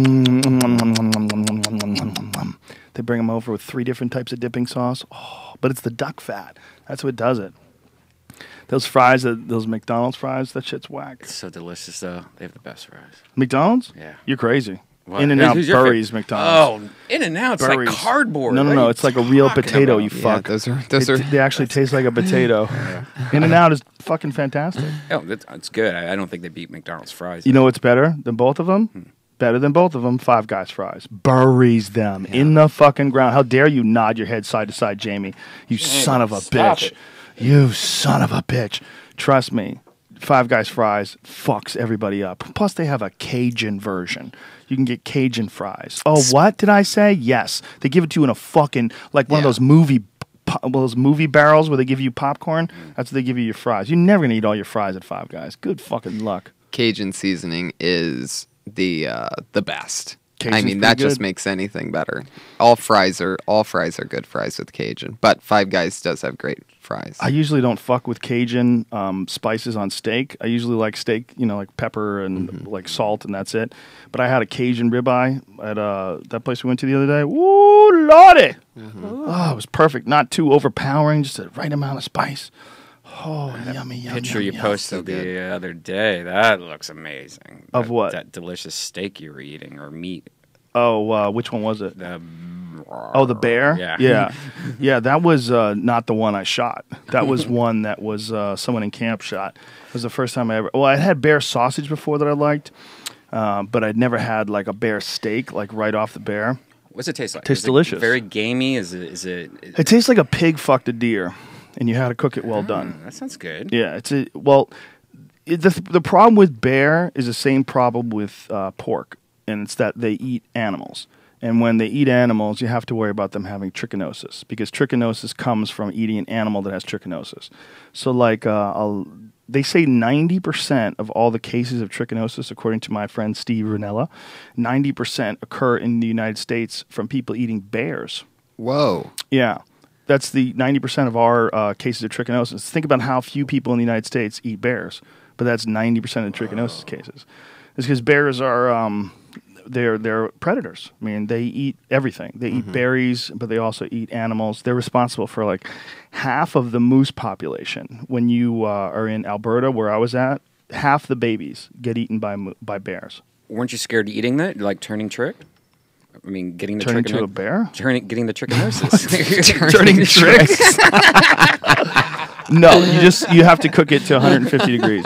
They bring them over with three different types of dipping sauce. Oh, but it's the duck fat. That's what does it. Those fries, that- those McDonald's fries, that shit's whack. It's so delicious, though. They have the best fries. McDonald's? Yeah. You're crazy. What? In and Out Who's your Burries favorite? McDonald's. Oh, In and Out's Burries. like cardboard. No, no, What no. are It's you like a real talking potato, about? you Yeah, fuck. those are those they, are. they actually taste like a potato. In and Out is fucking fantastic. Oh, that's, it's good. I, I don't think they beat McDonald's fries. You know what's better than both of them? Better than both of them, Five Guys fries. Buries them in the fucking ground. How dare you nod your head side to side, Jamie? You son of a stop bitch. it. You son of a bitch. Trust me, Five Guys fries fucks everybody up. Plus, they have a Cajun version. You can get Cajun fries. Oh, what did I say? Yes. They give it to you in a fucking, like one of Yeah. those movie po- well, those movie barrels where they give you popcorn. That's what they give you your fries. You're never going to eat all your fries at Five Guys. Good fucking luck. Cajun seasoning is the uh, the best. I Cajun's mean, that pretty just good. makes anything better. All fries are all fries are good fries with Cajun, but Five Guys does have great fries. I usually don't fuck with Cajun um, spices on steak. I usually like steak, you know, like pepper and Mm-hmm. like salt, and that's it. But I had a Cajun ribeye at uh, that place we went to the other day. Woo, lordy! Mm-hmm. Oh, it was perfect. Not too overpowering, just the right amount of spice. Oh, yummy, yummy. Picture you yummy, posted so the other day. That looks amazing. Of That- what? That delicious steak you were eating or meat. Oh, uh, which one was it? The Oh, the bear? Yeah. Yeah. Yeah, that was uh, not the one I shot. That was one that was uh, someone in camp shot. It was the first time I ever... Well, I had bear sausage before that I liked, uh, but I'd never had like a bear steak, like right off the bear. What's it taste like? Tastes Is it delicious. Very gamey. Is it? Is it? It tastes like a pig fucked a deer, and you had to cook it well done. That sounds good. Yeah, it's a... Well, it, the, the problem with bear is the same problem with uh, pork, and it's that they eat animals. And when they eat animals, you have to worry about them having trichinosis, because trichinosis comes from eating an animal that has trichinosis. So, like, uh, I'll, they say ninety percent of all the cases of trichinosis, according to my friend Steve Ranella, ninety percent occur in the United States from people eating bears. Whoa. Yeah. That's the ninety percent of our uh, cases of trichinosis. Think about how few people in the United States eat bears, but that's ninety percent of trichinosis cases. It's because bears are... Um, They're they're predators. I mean, they eat everything. They eat berries, but they also eat animals. They're responsible for like half of the moose population. When you uh, are in Alberta, where I was at, half the babies get eaten by mo- by bears. Weren't you scared of eating that? Like turning trick? I mean, getting the Turning trichino- to a bear? Turning, getting the trichinosis. Turning tricks. No, you just you have to cook it to one hundred fifty degrees.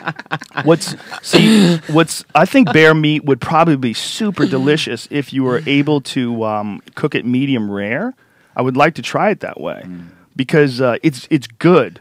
What's see? What's I think bear meat would probably be super delicious if you were able to um, cook it medium rare. I would like to try it that way mm. because uh, it's it's good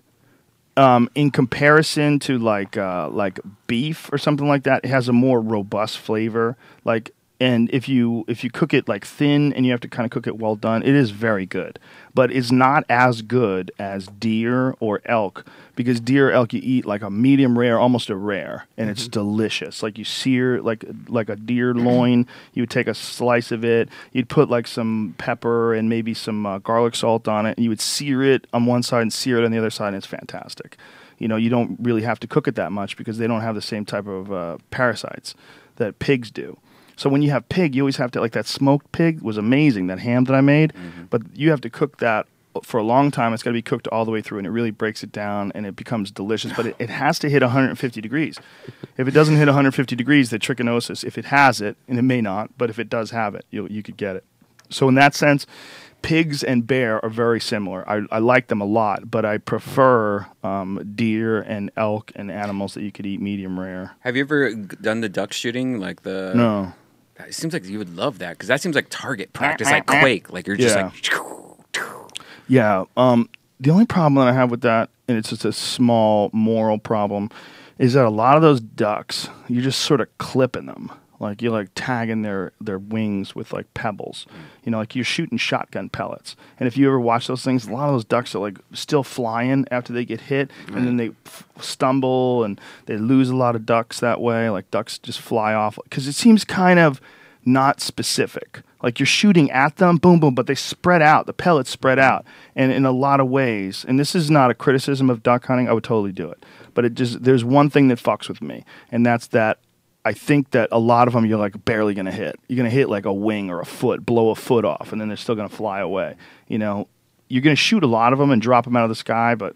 um, in comparison to like uh, like beef or something like that. It has a more robust flavor. Like. And if you if you cook it like thin and you have to kind of cook it well done, it is very good. But it's not as good as deer or elk because deer or elk you eat like a medium rare, almost a rare, and mm-hmm. it's delicious. Like you sear like like a deer loin, you would take a slice of it, you'd put like some pepper and maybe some uh, garlic salt on it, and you would sear it on one side and sear it on the other side, and it's fantastic. You know, you don't really have to cook it that much because they don't have the same type of uh, parasites that pigs do. So when you have pig, you always have to, like that smoked pig was amazing, that ham that I made, mm-hmm. but you have to cook that for a long time. It's got to be cooked all the way through, and it really breaks it down, and it becomes delicious, but it, it has to hit one hundred fifty degrees. If it doesn't hit one hundred fifty degrees, the trichinosis, if it has it, and it may not, but if it does have it, you you could get it. So in that sense, pigs and bear are very similar. I, I like them a lot, but I prefer um, deer and elk and animals that you could eat medium rare. Have you ever done the duck shooting? Like the No. It seems like you would love that because that seems like target practice, like Quake. Like you're just yeah. like. Yeah. Um, the only problem that I have with that, and it's just a small moral problem, is that a lot of those ducks, you're just sort of clipping them. Like you're like tagging their, their wings with like pebbles. You know, like you're shooting shotgun pellets. And if you ever watch those things, a lot of those ducks are like still flying after they get hit, right. and then they f- stumble and they lose a lot of ducks that way. Like ducks just fly off because it seems kind of not specific. Like you're shooting at them, boom, boom, but they spread out. The pellets spread out, and in a lot of ways. And this is not a criticism of duck hunting. I would totally do it, but it just there's one thing that fucks with me, and that's that. I think that a lot of them you're like barely going to hit. You're going to hit like a wing or a foot, blow a foot off, and then they're still going to fly away. You know, you're going to shoot a lot of them and drop them out of the sky, but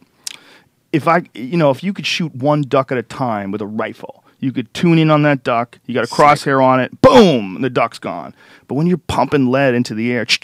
if I, you know, if you could shoot one duck at a time with a rifle, you could tune in on that duck, you got a crosshair on it, boom, and the duck's gone. But when you're pumping lead into the air,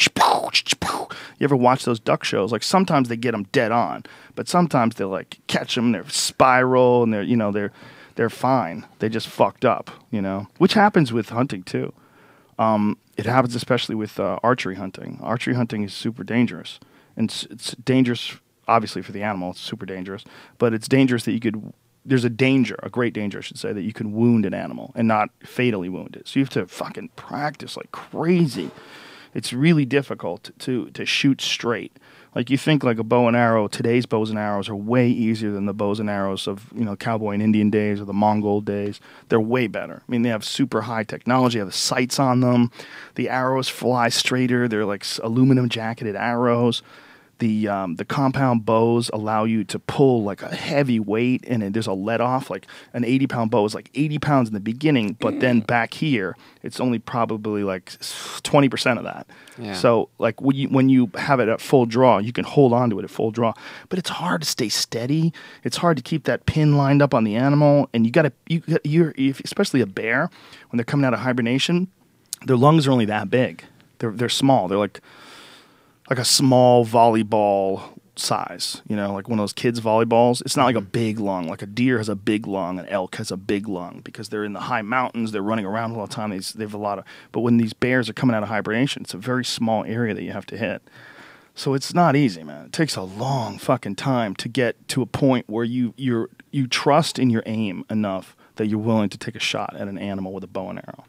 you ever watch those duck shows? Like sometimes they get them dead on, but sometimes they like catch them, they're spiral, and they're, you know, they're, they're fine. They just fucked up, you know, which happens with hunting too. Um, it happens especially with uh, archery hunting. Archery hunting is super dangerous, and it's, it's dangerous, obviously, for the animal. It's super dangerous, but it's dangerous that you could. There's a danger, a great danger, I should say, that you can wound an animal and not fatally wound it. So you have to fucking practice like crazy. It's really difficult to to shoot straight. Like you think like a bow and arrow, today's bows and arrows are way easier than the bows and arrows of, you know, cowboy and Indian days or the Mongol days. They're way better. I mean, they have super high technology, they have the sights on them. The arrows fly straighter. They're like aluminum jacketed arrows. The um, the compound bows allow you to pull like a heavy weight, and it, there's a let off. Like an eighty pound bow is like eighty pounds in the beginning, but then back here it's only probably like twenty percent of that. Yeah. So like when you when you have it at full draw, you can hold on to it at full draw, but it's hard to stay steady. It's hard to keep that pin lined up on the animal, and you got to you you're if, especially a bear when they're coming out of hibernation, their lungs are only that big. They're they're small. They're like. like a small volleyball size, you know, like one of those kids' volleyballs. It's not like a big lung. Like a deer has a big lung, an elk has a big lung because they're in the high mountains. They're running around all the time. They, they have a lot of. But when these bears are coming out of hibernation, it's a very small area that you have to hit. So it's not easy, man. It takes a long fucking time to get to a point where you you're you trust in your aim enough that you're willing to take a shot at an animal with a bow and arrow.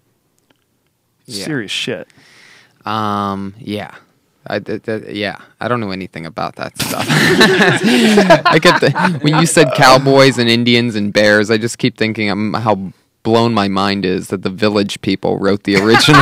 Yeah. Serious shit. Um. Yeah. I, th- th- yeah, I don't know anything about that stuff. I get the, when you said cowboys and Indians and bears, I just keep thinking um, how blown my mind is that the Village People wrote the original.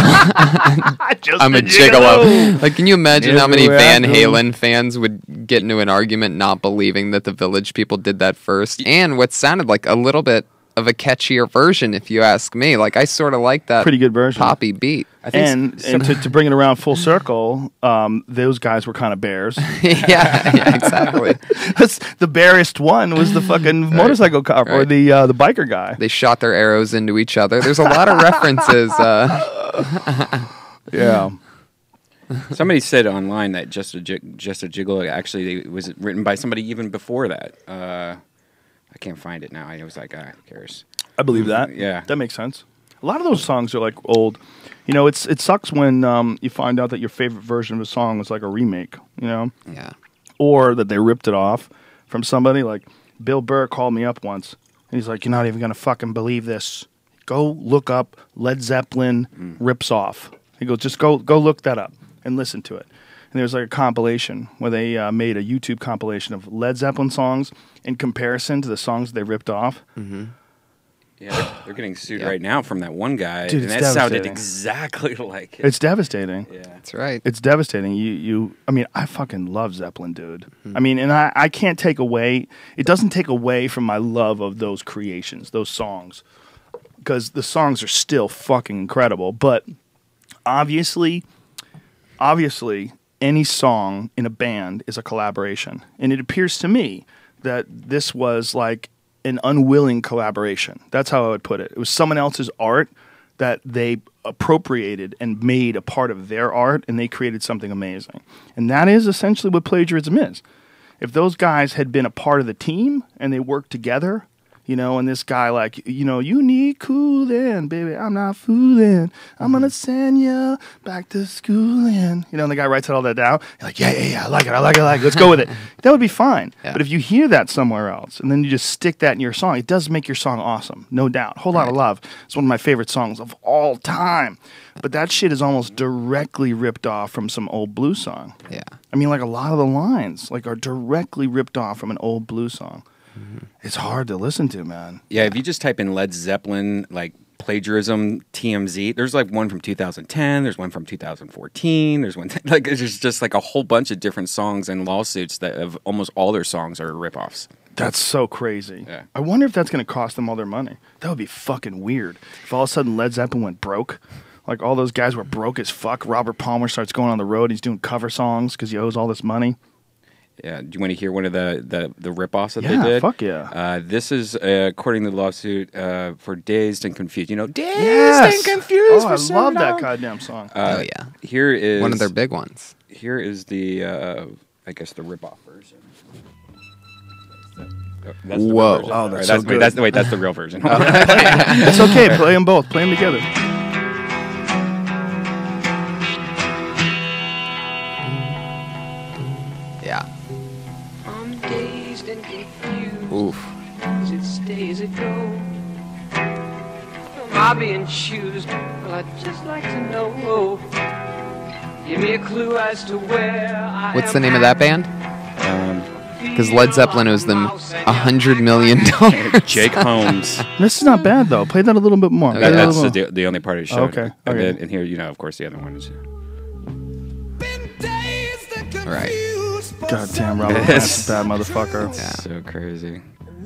I'm a gigolo. gigolo. Like, can you imagine how many Van Halen fans would get into an argument not believing that the Village People did that first? And what sounded like a little bit of a catchier version, if you ask me. Like, I sort of like that pretty good version, poppy beat. I think and so, and to, to bring it around full circle, um, those guys were kind of bears. yeah, yeah, exactly. The bearest one was the fucking right. motorcycle cop right. or the uh, the biker guy. They shot their arrows into each other. There's a lot of references. Uh... yeah. Somebody said online that Just a, Jig- Just a Gigolo actually was written by somebody even before that. Uh, I can't find it now. I was like, ah, who cares? I believe that. Yeah. That makes sense. A lot of those songs are like old. You know, it's it sucks when um, you find out that your favorite version of a song is like a remake, you know? Yeah. Or that they ripped it off from somebody. Like, Bill Burr called me up once, and he's like, you're not even going to fucking believe this. Go look up Led Zeppelin mm. rips off. He goes, just go go look that up and listen to it. And there's like a compilation where they uh, made a YouTube compilation of Led Zeppelin songs in comparison to the songs they ripped off. Mm-hmm. Yeah, they're, they're getting sued Yep. right now from that one guy, Dude, and it's that sounded devastating. exactly like it. It's devastating. Yeah, That's right. It's devastating. You, you. I mean, I fucking love Zeppelin, dude. Mm-hmm. I mean, and I, I can't take away. It doesn't take away from my love of those creations, those songs, because the songs are still fucking incredible. But obviously, obviously, any song in a band is a collaboration, and it appears to me that this was like an unwilling collaboration. That's how I would put it. It was someone else's art that they appropriated and made a part of their art, and they created something amazing. And that is essentially what plagiarism is. If those guys had been a part of the team and they worked together, you know, and this guy like, you know, you need coolin', baby, I'm not foolin'. I'm going to send you back to schoolin'. You know, and the guy writes all that down. You're like, yeah, yeah, yeah, I like it, I like it, I like it. Let's go with it. That would be fine. Yeah. But if you hear that somewhere else and then you just stick that in your song, it does make your song awesome, no doubt. Whole Lot of Love. It's one of my favorite songs of all time. But that shit is almost directly ripped off from some old blues song. Yeah. I mean, like a lot of the lines like are directly ripped off from an old blues song. Mm-hmm. It's hard to listen to, man. Yeah, if you just type in Led Zeppelin, like plagiarism T M Z, there's like one from two thousand ten, there's one from two thousand fourteen, there's one, like, there's just like a whole bunch of different songs and lawsuits that have almost all their songs are ripoffs. That's so crazy. Yeah. I wonder if that's going to cost them all their money. That would be fucking weird. If all of a sudden Led Zeppelin went broke, like all those guys were broke as fuck. Robert Palmer starts going on the road. He's doing cover songs because he owes all this money. Yeah, do you want to hear one of the, the, the rip-offs that Yeah, they did? fuck yeah. Uh, this is, uh, according to the lawsuit, uh, for Dazed and Confused. You know, Dazed Yes! and Confused Oh, for I so love that long. goddamn song. Uh, Oh, yeah. Here is... One of their big ones. Here is the, uh, I guess, the rip-off version. Oh, That's the Whoa. real version. Oh, Or that's that's so wait, good. that's, wait, that's the real version. It's okay. Play them both. Play them together. Yeah. I'm dazed and confused. Oof. As it stays it go. Am I being choosed? Well, I'd just like to know. Give me a clue as to where I What's am the name of that band? um, Because Led Zeppelin owes them a hundred million dollars. Jake Holmes. This is not bad, though. Play that a little bit more. Play That- that a that's little the, more. the only part I showed. Oh, okay. And, Okay. then, and here, you know, of course, the other one is... All right. Goddamn, Robert Plant's a bad motherfucker. Yeah. So crazy.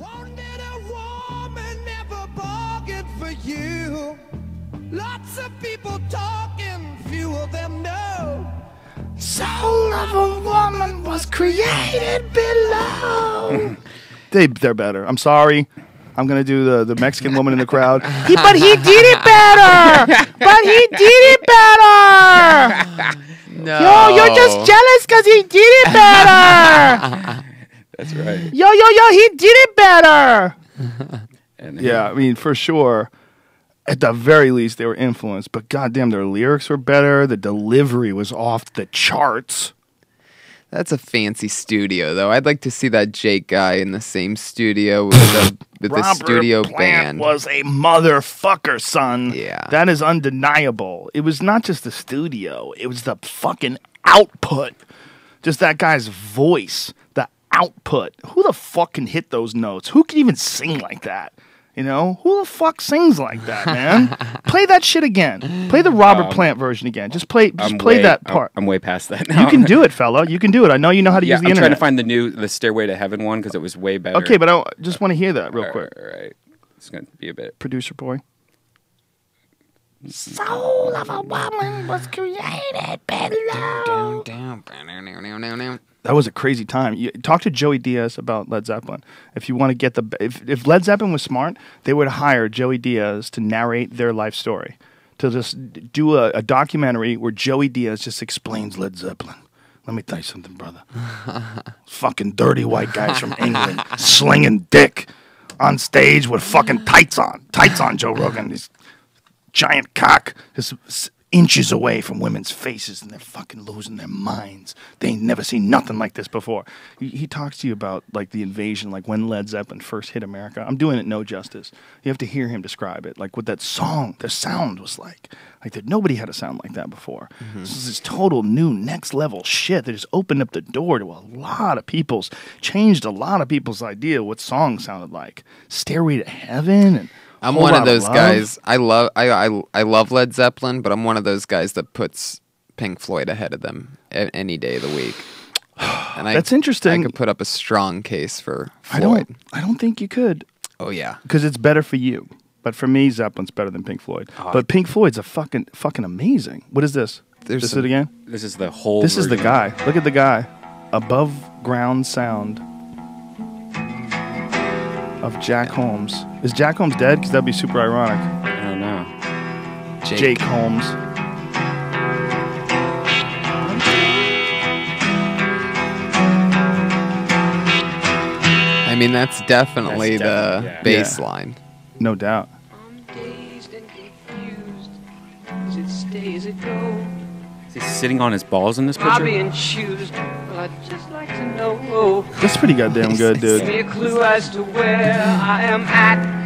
Lots of people talking, few of them know. Soul of a woman was created below. they, they're better. I'm sorry. I'm going to do the, the Mexican woman in the crowd. He, but he did it better. But he did it better. No. Yo, you're just jealous because he did it better. That's right. Yo, yo, yo, he did it better. And Yeah, I mean, for sure. At the very least, they were influenced. But goddamn, their lyrics were better. The delivery was off the charts. That's a fancy studio, though. I'd like to see that Jake guy in the same studio with the with the Robert studio Plant band. was a motherfucker, son. Yeah. That is undeniable. It was not just the studio. It was the fucking output. Just that guy's voice. The output. Who the fuck can hit those notes? Who can even sing like that? You know? Who the fuck sings like that, man? Play that shit again. Play the Robert Um, Plant version again. Just play just I'm play way- that I'm- part. I'm, way past that now. You can do it, fella. You can do it. I know you know how to Yeah, use the I'm internet. trying to find the new, the Stairway to Heaven one because it was way better. Okay, but I just want to hear that real quick. All right. It's going to be a bit. Producer boy. Soul of a woman was created below. That was a crazy time. You, talk to Joey Diaz about Led Zeppelin. If you want to get the if if Led Zeppelin was smart, they would hire Joey Diaz to narrate their life story. to just do a, a documentary where Joey Diaz just explains Led Zeppelin. Let me tell you something, brother. Fucking dirty white guys from England slinging dick on stage with fucking tights on. Tights on, Joe Rogan. This giant cock just inches away from women's faces, and they're fucking losing their minds. They ain't never seen nothing like this before. He, he talks to you about like the invasion, like when Led Zeppelin first hit America. I'm doing it no justice. You have to hear him describe it, like what that song, their sound was like. Like that, nobody had a sound like that before. Mm-hmm. This is this total new next level shit that just opened up the door to a lot of people's, changed a lot of people's idea of what songs sounded like. Stairway to Heaven and. I'm one of those guys. I love I, I I love Led Zeppelin, but I'm one of those guys that puts Pink Floyd ahead of them a- any day of the week. And I, That's interesting. I could put up a strong case for Floyd. I don't. I don't think you could. Oh yeah, because it's better for you. But for me, Zeppelin's better than Pink Floyd. Oh, but Pink Floyd's a fucking fucking amazing. What is this? There's this some, it again? This is the whole. This version. is the guy. Look at the guy. Above ground sound of Jack Holmes. Is Jack Holmes dead? Because that'd be super ironic. I don't know. Jake, Jake Holmes. I mean, that's definitely that's the definitely, yeah. bass line. No doubt. I'm dazed and confused. Is it stay, is it go? Is he sitting on his balls in this Am I picture? being choosed? Well, I'd just like to know. That's pretty goddamn good, dude. Give me a clue as to where I am at.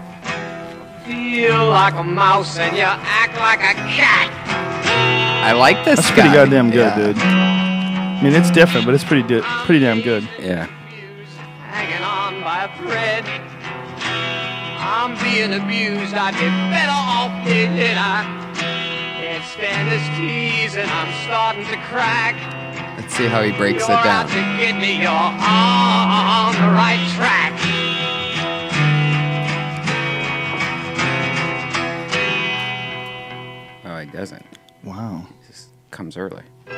Feel like a mouse and you act like a cat. I like this That's guy. pretty goddamn good, yeah. dude. I mean, it's different, but it's pretty di- pretty damn good. Yeah. Hanging on by a thread. I'm being abused. I'd be better off dead. I can't stand this tease and I'm starting to crack. Let's see how he breaks You're it down. out to get me. You're on the right track. Oh, he doesn't. Wow. He just comes early.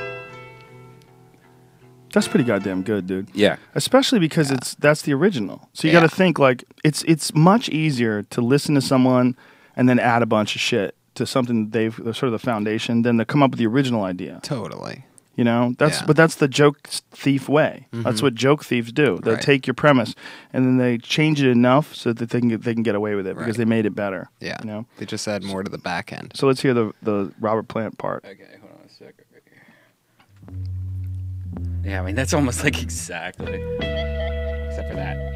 That's pretty goddamn good, dude. Yeah. Especially because it's that's the original. So you Yeah. got to think like it's it's much easier to listen to someone and then add a bunch of shit to something they've sort of the foundation than to come up with the original idea. Totally. You know, that's Yeah. but that's the joke thief way. Mhm. That's what joke thieves do. They Right. take your premise and then they change it enough so that they can get, they can get away with it because Right. they made it better. Yeah. You know. They just add more to the back end. So let's hear the the Robert Plant part. Okay, hold on a second. Yeah, I mean, that's almost like exactly. Except for that.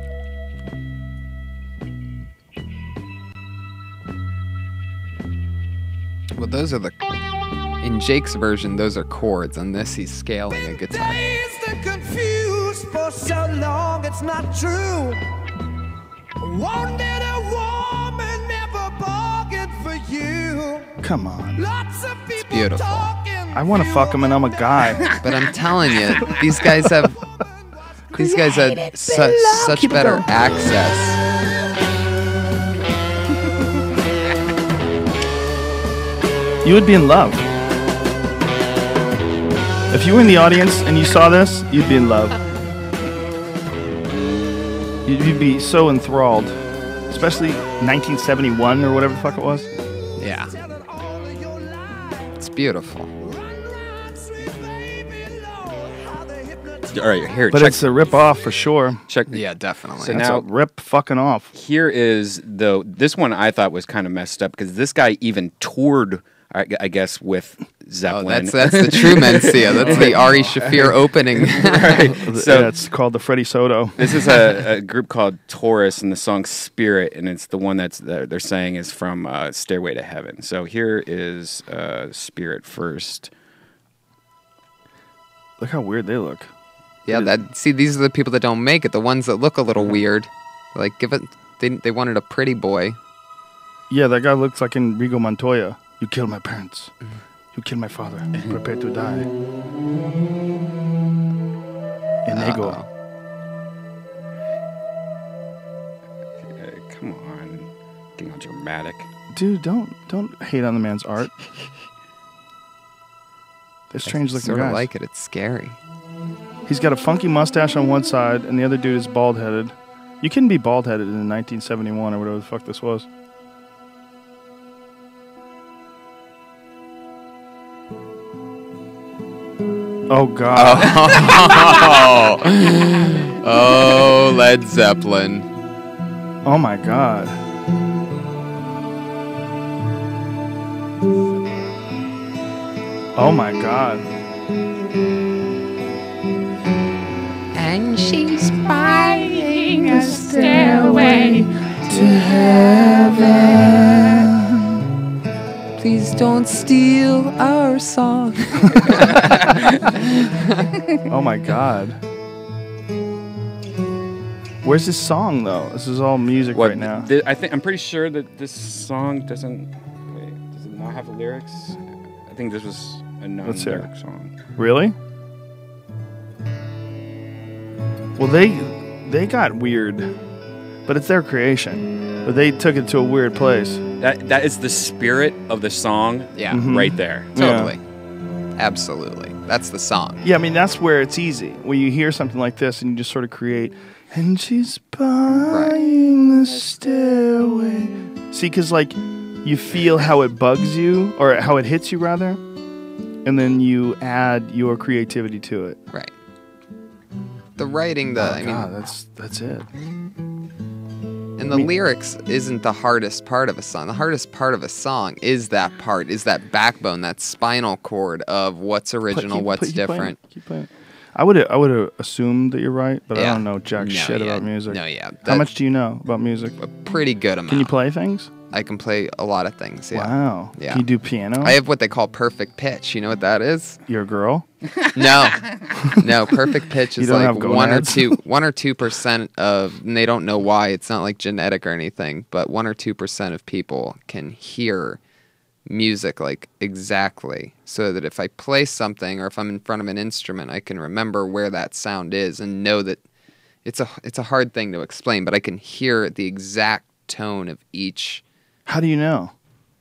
Well, those are the. In Jake's version, those are chords. On this, he's scaling a guitar. Dazed and confused for so long, it's not true. Wanted a woman, never bargained for you. Come on. Lots of people beautiful. talking. I want to fuck him and I'm a guy. But I'm telling you, these guys have. These guys have su- such better access. You would be in love. If you were in the audience and you saw this, you'd be in love. You'd, you'd be so enthralled. Especially nineteen seventy-one or whatever the fuck it was. Yeah. It's beautiful. All right, here. But check, it's a rip off for sure. check. Yeah, definitely. So That's now- a rip fucking off. Here is the. This one I thought was kind of messed up because this guy even toured, I, I guess, with Oh, Zeppelin. that's that's the true Mencia. That's the Ari Shafir opening. right. So yeah, it's called the Freddie Soto. this is a, a group called Taurus, and the song "Spirit," and it's the one that's they're they're saying is from uh, "Stairway to Heaven." So here is uh, "Spirit" first. Look how weird they look. Yeah, that. See, these are the people that don't make it. The ones that look a little weird. Like, give it. They they wanted a pretty boy. Yeah, that guy looks like Enrico Montoya. You killed my parents. You killed my father. Prepare to die. Inigo. Uh-oh. Uh, come on, getting all dramatic. Dude, don't don't hate on the man's art. They're strange looking Sort guys. of like it. It's scary. He's got a funky mustache on one side, and the other dude is bald headed. You couldn't be bald headed in nineteen seventy-one or whatever the fuck this was. Oh God. Oh, oh Led Zeppelin. Oh my God. Oh my God. And she's buying a stairway To heaven. Please don't steal our song. Oh my God. Where's this song though? This is all music What, right now. th- I think I'm pretty sure that this song doesn't. Wait, does it not have the lyrics? I think this was a Let's hear non-lyric song. Really? Well, they they got weird, but it's their creation. But they took it to a weird place. That that is the spirit of the song. Yeah. Mhm. Right there. Totally. Absolutely. That's the song. Yeah, I mean that's where it's easy. When you hear something like this and you just sort of create. And she's buying the stairway. See, because like you feel how it bugs you, or how it hits you rather, and then you add your creativity to it. Right. The writing, the Oh, I mean, God, that's that's it. and the lyrics isn't the hardest part of a song. The hardest part of a song is that part, is that backbone, that spinal cord of what's original, Keep- what's keep playing it, different. Keep playing it. I would I would have assumed that you're right, but I Yeah. don't know jack No, shit yeah. about music. No, yeah. How That- much do you know about music? A pretty good amount. Can you play things? I can play a lot of things. Yeah. Wow. Yeah. Can you do piano? I have what they call perfect pitch. You know what that is? You're a girl. No, no. Perfect pitch You is don't like have one or gonads? two, one or two percent of, and they don't know why. It's not like genetic or anything, but one or two percent of people can hear music like exactly, so that if I play something or if I'm in front of an instrument, I can remember where that sound is and know that it's a it's a hard thing to explain, but I can hear the exact tone of each. How do you know?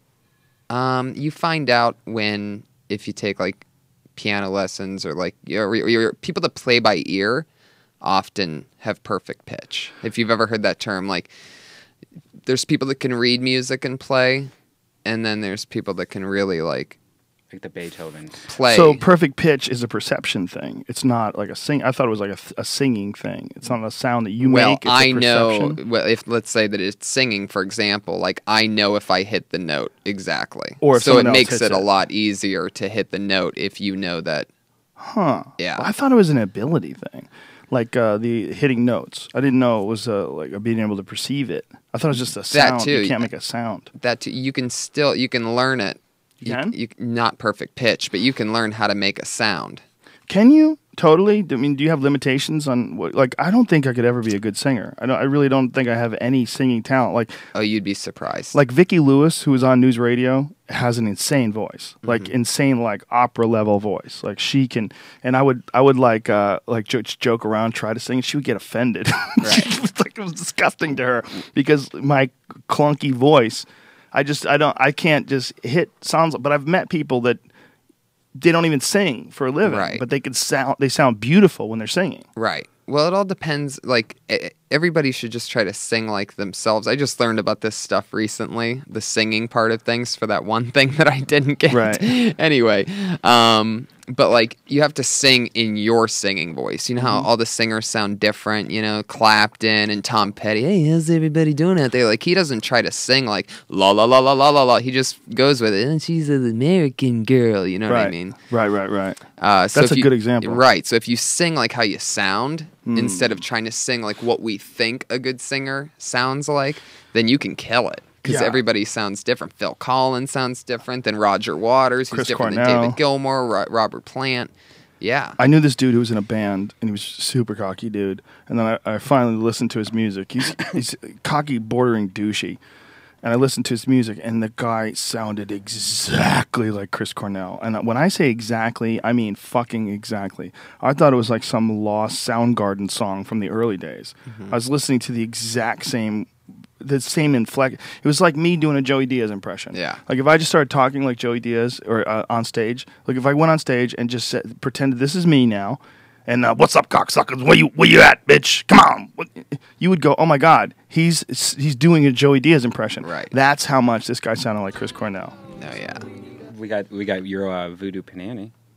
Um, you find out when, if you take like piano lessons or like your, your people that play by ear often have perfect pitch. If you've ever heard that term, like there's people that can read music and play, and then there's people that can really like Like the Beethoven. play. So perfect pitch is a perception thing. It's not like a sing. I thought it was like a, th- a singing thing. It's not a sound that you well, make. It's I a know. perception. Well, if let's say that it's singing, for example, like I know if I hit the note exactly, Or if so it someone else makes hits it a it. lot easier to hit the note if you know that. Huh. Yeah. Well, I thought it was an ability thing, like uh, the hitting notes. I didn't know it was uh, like a being able to perceive it. I thought it was just a sound. too. You can't make a sound. That too, you can still you can learn it. You can? You, not perfect pitch, but you can learn how to make a sound. Can you totally? I mean, do you have limitations on what? Like, I don't think I could ever be a good singer. I don't. I really don't think I have any singing talent. Like, Oh, you'd be surprised. like Vicki Lewis, who was on news radio, has an insane voice, like Mm-hmm. insane, like opera level voice. Like she can, and I would, I would like, uh, like jo- joke around, try to sing, and she would get offended. Right. It was like it was disgusting to her because my clunky voice. I just, I don't, I can't just hit sounds. But I've met people that they don't even sing for a living, Right. but they can sound, they sound beautiful when they're singing. Right. Well, it all depends. Like, e- everybody should just try to sing like themselves. I just learned about this stuff recently, the singing part of things, for that one thing that I didn't get. Right. Anyway, um, but like, you have to sing in your singing voice. You know how all the singers sound different, you know, Clapton and Tom Petty. Hey, how's everybody doing out there? Like, he doesn't try to sing like la la la la la la la. He just goes with it. And she's an American girl. You know right. what I mean? Right, right, right. Uh, so That's if a you- good example. Right. So if you sing like how you sound, Hmm. instead of trying to sing like what we think a good singer sounds like, then you can kill it. Because Yeah. everybody sounds different. Phil Collins sounds different than Roger Waters, who's Chris different Cornell. than David Gilmour, Ro- Robert Plant. Yeah. I knew this dude who was in a band, and he was a super cocky dude. And then I, I finally listened to his music. He's he's cocky, bordering douchey. And I listened to his music, and the guy sounded exactly like Chris Cornell. And when I say exactly, I mean fucking exactly. I thought it was like some lost Soundgarden song from the early days. I was listening to the exact same, the same inflect. It was like me doing a Joey Diaz impression. Yeah. Like if I just started talking like Joey Diaz or uh, on stage, like if I went on stage and just said, pretended this is me now, and uh, what's up, cocksuckers? Where you where you at, bitch? Come on! What? You would go, oh my god, he's he's doing a Joey Diaz impression. Right. That's how much this guy sounded like Chris Cornell. No, yeah. We got we got your uh, Voodoo Panani.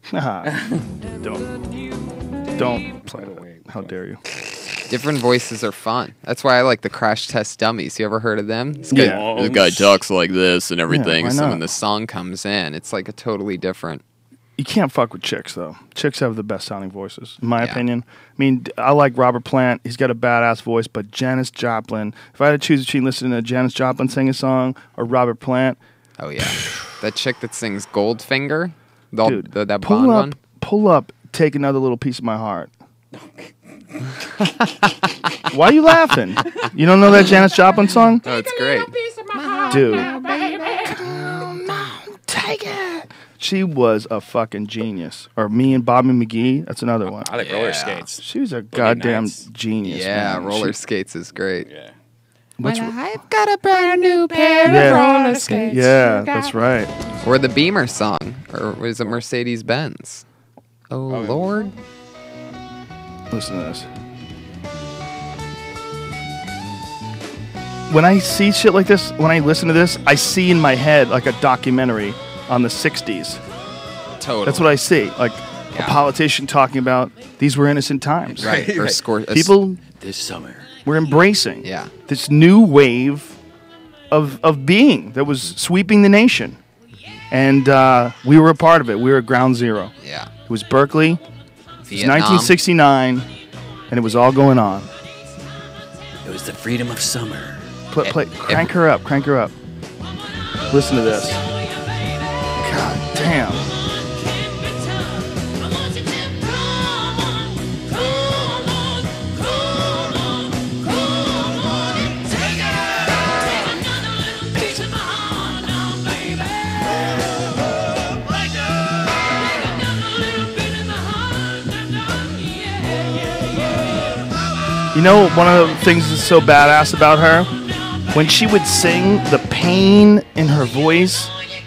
don't. Don't play that. How dare you? Different voices are fun. That's why I like the Crash Test Dummies. You ever heard of them? This guy, Yeah. this guy talks like this and everything. why so not? when the song comes in, it's like a totally different. You can't fuck with chicks, though. Chicks have the best sounding voices, in my Yeah. opinion. I mean, d- I like Robert Plant. He's got a badass voice, but Janis Joplin, if I had to choose between listening to Janis Joplin sing a song or Robert Plant, Oh yeah, that chick that sings Goldfinger, the, dude, the, that pull Bond up, one. pull up, take another little piece of my heart. Why are you laughing? You don't know that Janis Joplin song? Oh, it's great. Dude. Take it. She was a fucking genius. Or Me and Bobby McGee, that's another one. I like Yeah. roller skates. She was a goddamn nights. genius. Yeah, man. roller She- skates is great. Yeah. which- I've got a brand new pair Yeah. roller skates. yeah, that's right. Or the Beamer song, or was it Mercedes Benz? Oh, Lord. Listen to this. When I see shit like this, when I listen to this, I see in my head like a documentary on the sixties. Totally. That's what I see. Like Yeah. a politician talking about these were innocent times. Right. Or Right. score. a s- People This summer. were embracing Yeah. this new wave of, of being that was sweeping the nation. And uh, we were a part of it. We were at ground zero. Yeah. It was Berkeley. It was Vietnam. nineteen sixty-nine, and it was all going on. It was the freedom of summer. Play, play, crank her up, crank her up. Listen to this. God damn. You know, one of the things that's so badass about her, when she would sing, the pain in her voice,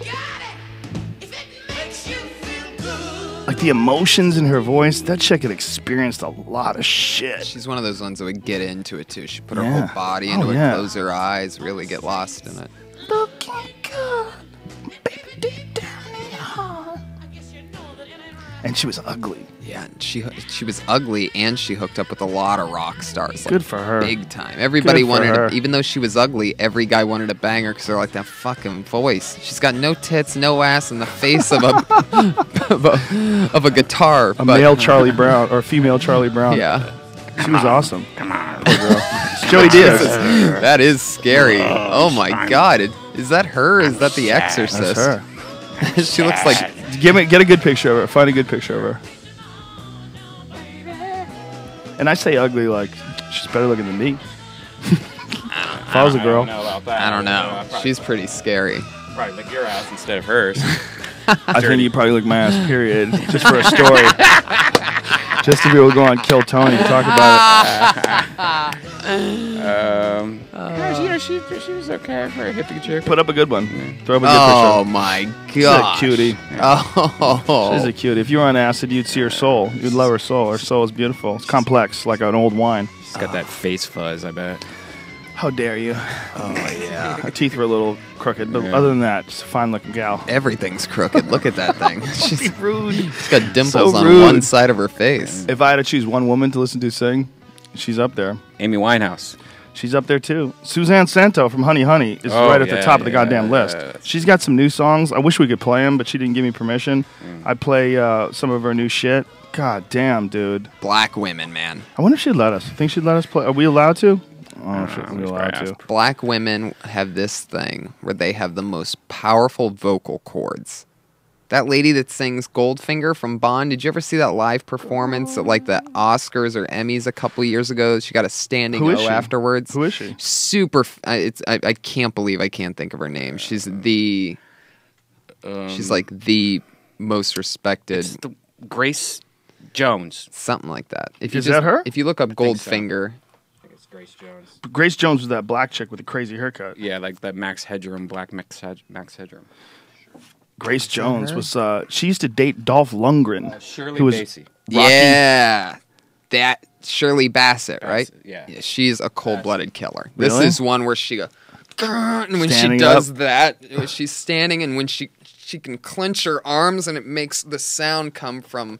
like the emotions in her voice, that chick had experienced a lot of shit. She's one of those ones that would get into it too. She put her Yeah. whole body Oh, into it, yeah. close her eyes, really get lost in it. Looking good, baby, deep down in your heart. And she was ugly. Yeah, and she she was ugly, and she hooked up with a lot of rock stars. Like, Good for her. Big time. Everybody Good for wanted, her. to, even though she was ugly, every guy wanted to bang her because they're like, that fucking voice. She's got no tits, no ass, and the face of a of a, of a guitar. A but- male Charlie Brown, or a female Charlie Brown. Yeah. She was awesome. Come on. Poor girl. It's Joey Diaz. That is scary. Oh my god. It, is that her? Or is that the Exorcist? That's her. She looks like Give me, get a good picture of her. Find a good picture of her. And I say ugly like she's better looking than me. If I was a girl. about that. I don't know. She's pretty scary. probably lick your ass instead of hers. I think you probably lick my ass, period. Just for a story. Just to be able to go on Kill Tony and talk about um, yeah, you know, she she was okay for a hippie chick. it. Put up a good one. Throw up a good Oh picture. my She's a god. cutie. Oh. She's a cutie. If you were on acid, you'd see her soul. You'd love her soul. Her soul is beautiful. It's complex, like an old wine. She's got that face fuzz, I bet. How dare you? Oh yeah. Her teeth were a little crooked, but Yeah. other than that, just a fine-looking gal. Everything's crooked. Look at that thing. She's, rude. she's got dimples So on rude. one side of her face. If I had to choose one woman to listen to sing, she's up there. Amy Winehouse. She's up there too. Suzanne Santo from Honey Honey is Oh, right at the yeah, top of the yeah, goddamn yeah. list. She's got some new songs. I wish we could play them, but she didn't give me permission. Mm. I play uh, some of her new shit. God damn, dude. Black women, man. I wonder if she'd let us. Think she'd let us play? Are we allowed to? I don't know if Uh, we're we allowed probably to. asked. Black women have this thing where they have the most powerful vocal cords. That lady that sings Goldfinger from Bond, did you ever see that live performance at like the Oscars or Emmys a couple years ago? She got a standing Who is O she? afterwards. Who is she? Super. f- I- It's. I, I can't believe I can't think of her name. She's the. Um, She's like the most respected. it's the Grace Jones. Something like that. If you Is just, that her? If you look up think so. Goldfinger, I think it's Grace Jones. Grace Jones was that black chick with the crazy haircut. Yeah, like that Max Headroom, Black Max, Hed- Max Headroom. Grace Jones her? was. Uh, she used to date Dolph Lundgren. Uh, Shirley who was Bassey. Rocky- yeah, that Shirley Bassett, right? Bassett, yeah. she's a cold-blooded killer. This Really? is one where she goes, "Grr," and when Standing she does up. that, when she's standing, and when she she can clench her arms, and it makes the sound come from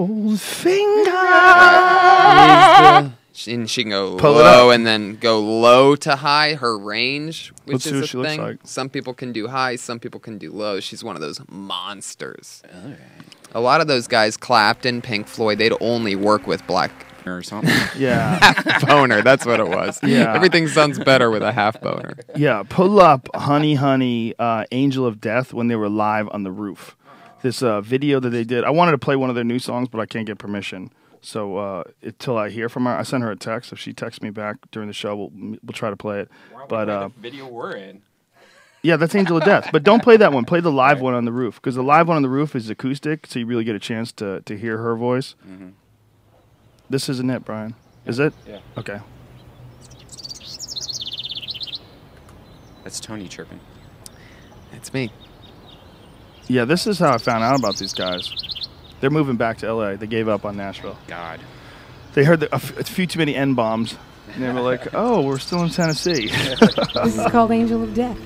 Goldfinger. And she can go Pull it low up. and then go low to high, her range, which Let's see is what a she looks thing. like. Some people can do high, some people can do low. She's one of those monsters. A lot of those guys, Clapton, Pink Floyd, they'd only work with black or something. Yeah. half boner. That's what it was. Yeah. Everything sounds better with a half boner. Yeah, pull up Honey Honey, uh, Angel of Death when they were live on the roof. This uh, video that they did, I wanted to play one of their new songs, but I can't get permission. So uh, until I hear from her, I sent her a text. If she texts me back during the show, we'll we'll try to play it. But uh, the video we're in. yeah, that's Angel of Death. But don't play that one. Play the live one on the roof, because the live one on the roof is acoustic, so you really get a chance to to hear her voice. Mm-hmm. This isn't it, Brian. Is it? Yeah. Okay. That's Tony chirping. It's me. Yeah, this is how I found out about these guys. They're moving back to L A. They gave up on Nashville. God. They heard the, a, f- a few too many N-bombs, and they were like, oh, we're still in Tennessee. This is called Angel of Death.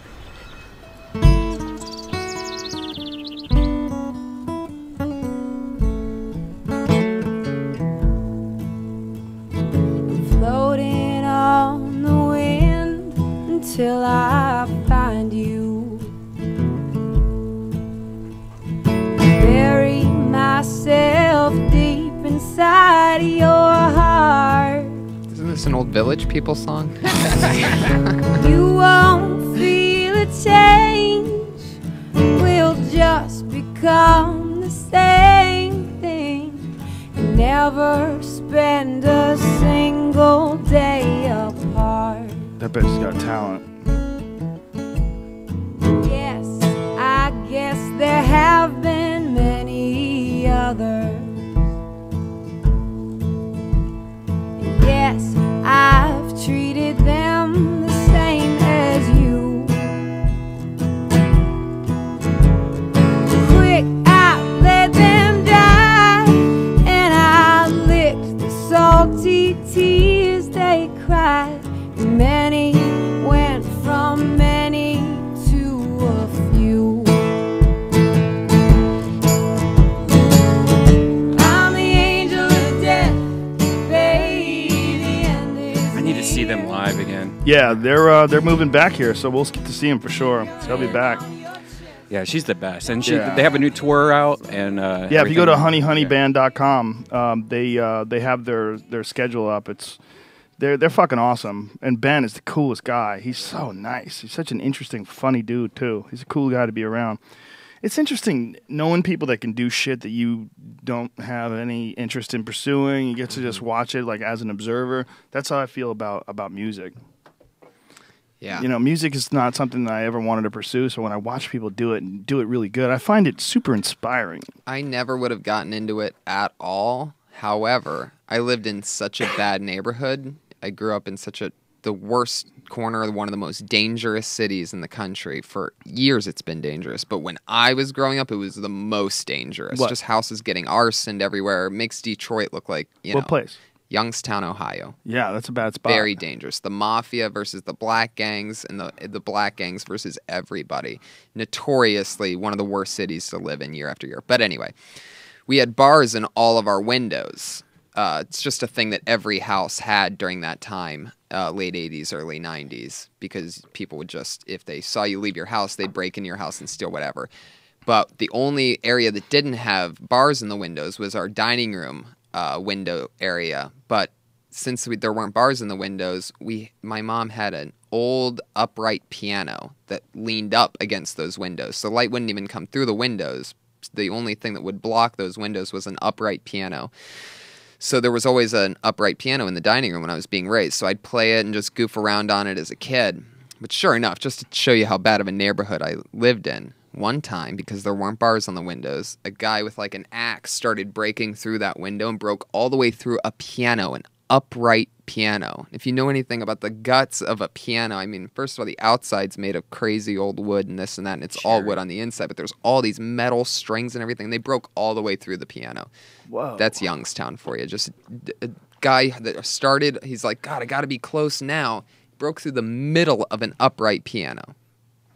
Floating on the wind until I find you. Bury myself deep inside your heart. Isn't this an old Village People song? You won't feel a change. We'll just become the same thing. And never spend a single day apart. That bitch's got talent. Yes, I guess there have been many others. And yes, I've treated them the same as you. Quick, I let them die, and I licked the salty tears they cried. Many went from many to a few. I'm the angel of death, baby, and I need to see them live again. Yeah, they're uh, they're moving back here, so we'll get to see them for sure. They'll be back. Yeah, she's the best, and she Yeah. they have a new tour out. And uh, Yeah, if you go to everything. honey honey band dot com, um, they uh, they have their, their schedule up. It's they're they're fucking awesome. And Ben is the coolest guy. He's so nice. He's such an interesting, funny dude too. He's a cool guy to be around. It's interesting knowing people that can do shit that you don't have any interest in pursuing. You get to just watch it like as an observer. That's how I feel about about music. Yeah. You know, music is not something that I ever wanted to pursue. So when I watch people do it and do it really good, I find it super inspiring. I never would have gotten into it at all. However, I lived in such a bad neighborhood. I grew up in such a the worst corner of one of the most dangerous cities in the country. For years it's been dangerous, but when I was growing up it was the most dangerous. What? Just houses getting arsoned everywhere. It makes Detroit look like, you What know, place? Youngstown, Ohio. Yeah, that's a bad spot. Very dangerous. The mafia versus the black gangs, and the the black gangs versus everybody. Notoriously one of the worst cities to live in year after year. But anyway, we had bars in all of our windows. Uh, it's just a thing that every house had during that time, uh, late eighties, early nineties, because people would just, if they saw you leave your house, they'd break into your house and steal whatever. But the only area that didn't have bars in the windows was our dining room uh, window area. But since we, there weren't bars in the windows, we my mom had an old upright piano that leaned up against those windows. So light wouldn't even come through the windows. The only thing that would block those windows was an upright piano. So there was always an upright piano in the dining room when I was being raised. So I'd play it and just goof around on it as a kid. But sure enough, just to show you how bad of a neighborhood I lived in, one time, because there weren't bars on the windows, a guy with like an axe started breaking through that window and broke all the way through a piano, an upright piano. If you know anything about the guts of a piano, I mean, first of all, the outside's made of crazy old wood and this and that, and it's all wood on the inside, but there's all these metal strings and everything. They broke all the way through the piano. Whoa. That's Youngstown for you. Just a, a guy that started, he's like, God, I got to be close now. Broke through the middle of an upright piano.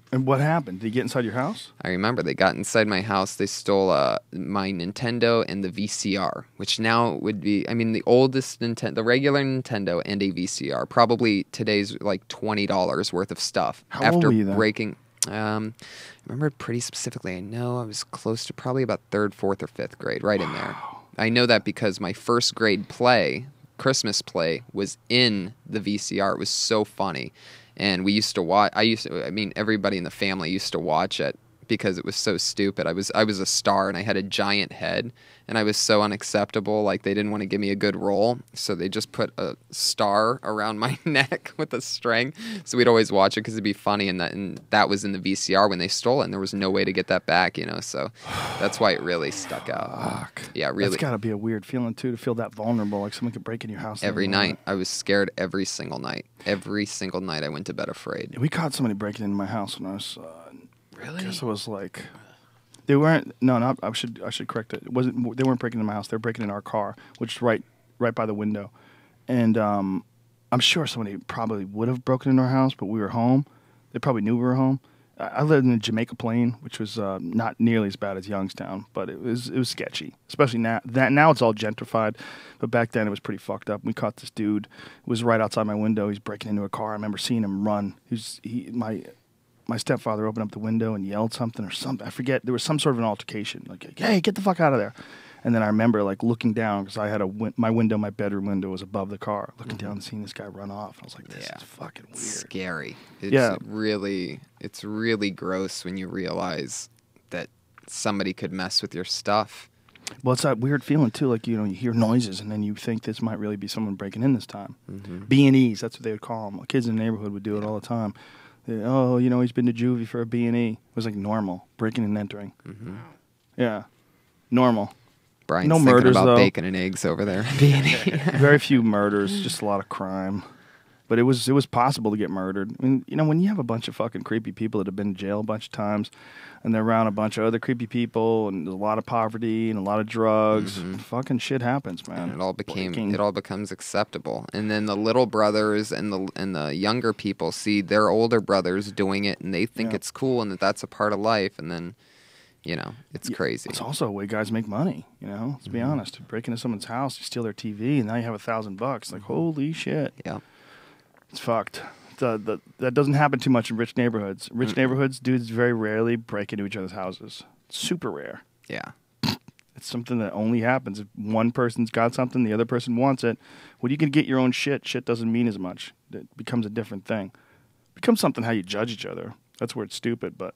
And what happened? Did he get inside your house? I remember they got inside my house. They stole uh, my Nintendo and the V C R, which now would be, I mean, the oldest Nintendo, the regular Nintendo and a V C R. Probably today's like twenty dollars worth of stuff. How After old were you then? breaking, um, I remember pretty specifically. I know I was close to probably about third, fourth, or fifth grade, right in there. I know that because my first grade play, Christmas play, was in the V C R. It was so funny. And we used to watch, I used to, I mean, everybody in the family used to watch it because it was so stupid. I was I was a star and I had a giant head and I was so unacceptable. Like they didn't want to give me a good role. So they just put a star around my neck with a string. So we'd always watch it because it'd be funny. And that, and that was in the V C R when they stole it. And there was no way to get that back, you know. So that's why it really stuck out. Fuck. Yeah, really. That's got to be a weird feeling, too, to feel that vulnerable. Like someone could break in your house. Every and night. I was scared every single night. Every single night I went to bed afraid. We caught somebody breaking into my house when I was... Uh, Really? I guess it was like... They weren't... No, no, I should I should correct it. It wasn't. They weren't breaking into my house. They were breaking in our car, which is right right by the window. And um, I'm sure somebody probably would have broken into our house, but we were home. They probably knew we were home. I, I lived in the Jamaica Plain, which was uh, not nearly as bad as Youngstown, but it was it was sketchy. Especially now. That now it's all gentrified, but back then it was pretty fucked up. We caught this dude. It was right outside my window. He's breaking into a car. I remember seeing him run. He's he my. My stepfather opened up the window and yelled something or something. I forget. There was some sort of an altercation. Like, hey, get the fuck out of there. And then I remember, like, looking down because I had a win- my window, my bedroom window was above the car. Looking mm-hmm. down and seeing this guy run off. I was like, this yeah. is fucking weird. Scary. It's yeah. really, it's really gross when you realize that somebody could mess with your stuff. Well, it's that weird feeling, too. Like, you know, you hear noises and then you think this might really be someone breaking in this time. Mm-hmm. B and E's, that's what they would call them. Kids in the neighborhood would do it all the time. Oh, you know, he's been to juvie for a B and E. It was like normal, breaking and entering. Mm-hmm. Yeah, normal. Brian's no thinking murders, about though. bacon and eggs over there. B and E. Very few murders, just a lot of crime. But it was it was possible to get murdered. I mean, you know, when you have a bunch of fucking creepy people that have been in jail a bunch of times, and they're around a bunch of other creepy people, and there's a lot of poverty and a lot of drugs, mm-hmm. fucking shit happens, man. And it all became Breaking. it all becomes acceptable. And then the little brothers and the and the younger people see their older brothers doing it, and they think yeah. it's cool and that that's a part of life. And then, you know, it's yeah, crazy. It's also a way guys make money. You know, let's mm-hmm. be honest. Break into someone's house, you steal their T V, and now you have a thousand bucks. Like, holy shit. Yeah. It's fucked. The, the, that doesn't happen too much in rich neighborhoods. Rich mm. neighborhoods, dudes very rarely break into each other's houses. Super rare. Yeah. It's something that only happens if one person's got something, the other person wants it. When you can get your own shit, shit doesn't mean as much. It becomes a different thing. It becomes something how you judge each other. That's where it's stupid, but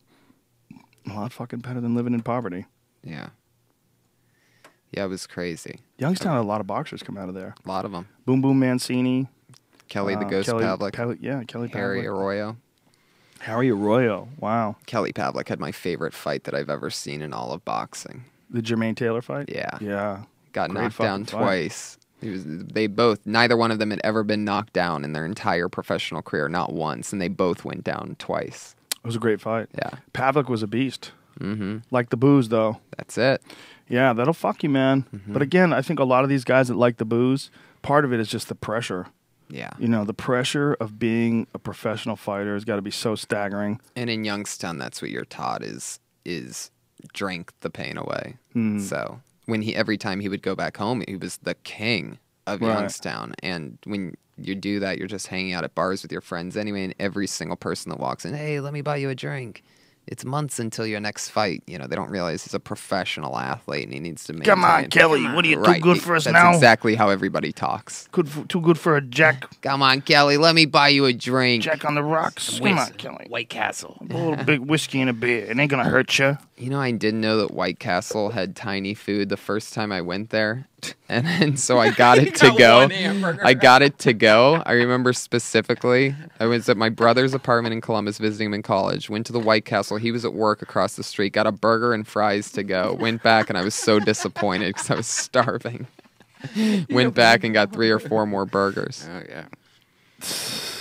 a lot fucking better than living in poverty. Yeah. Yeah, it was crazy. Youngstown had a lot of boxers come out of there. A lot of them. Boom Boom Mancini. Kelly the uh, Ghost Kelly, Pavlik. Kelly, yeah, Kelly Harry Pavlik. Arroyo. Harry Arroyo, wow. Kelly Pavlik had my favorite fight that I've ever seen in all of boxing. The Jermaine Taylor fight? Yeah. Yeah. Got Great knocked down fight. twice. He was, they both, neither one of them had ever been knocked down in their entire professional career, not once, and they both went down twice. It was a great fight. Yeah. Pavlik was a beast. Mm-hmm. Like the booze, though. That's it. Yeah, that'll fuck you, man. Mm-hmm. But again, I think a lot of these guys that like the booze, part of it is just the pressure. Yeah. You know, the pressure of being a professional fighter has got to be so staggering. And in Youngstown, that's what you're taught is is drink the pain away. Mm. So when he every time he would go back home, he was the king of right. Youngstown. And when you do that, you're just hanging out at bars with your friends anyway, and every single person that walks in, hey, let me buy you a drink. It's months until your next fight. You know, they don't realize he's a professional athlete and he needs to maintain. Come on, Kelly. What are you, right. too good for us That's now? That's exactly how everybody talks. Good for, too good for a Jack. Come on, Kelly. Let me buy you a drink. Jack on the rocks. Come on, Kelly. White Castle. A little big whiskey and a beer. It ain't going to hurt you. You know, I didn't know that White Castle had tiny food the first time I went there. And, and so I got it to go. I got it to go. I remember specifically, I was at my brother's apartment in Columbus visiting him in college. Went to the White Castle. He was at work across the street. Got a burger and fries to go. Went back and I was so disappointed because I was starving. Went back and got three or four more burgers. Oh, yeah.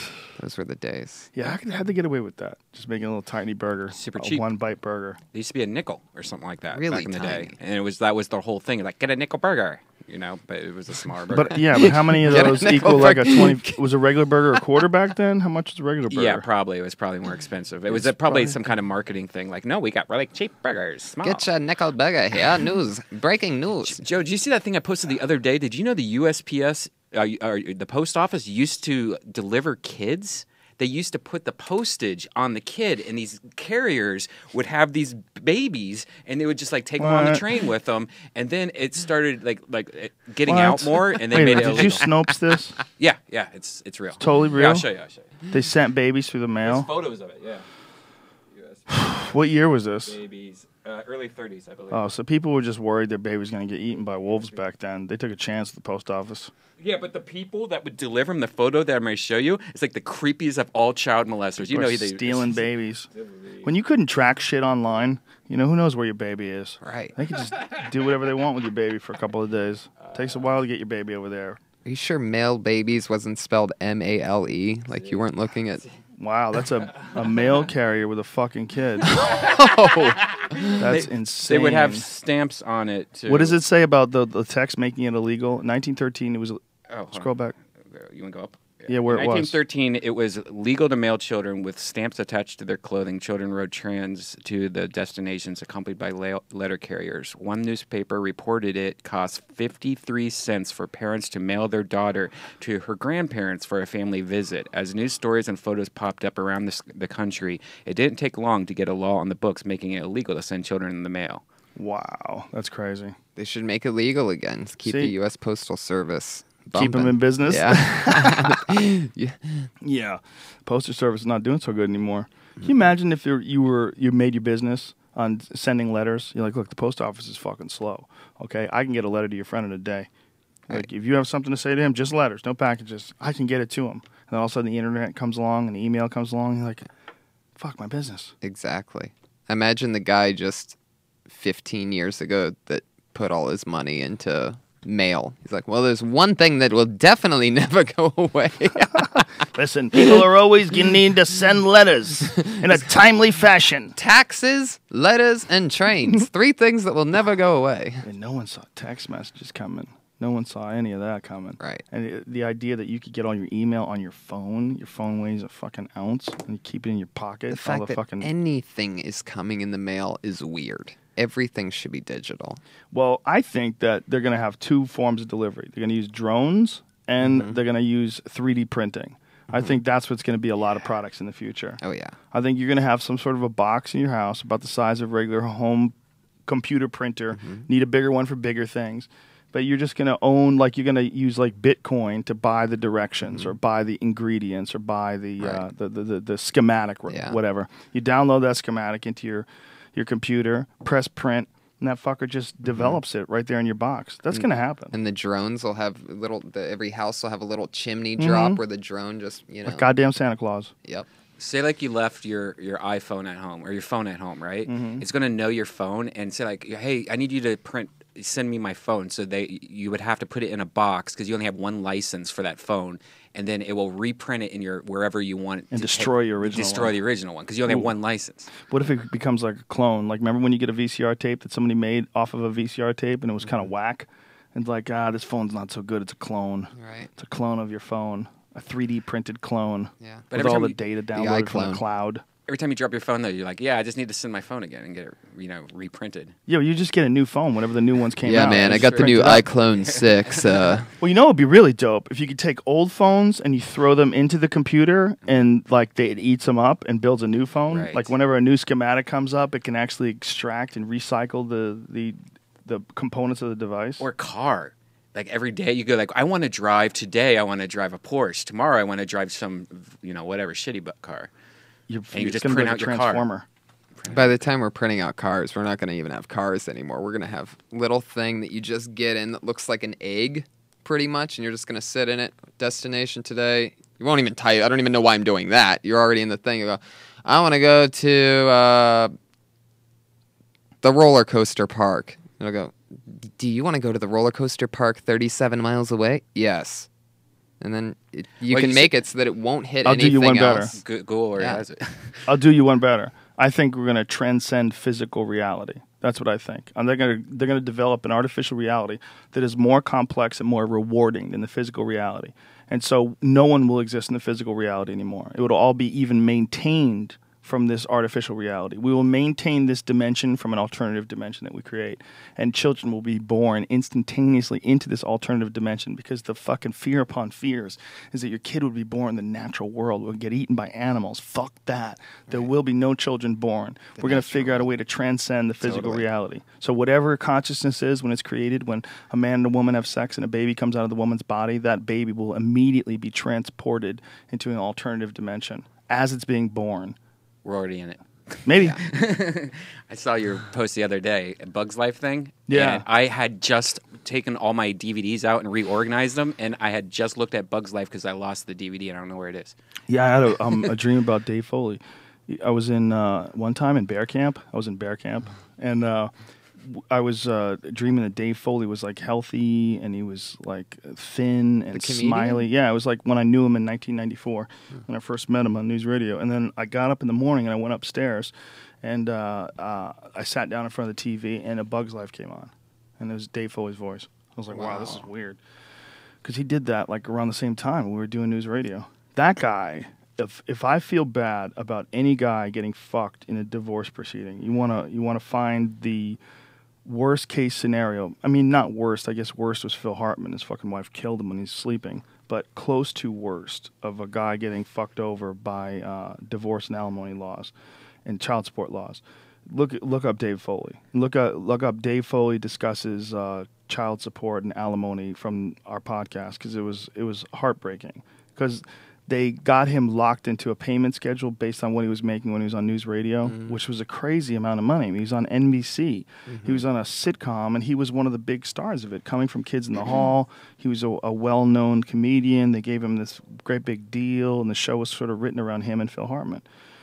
Those were the days. Yeah, I could, had to get away with that. Just making a little tiny burger, Super a cheap. one bite burger. It used to be a nickel or something like that Really back in the tiny. day, and it was that was the whole thing. Like, get a nickel burger, you know. But it was a smaller burger. But yeah, but how many of Get a those nickel equal like a burger. twenty? Was a regular burger a quarter back then? How much was a regular burger? yeah, probably it was probably more expensive. It was It's uh, probably probably- some kind of marketing thing. Like, no, we got really cheap burgers. Small. Get your nickel burger here. News. Breaking news. Joe, did you see that thing I posted the other day? Did you know the U S P S, uh, or the post office, used to deliver kids? They used to put the postage on the kid, and these carriers would have these babies, and they would just like take them on the What? train with them, and then it started like like uh, getting What? out more, and they Wait, made it did illegal. you Snopes this? Yeah, yeah, it's it's real. Totally Yeah, real? I'll show you. I'll show you. They sent babies through the There's mail. photos of it. Yeah. U S What year was this? babies, uh, early thirties, I believe. Oh, so people were just worried their baby was going to get eaten by wolves back then. They took a chance at the post office. Yeah, but the people that would deliver them, the photo that I'm going to show you, it's like the creepiest of all child molesters. You Or know, they stealing babies. When you couldn't track shit online, you know, who knows where your baby is? Right. They could just do whatever they want with your baby for a couple of days. Takes a while to get your baby over there. Are you sure male babies wasn't spelled M A L E? Like you weren't looking at. Wow, that's a, a mail carrier with a fucking kid. Oh, That's They- insane. They would have stamps on it. Too. What does it say about the, the text making it illegal? nineteen thirteen, it was. Oh, hold Scroll on. back. You want to go up? Yeah, where it was. nineteen thirteen, it was legal to mail children with stamps attached to their clothing. Children rode trains to the destinations accompanied by la- letter carriers. One newspaper reported it cost fifty-three cents for parents to mail their daughter to her grandparents for a family visit. As news stories and photos popped up around the, the country, it didn't take long to get a law on the books making it illegal to send children in the mail. Wow, that's crazy. they should make it legal again. Keep See? the U S Postal Service. Keep them bumping. in business. Yeah. yeah. Yeah, postal service is not doing so good anymore. Can you imagine if you're, you were you made your business on sending letters? You're like, look, the post office is fucking slow. Okay, I can get a letter to your friend in a day. Like, if you have something to say to him, just letters, no packages. I can get it to him. And then all of a sudden, the internet comes along and the email comes along. You're like, fuck my business. Exactly. Imagine the guy just fifteen years ago that put all his money into mail. He's like, well, there's one thing that will definitely never go away. Listen, people are always going to need to send letters in a timely fashion. Taxes, letters, and trains. Three things that will never go away. And no one saw text messages coming. No one saw any of that coming. Right. And it, the idea that you could get all your email on your phone, your phone weighs a fucking ounce, and you keep it in your pocket. The fact all the that fucking... anything is coming in the mail is weird. Everything should be digital. Well, I think that they're going to have two forms of delivery. They're going to use drones, and Mm-hmm. they're going to use three D printing. I think that's what's going to be a lot of products in the future. Oh, yeah. I think you're going to have some sort of a box in your house about the size of a regular home computer printer. Mm-hmm. Need a bigger one for bigger things. But you're just going to own, like you're going to use like Bitcoin to buy the directions Mm-hmm. or buy the ingredients or buy the, uh, Right. the, the, the, the schematic or Yeah. whatever. You download that schematic into your, your computer, press print, and that fucker just develops it right there in your box. That's going to happen. And the drones will have little, the, every house will have a little chimney drop where the drone just, you know. Like goddamn Santa Claus. Yep. Say like you left your, your iPhone at home or your phone at home, right? Mm-hmm. It's going to know your phone and say like, hey, I need you to print, send me my phone. So they you would have to put it in a box because you only have one license for that phone, and then it will reprint it in your wherever you want it And to destroy take- your original Destroy one. the original one because you only have Ooh. one license. What if it becomes like a clone? Like, remember when you get a V C R tape that somebody made off of a V C R tape and it was kind of whack? And like, ah, this phone's not so good. It's a clone. Right. It's a clone of your phone. A three D printed clone. Yeah. But With every all time the you- data downloaded from iClone. the cloud. Every time you drop your phone, though, you're like, yeah, I just need to send my phone again and get it, you know, reprinted. Yo, you just get a new phone whenever the new ones came Yeah, out. man. I Just got the print new it up. iClone six. Uh, Well, you know, it'd be really dope if you could take old phones and you throw them into the computer and like they, it eats them up and builds a new phone. Right. Like whenever a new schematic comes up, it can actually extract and recycle the the, the components of the device. Or car. Like every day you go like, I want to drive today. I want to drive a Porsche. Tomorrow I want to drive some, you know, whatever shitty bu- car. You're, and you it's just gonna print be like out a your car. transformer. by the time we're printing out cars, we're not going to even have cars anymore. We're going to have little thing that you just get in that looks like an egg, pretty much, and you're just going to sit in it. Destination today. You won't even type. I don't even know why I'm doing that. You're already in the thing. You go, I want to go to uh, the roller coaster park. And I'll go, do you want to go to the roller coaster park thirty-seven miles away? Yes. and then it, you Well, can you make said- it so that it won't hit I'll do anything you one better. else. Google or Yeah. has it. I'll do you one better. I think we're going to transcend physical reality. That's what I think. And they're going to they're going to develop an artificial reality that is more complex and more rewarding than the physical reality. And so no one will exist in the physical reality anymore. It will all be even maintained from this artificial reality. We will maintain this dimension from an alternative dimension that we create. And children will be born instantaneously into this alternative dimension because the fucking fear upon fears is that your kid would be born in the natural world, will get eaten by animals. Fuck that. There right. will be no children born. The We're going to figure out a way to transcend the physical totally. reality. So whatever consciousness is when it's created, when a man and a woman have sex and a baby comes out of the woman's body, that baby will immediately be transported into an alternative dimension as it's being born. We're already in it. Maybe. Yeah. I saw your post the other day, a Bugs Life thing. Yeah. And I had just taken all my D V Ds out and reorganized them, and I had just looked at Bugs Life because I lost the D V D and I don't know where it is. Yeah, I had a, um, a dream about Dave Foley. I was in, uh, one time in bear camp. I was in bear camp, and uh, I was uh, dreaming that Dave Foley was like healthy and he was like thin and smiley. Yeah, it was like when I knew him in nineteen ninety-four when I first met him on news radio. And then I got up in the morning and I went upstairs and uh, uh, I sat down in front of the T V and A Bug's Life came on. And it was Dave Foley's voice. I was like, wow, wow this is weird. Because he did that like around the same time when we were doing news radio. That guy, if if I feel bad about any guy getting fucked in a divorce proceeding, you wanna you wanna find the worst case scenario. I mean, not worst. I guess worst was Phil Hartman. His fucking wife killed him when he's sleeping. But close to worst of a guy getting fucked over by uh, divorce and alimony laws and child support laws. Look look up Dave Foley. Look up look up Dave Foley discusses uh, child support and alimony from our podcast because it was it was heartbreaking because they got him locked into a payment schedule based on what he was making when he was on news radio, mm-hmm. which was a crazy amount of money. He was on N B C. Mm-hmm. He was on a sitcom, and he was one of the big stars of it, coming from Kids in the Hall. He was a, a well-known comedian. They gave him this great big deal, and the show was sort of written around him and Phil Hartman.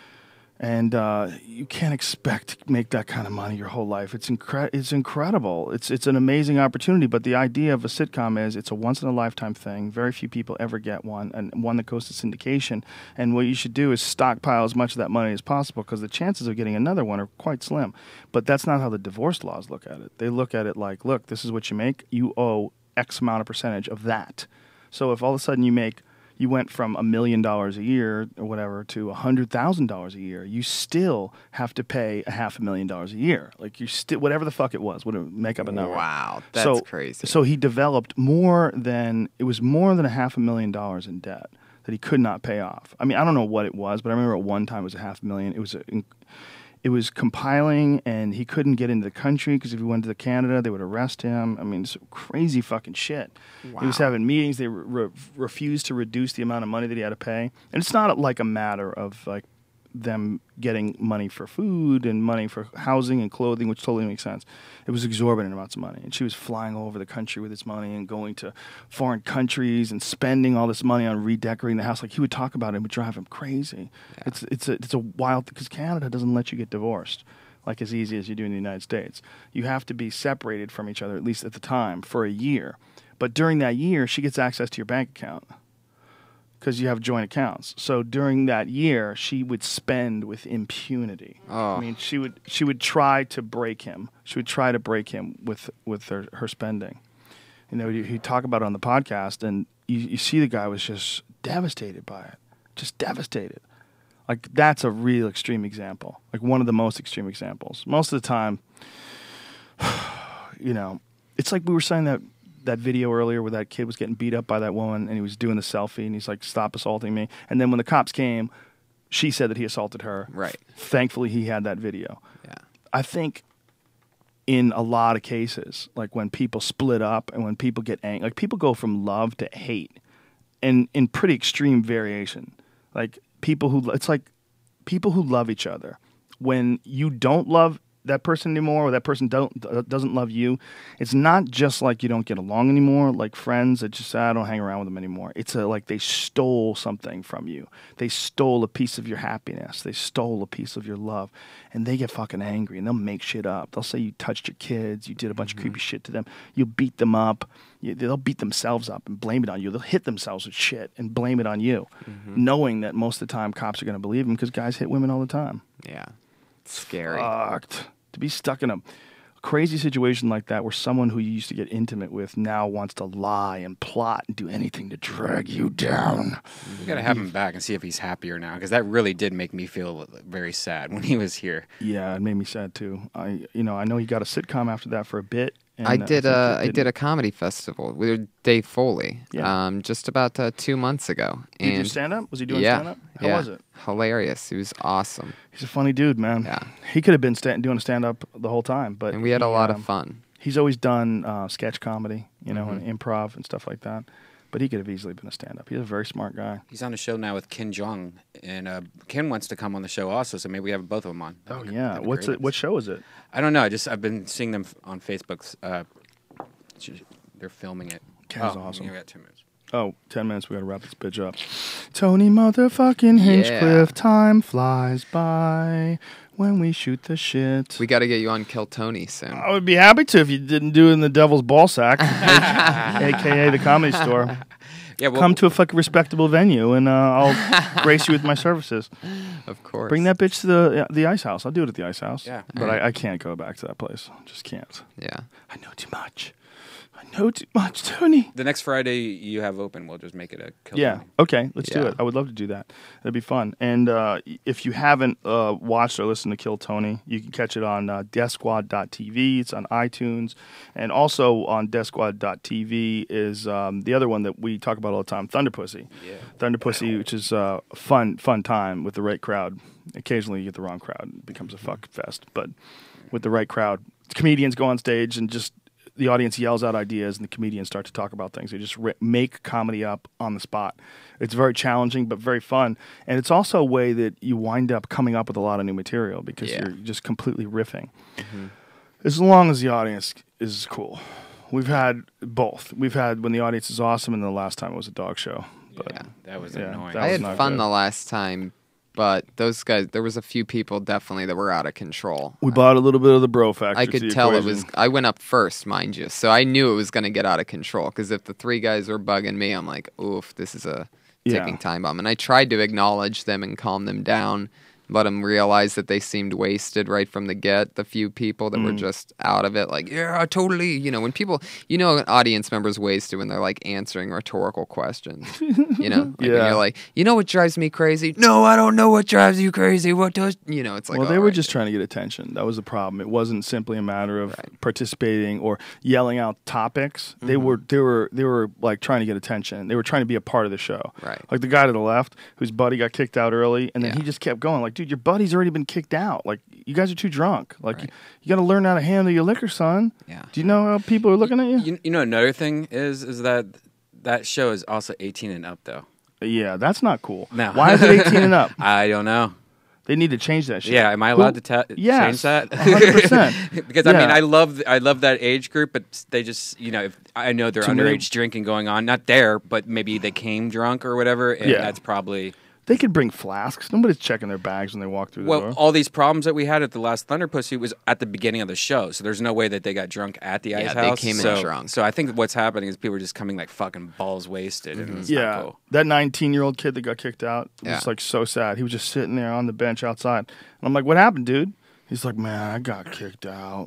And uh, you can't expect to make that kind of money your whole life. It's incre- It's incredible. It's it's an amazing opportunity. But the idea of a sitcom is it's a once in a lifetime thing. Very few people ever get one, and one that goes to syndication. And what you should do is stockpile as much of that money as possible because the chances of getting another one are quite slim. But that's not how the divorce laws look at it. They look at it like, look, this is what you make. You owe X amount of percentage of that. So if all of a sudden you make You went from a million dollars a year or whatever to a hundred thousand dollars a year. You still have to pay a half a million dollars a year. Like you still, whatever the fuck it was, would make up a number. Wow, that's so, crazy. So he developed more than it was more than a half a million dollars in debt that he could not pay off. I mean, I don't know what it was, but I remember at one time it was a half a million. It was a, it was compiling, and he couldn't get into the country because if he went to Canada, they would arrest him. I mean, it's crazy fucking shit. Wow. He was having meetings. They re- refused to reduce the amount of money that he had to pay. And it's not like a matter of like them getting money for food and money for housing and clothing, which totally makes sense. It was exorbitant amounts of money. And she was flying all over the country with this money and going to foreign countries and spending all this money on redecorating the house. Like he would talk about it, it would drive him crazy. Yeah. It's it's a, it's a wild, because Canada doesn't let you get divorced like as easy as you do in the United States. You have to be separated from each other, at least at the time, for a year. But during that year, she gets access to your bank account because you have joint accounts. So during that year, she would spend with impunity. Oh. I mean, she would she would try to break him. She would try to break him with with her, her spending. You know, he'd he talk about it on the podcast, and you, you see the guy was just devastated by it, just devastated. Like that's a real extreme example, like one of the most extreme examples. Most of the time, you know, it's like we were saying that. that video earlier where that kid was getting beat up by that woman and he was doing the selfie and he's like, stop assaulting me. And then when the cops came, she said that he assaulted her. Right. Thankfully, he had that video. Yeah. I think in a lot of cases, like when people split up and when people get angry, like people go from love to hate and in pretty extreme variation. Like people who, it's like people who love each other. When you don't love that person anymore, or that person don't doesn't love you, it's not just like you don't get along anymore, like friends that just I don't hang around with them anymore. It's a, like they stole something from you. They stole a piece of your happiness. They stole a piece of your love, and they get fucking angry and they'll make shit up. They'll say you touched your kids, you did a bunch mm-hmm. of creepy shit to them. You beat them up. You, they'll beat themselves up and blame it on you. They'll hit themselves with shit and blame it on you, mm-hmm. knowing that most of the time cops are going to believe them because guys hit women all the time. Yeah. Scary. Fucked. To be stuck in a crazy situation like that where someone who you used to get intimate with now wants to lie and plot and do anything to drag you down. We got to have him back and see if he's happier now, because that really did make me feel very sad when he was here. Yeah, it made me sad too. I, you know, I know he got a sitcom after that for a bit. And, I did uh, a I did a comedy festival with Dave Foley, yeah. um, just about uh, two months ago. Did and he do stand up? Was he doing yeah, stand up? How yeah. was it? Hilarious. He was awesome. He's a funny dude, man. Yeah. He could have been sta- doing a stand up the whole time, but and we had he, a lot um, of fun. He's always done uh, sketch comedy, you know, mm-hmm. and improv and stuff like that. But he could have easily been a stand-up. He's a very smart guy. He's on a show now with Ken Jeong, and uh, Ken wants to come on the show also, so maybe we have both of them on. Oh yeah, what's it? What show is it? I don't know. I just I've been seeing them on Facebook. Uh, they're filming it. Ken's oh, awesome. We got ten minutes. Oh, ten minutes. We gotta wrap this bitch up. Tony motherfucking Hinchcliffe, yeah. time flies by when we shoot the shit. We got to get you on Kill Tony soon. I would be happy to if you didn't do it in the Devil's Ballsack, a k a the Comedy Store. Yeah, well, come to a fucking respectable venue, and uh, I'll grace you with my services. Of course. Bring that bitch to the the Ice House. I'll do it at the Ice House. Yeah. But right. I, I can't go back to that place. Just can't. Yeah. I know too much. I know too much, Tony. The next Friday you have open, we'll just make it a Kill Yeah. Tony. Okay, let's do Yeah. it. I would love to do that. That'd be fun. And uh, if you haven't uh, watched or listened to Kill Tony, you can catch it on uh, death squad dot t v. It's on iTunes. And also on death squad dot t v is um, the other one that we talk about all the time, Thunder Pussy. Yeah. Thunder Pussy, which is uh, a fun, fun time with the right crowd. Occasionally you get the wrong crowd. It becomes a fuck fest. But with the right crowd, comedians go on stage and just the audience yells out ideas and the comedians start to talk about things. They just re- make comedy up on the spot. It's very challenging but very fun. And it's also a way that you wind up coming up with a lot of new material because Yeah. you're just completely riffing. Mm-hmm. As long as the audience is cool. We've had both. We've had when the audience is awesome and the last time it was a dog show. But Yeah, that was yeah, annoying. that I was had not fun good. the last time, but those guys, there was a few people definitely that were out of control. We bought a little bit of the bro factor. I to could the tell equation. it was. I went up first, mind you, so I knew it was going to get out of control. Because if the three guys were bugging me, I'm like, "Oof, this is a ticking Yeah. time bomb." And I tried to acknowledge them and calm them down, let them realize that they seemed wasted right from the get. The few people that Mm. were just out of it, like, "Yeah, totally." You know, when people, you know, an audience members wasted when they're like answering rhetorical questions. You know, like when Yeah. you're like, "You know what drives me crazy?" "No, I don't know what drives you crazy. What does?" You know, it's like, well, they all were right. just trying to get attention. That was the problem. It wasn't simply a matter of Right. participating or yelling out topics. They Mm-hmm. were they were they were like trying to get attention. They were trying to be a part of the show. Right. Like the guy to the left, whose buddy got kicked out early, and then Yeah. he just kept going. Like, dude, your buddy's already been kicked out. Like, you guys are too drunk. Like, Right. you, you got to learn how to handle your liquor, son. Yeah. Do you know how people are looking at you? You, you know, another thing is is that that show is also eighteen and up, though. Yeah, that's not cool. No. Why is it eighteen and up? I don't know. They need to change that shit. Yeah, am I allowed Who- to ta- yes, change that? one hundred percent. Because I mean, Yeah. I love I love that age group, but they just you know, if, I know there's Too underage many- drinking going on, not there, but maybe they came drunk or whatever, and Yeah. that's probably. They could bring flasks. Nobody's checking their bags when they walk through the Well, door. all these problems that we had at the last Thunder Pussy was at the beginning of the show, so there's no way that they got drunk at the Yeah, Ice they House. came in so, drunk. So I think what's happening is people are just coming like fucking balls wasted, and it's Yeah, not cool. that nineteen-year-old kid that got kicked out was Yeah. like so sad. He was just sitting there on the bench outside, and I'm like, "What happened, dude?" He's like, "Man, I got kicked out."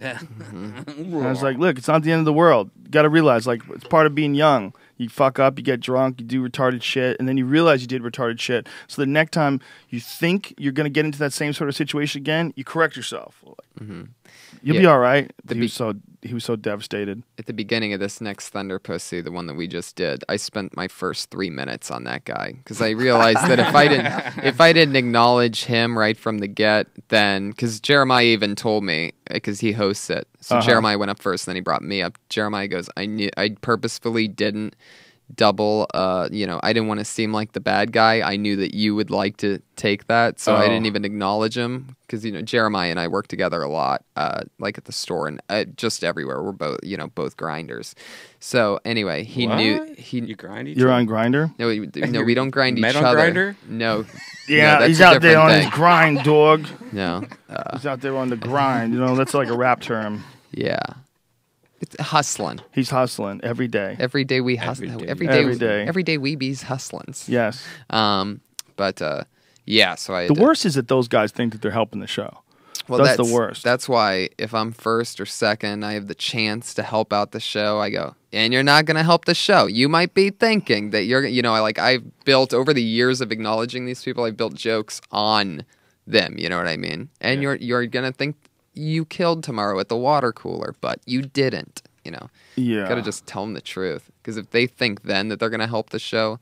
And I was like, "Look, it's not the end of the world. You got to realize, like, it's part of being young. You fuck up, you get drunk, you do retarded shit, and then you realize you did retarded shit. So the next time you think you're gonna get into that same sort of situation again, you correct yourself. Mm-hmm. You'll Yeah. be all right." The He be- was so he was so devastated. At the beginning of this next Thunder Pussy, the one that we just did, I spent my first three minutes on that guy because I realized that if I didn't, if I didn't acknowledge him right from the get, then because Jeremiah even told me because he hosts it, so Uh-huh. Jeremiah went up first, then he brought me up. Jeremiah goes, "I knew, I purposefully didn't double, uh, you know, I didn't want to seem like the bad guy. I knew that you would like to take that, so Oh. I didn't even acknowledge him because, you know, Jeremiah and I work together a lot, uh, like at the store and uh, just everywhere. We're both, you know, both grinders. So anyway, he What? knew he. You grind each You're other? on Grinder? No, we, no, we don't grind Met each on other. Grindr? No. Yeah, no, that's he's a out there different on thing. his grind, dog. No. Uh, He's out there on the grind. You know, that's like a rap term. yeah. It's hustling. He's hustling every day. Every day we hustle. Every day. Every day. Every day. Every day we bees hustlings. Yes. Um. But uh, yeah. So I. The worst is that those guys think that they're helping the show. Well, that's, the worst. That's why if I'm first or second, I have the chance to help out the show. I go, and you're not going to help the show. You might be thinking that you're, you know, I like I've built over the years of acknowledging these people. I've built jokes on them. You know what I mean? And Yeah. you're you're going to think you killed tomorrow at the water cooler, but you didn't. You know. Yeah. Got to just tell them the truth. Because if they think then that they're going to help the show,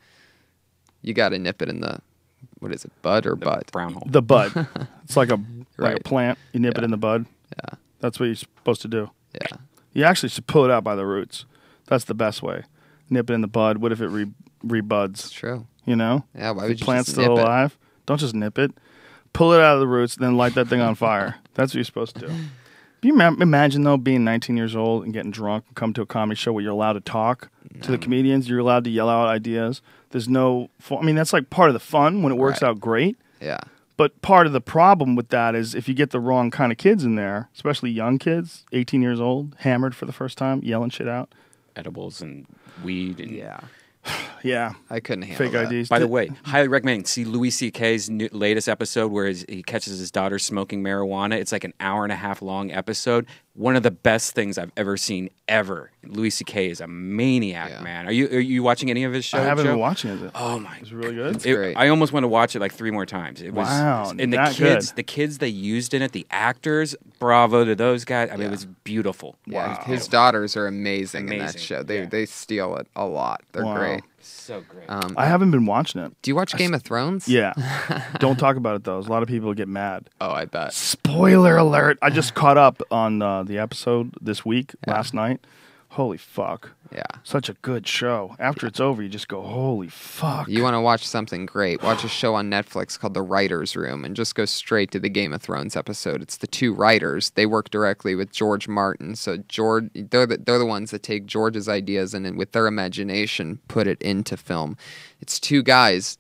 you got to nip it in the, what is it, bud or butt? Brown hole. The bud. It's like a like a Right. plant. You nip it Yeah. in the bud. Yeah. That's what you're supposed to do. Yeah. You actually should pull it out by the roots. That's the best way. Nip it in the bud. What if it re rebuds? It's true. You know? Yeah, why If would the you plant's just still nip it? alive. Don't just nip it. Pull it out of the roots, then light that thing on fire. That's what you're supposed to do. Do you ma- imagine, though, being nineteen years old and getting drunk and come to a comedy show where you're allowed to talk to the comedians? You're allowed to yell out ideas. There's no... Fu- I mean, that's like part of the fun when it works Right. out great. Yeah. But part of the problem with that is if you get the wrong kind of kids in there, especially young kids, eighteen years old, hammered for the first time, yelling shit out. Edibles and weed. And Yeah. Yeah. I couldn't handle Fake that. I Ds. By the Did- way, highly recommend. See Louis C K's new, latest episode where his, he catches his daughter smoking marijuana. It's like an hour and a half long episode. One of the best things I've ever seen ever. Louis C K is a maniac, Yeah. man. Are you are you watching any of his shows? I haven't Joe? been watching it. Oh my! It's really good. It's It- great. I almost want to watch it like three more times. It was, Wow, and the that kids, good. the kids they used in it, the actors, bravo to those guys. I mean, Yeah. it was beautiful. Yeah, Wow. his daughters are amazing, in that Amazing, show. They yeah. they steal it a lot. They're Wow. great. So great. Um, I haven't been watching it. do you watch Game of Thrones? Yeah. Don't talk about it, though. A lot of people get mad. Oh, I bet. Spoiler alert. I just caught up on uh, the episode this week, last night. Holy fuck. Yeah. Such a good show. After it's over, you just go, holy fuck. You want to watch something great? Watch a show on Netflix called The Writers' Room, and just go straight to the Game of Thrones episode. It's the two writers. They work directly with George Martin. So George, they're the, they're the ones that take George's ideas and then with their imagination put it into film. It's two guys,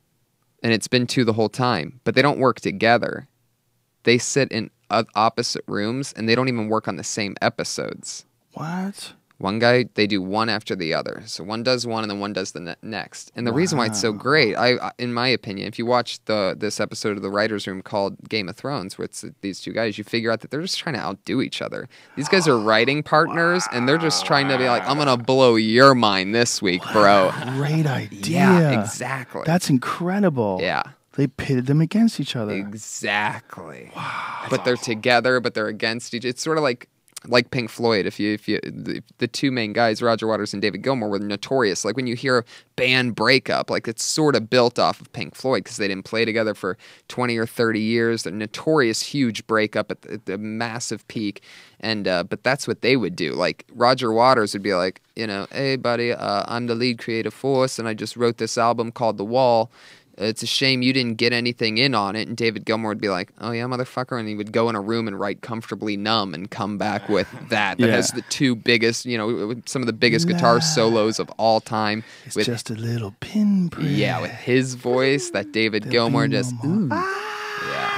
and it's been two the whole time, but they don't work together. They sit in o- opposite rooms, and they don't even work on the same episodes. What? One guy, they do one after the other. So one does one, and then one does the ne- next. And the reason why it's so great, I, I- in my opinion, if you watch the this episode of the Writers' Room called Game of Thrones, where it's these two guys, you figure out that they're just trying to outdo each other. These guys are writing partners, and they're just trying to be like, I'm gonna blow your mind this week, bro. Great idea. Yeah, exactly. That's incredible. Yeah. They pitted them against each other. Exactly. Wow. But they're together, but they're against each. It's sort of like like Pink Floyd. If you if you the, the two main guys, Roger Waters and David Gilmour, were notorious. Like when you hear a band breakup, like it's sort of built off of Pink Floyd because they didn't play together for twenty or thirty years. They're notorious, huge breakup at the, at the massive peak. And uh, but that's what they would do. Like Roger Waters would be like, you know, hey buddy, uh, I'm the lead creative force, and I just wrote this album called The Wall. It's a shame you didn't get anything in on it. And David Gilmour would be like, oh, yeah, motherfucker. And he would go in a room and write Comfortably Numb and come back with that. That Yeah. has the two biggest, you know, some of the biggest guitar solos of all time. It's with, just a little pinprick. yeah, with his voice that David Gilmour just, ooh. Yeah.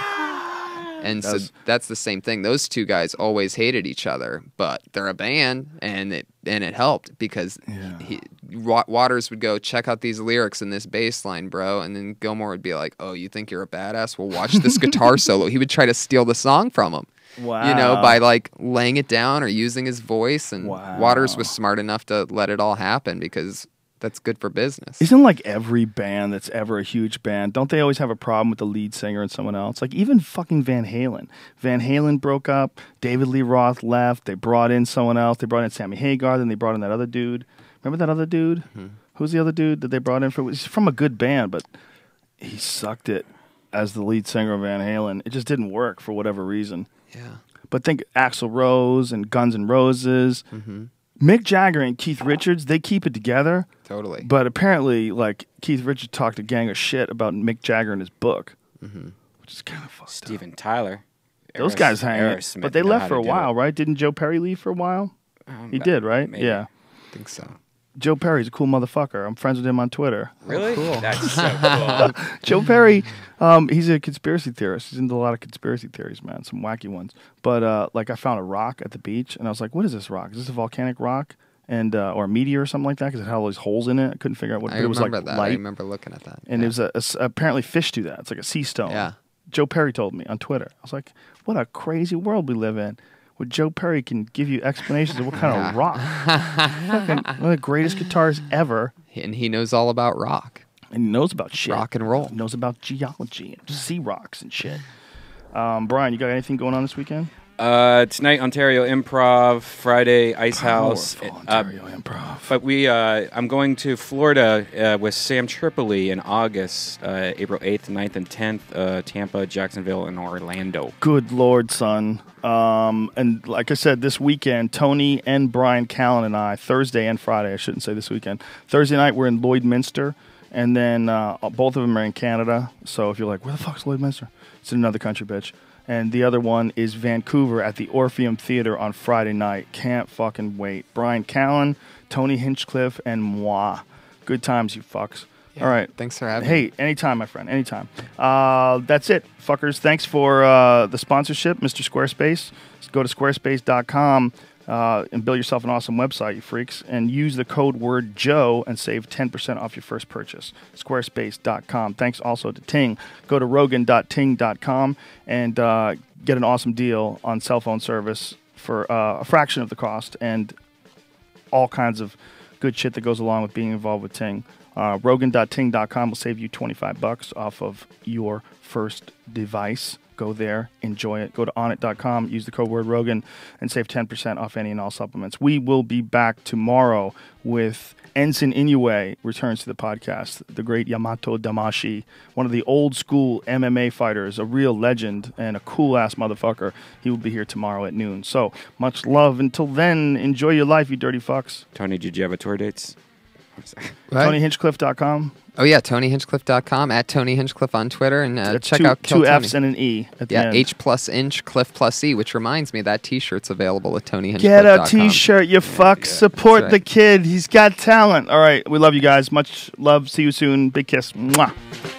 And so That's- that's the same thing. Those two guys always hated each other, but they're a band, and it and it helped because Yeah. he, Wa- Waters would go, check out these lyrics and this bass line, bro, and then Gilmour would be like, oh, you think you're a badass? Well, watch this guitar solo. He would try to steal the song from him, Wow. you know, by like laying it down or using his voice. And Wow. Waters was smart enough to let it all happen because that's good for business. Isn't like every band that's ever a huge band, don't they always have a problem with the lead singer and someone else? Like even fucking Van Halen. Van Halen broke up, David Lee Roth left, they brought in someone else, they brought in Sammy Hagar, then they brought in that other dude. Remember that other dude? Mm-hmm. Who's the other dude that they brought in? For? He's from a good band, but he sucked it as the lead singer of Van Halen. It just didn't work for whatever reason. Yeah. But think Axl Rose and Guns N' Roses. Mm-hmm. Mick Jagger and Keith Richards, they keep it together. Totally. But apparently, like, Keith Richards talked a gang of shit about Mick Jagger in his book, mm-hmm. which is kind of fucked Steven up. Tyler. Those Aeros- guys hang it. Aerosmith But they know left how for to a do while, it. right? Didn't Joe Perry leave for a while? Um, He did, right? maybe. Yeah. I think so. Joe Perry's a cool motherfucker. I'm friends with him on Twitter. Really? cool. That's so cool. Joe Perry, um, he's a conspiracy theorist. He's into a lot of conspiracy theories, man, some wacky ones. But uh, like, I found a rock at the beach, and I was like, "What is this rock? Is this a volcanic rock, and uh, or a meteor or something like that?" Because it had all these holes in it. I couldn't figure out what. I But it was like remember that. light, I remember looking at that. and yeah. it was a, a s- apparently fish do that. It's like a sea stone. Yeah. Joe Perry told me on Twitter. I was like, "What a crazy world we live in." Where Joe Perry can give you explanations of what kind Yeah. of rock. Fucking one of the greatest guitarists ever. And he knows all about rock. And he knows about shit. Rock and roll. He knows about geology and sea rocks and shit. Um, Brian, you got anything going on this weekend? Uh, tonight, Ontario Improv. Friday, Ice House. Powerful Uh, Ontario Improv. But we, uh, I'm going to Florida uh, with Sam Tripoli in August, uh, April eighth, ninth, and tenth. Uh, Tampa, Jacksonville, and Orlando. Good Lord, son. Um, and like I said, this weekend, Tony and Brian Callen and I, Thursday and Friday, I shouldn't say this weekend. Thursday night, we're in Lloydminster. And then uh, both of them are in Canada. So if you're like, where the fuck's Lloydminster? It's in another country, bitch. And the other one is Vancouver at the Orpheum Theater on Friday night. Can't fucking wait. Brian Callen, Tony Hinchcliffe, and moi. Good times, you fucks. Yeah, All right. Thanks for having me. Hey, anytime, my friend. Anytime. Uh, that's it, fuckers. Thanks for uh, the sponsorship, Mister Squarespace. Just go to squarespace dot com uh, and build yourself an awesome website, you freaks. And use the code word Joe and save ten percent off your first purchase. squarespace dot com. Thanks also to Ting. Go to rogan dot ting dot com and uh, get an awesome deal on cell phone service for uh, a fraction of the cost and all kinds of good shit that goes along with being involved with Ting. Uh, rogan dot ting dot com will save you twenty-five bucks off of your first device. Go there, enjoy it. Go to on it dot com, use the code word Rogan, and save ten percent off any and all supplements. We will be back tomorrow with Ensign Inoue returns to the podcast, the great Yamato Damashi, one of the old school M M A fighters, a real legend and a cool-ass motherfucker. He will be here tomorrow at noon. So, much love. Until then, enjoy your life, you dirty fucks. Tony, did you have a tour dates? What? Tony Hinchcliffe dot com. Oh, yeah, Tony Hinchcliffe dot com, at Tony Hinchcliffe on Twitter, and uh, That's check two, out Kill two Tony. F's and an E at the Yeah, end. H plus inch, Cliff plus E, which reminds me that T-shirt's available at Tony Hinchcliffe Get dot com. a T-shirt, you fuck. yeah, Support that's the right. kid. He's got talent. All right, we love you guys. Much love. See you soon. Big kiss. Mwah.